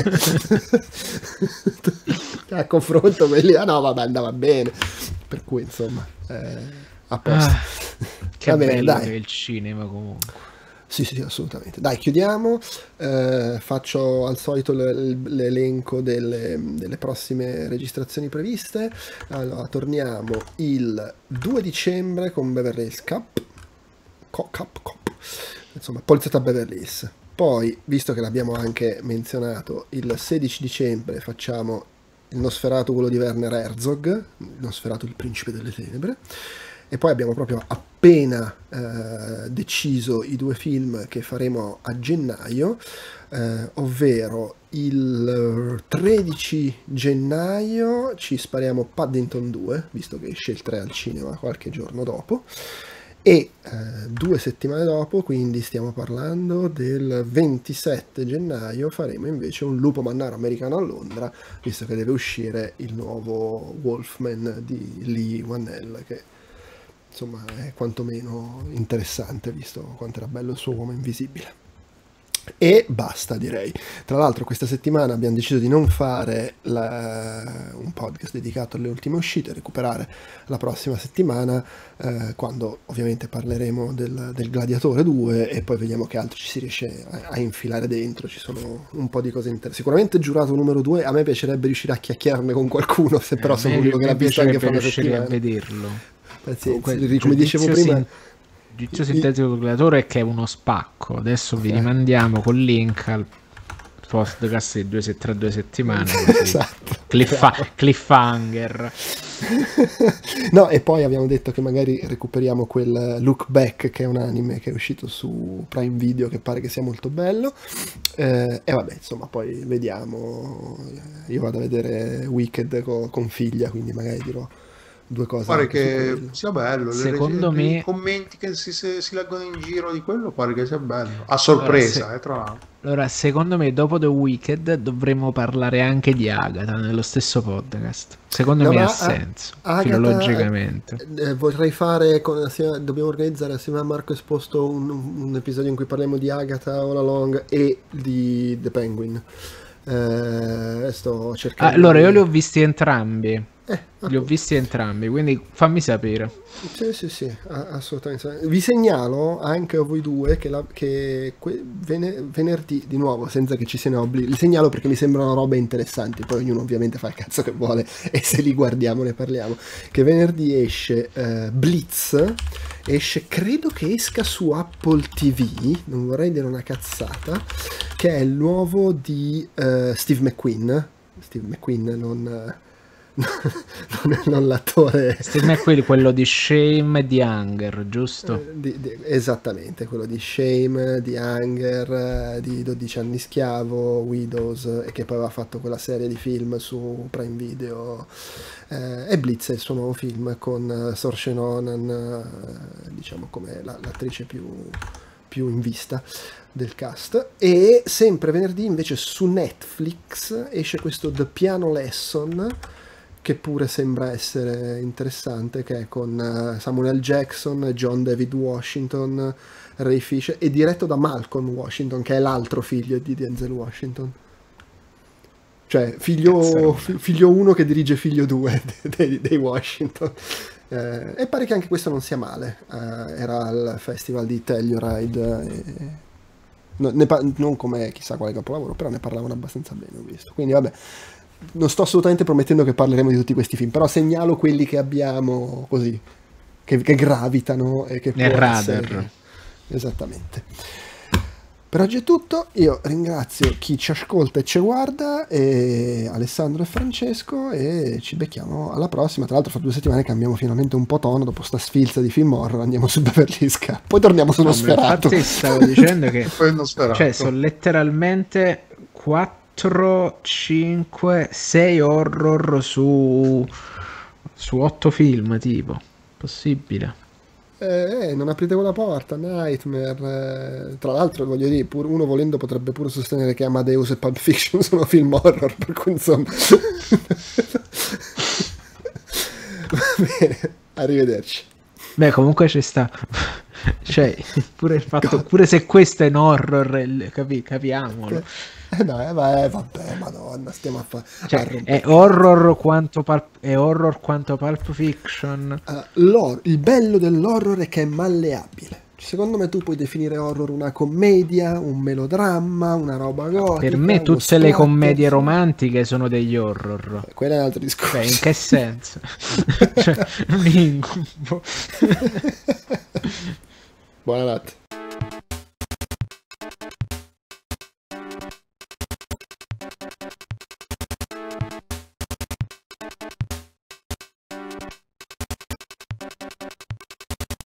A confronto quelli, ah no vabbè andava bene, per cui insomma eh, a posto. Ah, che Va bene, bello dai. che è il cinema comunque. Sì, sì, sì, assolutamente. Dai, chiudiamo. Eh, faccio al solito l- l'elenco delle, delle prossime registrazioni previste. Allora, torniamo il due dicembre con Beverly Hills Cop. Co- Cop, Cop. Insomma, Poliziotto a Beverly Hills. Poi, visto che l'abbiamo anche menzionato, il sedici dicembre facciamo il Nosferatu, quello di Werner Herzog, il Nosferatu, il principe delle tenebre. E poi abbiamo proprio appena eh, deciso i due film che faremo a gennaio, eh, ovvero il tredici gennaio ci spariamo Paddington due, visto che esce il tre al cinema qualche giorno dopo, e eh, due settimane dopo, quindi stiamo parlando del ventisette gennaio, faremo invece un Lupo Mannaro americano a Londra, visto che deve uscire il nuovo Wolfman di Lee Whannell, che insomma è quantomeno interessante visto quanto era bello il suo Uomo Invisibile. E basta, direi. Tra l'altro questa settimana abbiamo deciso di non fare la- un podcast dedicato alle ultime uscite, recuperare la prossima settimana, eh, quando ovviamente parleremo del, del Gladiatore due e poi vediamo che altro ci si riesce a, a infilare dentro. Ci sono un po' di cose interessanti. Sicuramente Giurato numero due, a me piacerebbe riuscire a chiacchierarne con qualcuno, se però Eh, sono mi- l'unico che mi l'ha visto anche fra piacerebbe una riuscire a settimana. vederlo. Pazienza, Comunque, come dicevo giudizio prima, sin- giudizio i- sintetico del gladiatore è che è uno spacco. Adesso vi Eh. rimandiamo col link al podcast di due se- tra due settimane. Così. esatto. Cliffa- cliffhanger. No, e poi abbiamo detto che magari recuperiamo quel Look Back, che è un anime che è uscito su Prime Video, che pare che sia molto bello. Eh, e vabbè, insomma, poi vediamo. Io vado a vedere Wicked co- con figlia, quindi magari dirò due cose Pare anche su che quello. sia bello. le Secondo regi- me- i commenti che si, si- si leggono in giro di quello pare che sia bello. A Allora, sorpresa, se- eh, tra l'altro. allora, secondo me, dopo The Wicked dovremmo parlare anche di Agatha nello stesso podcast. Secondo No, me ma ha a- senso, Agatha, filologicamente. eh, vorrei fare, con, assieme- dobbiamo organizzare assieme a Marco Esposto un, un episodio in cui parliamo di Agatha All Along e di The Penguin. Eh, sto cercando Allora, io di- li ho visti entrambi. Eh, Li ho appunto. visti entrambi, quindi fammi sapere. Sì, sì, sì, a- assolutamente. Vi segnalo anche a voi due che, la- che que- vene- venerdì, di nuovo, senza che ci siano obblighi, li segnalo perché mi sembrano robe interessanti, poi ognuno ovviamente fa il cazzo che vuole e se li guardiamo ne parliamo. Che venerdì esce eh, Blitz, esce, credo che esca su Apple T V, non vorrei dire una cazzata, che è il nuovo di eh, Steve McQueen. Steve McQueen, non... non, non l'attore. Secondo me è quello, quello di Shame e di Hunger, giusto? Eh, di, di, esattamente, quello di Shame, di Hunger, di dodici anni schiavo, Widows, e che poi aveva fatto quella serie di film su Prime Video, eh, e Blitz è il suo nuovo film con Saoirse Ronan, eh, diciamo come la, l'attrice più, più in vista del cast. E sempre venerdì invece su Netflix esce questo The Piano Lesson, che pure sembra essere interessante, che è con Samuel L. Jackson, John David Washington, Ray Fisher, e diretto da Malcolm Washington, che è l'altro figlio di Denzel Washington. Cioè, figlio, figlio uno che dirige figlio due dei, dei Washington. Eh, e pare che anche questo non sia male. Eh, era al festival di Telluride. E... no, ne pa- non come chissà quale capolavoro, però ne parlavano abbastanza bene, ho visto. Quindi vabbè. Non sto assolutamente promettendo che parleremo di tutti questi film, però segnalo quelli che abbiamo così, che, che gravitano e che nel può radar. essere... Esattamente. Per oggi è tutto, io ringrazio chi ci ascolta e ci guarda, e Alessandro e Francesco, e ci becchiamo alla prossima. Tra l'altro fra due settimane cambiamo finalmente un po' tono, dopo sta sfilza di film horror andiamo su Beverly Hills Cop, poi torniamo su Nosferatu. Infatti stavo dicendo che Nosferatu. Cioè sono letteralmente quattro cinque sei horror su su otto film, tipo, possibile? Eh, non aprite quella porta, Nightmare. Eh, tra l'altro voglio dire, pur uno volendo potrebbe pure sostenere che Amadeus e Pulp Fiction sono film horror, per cui insomma. Va bene, arrivederci. Beh, comunque ci sta. Cioè, pure il fatto, pure se questo è un horror, capi, capiamolo. Eh no, eh, vabbè, vabbè, madonna, stiamo a fare. Cioè, è horror quanto Pulp, è horror quanto Pulp Fiction. Uh, il bello dell'horror è che è malleabile. Secondo me tu puoi definire horror una commedia, un melodramma, una roba gotica. Per me tutte splatter, le commedie romantiche sono degli horror. Eh, quello è un altro discorso. Cioè, in che senso? Cioè, un incubo. Buonanotte.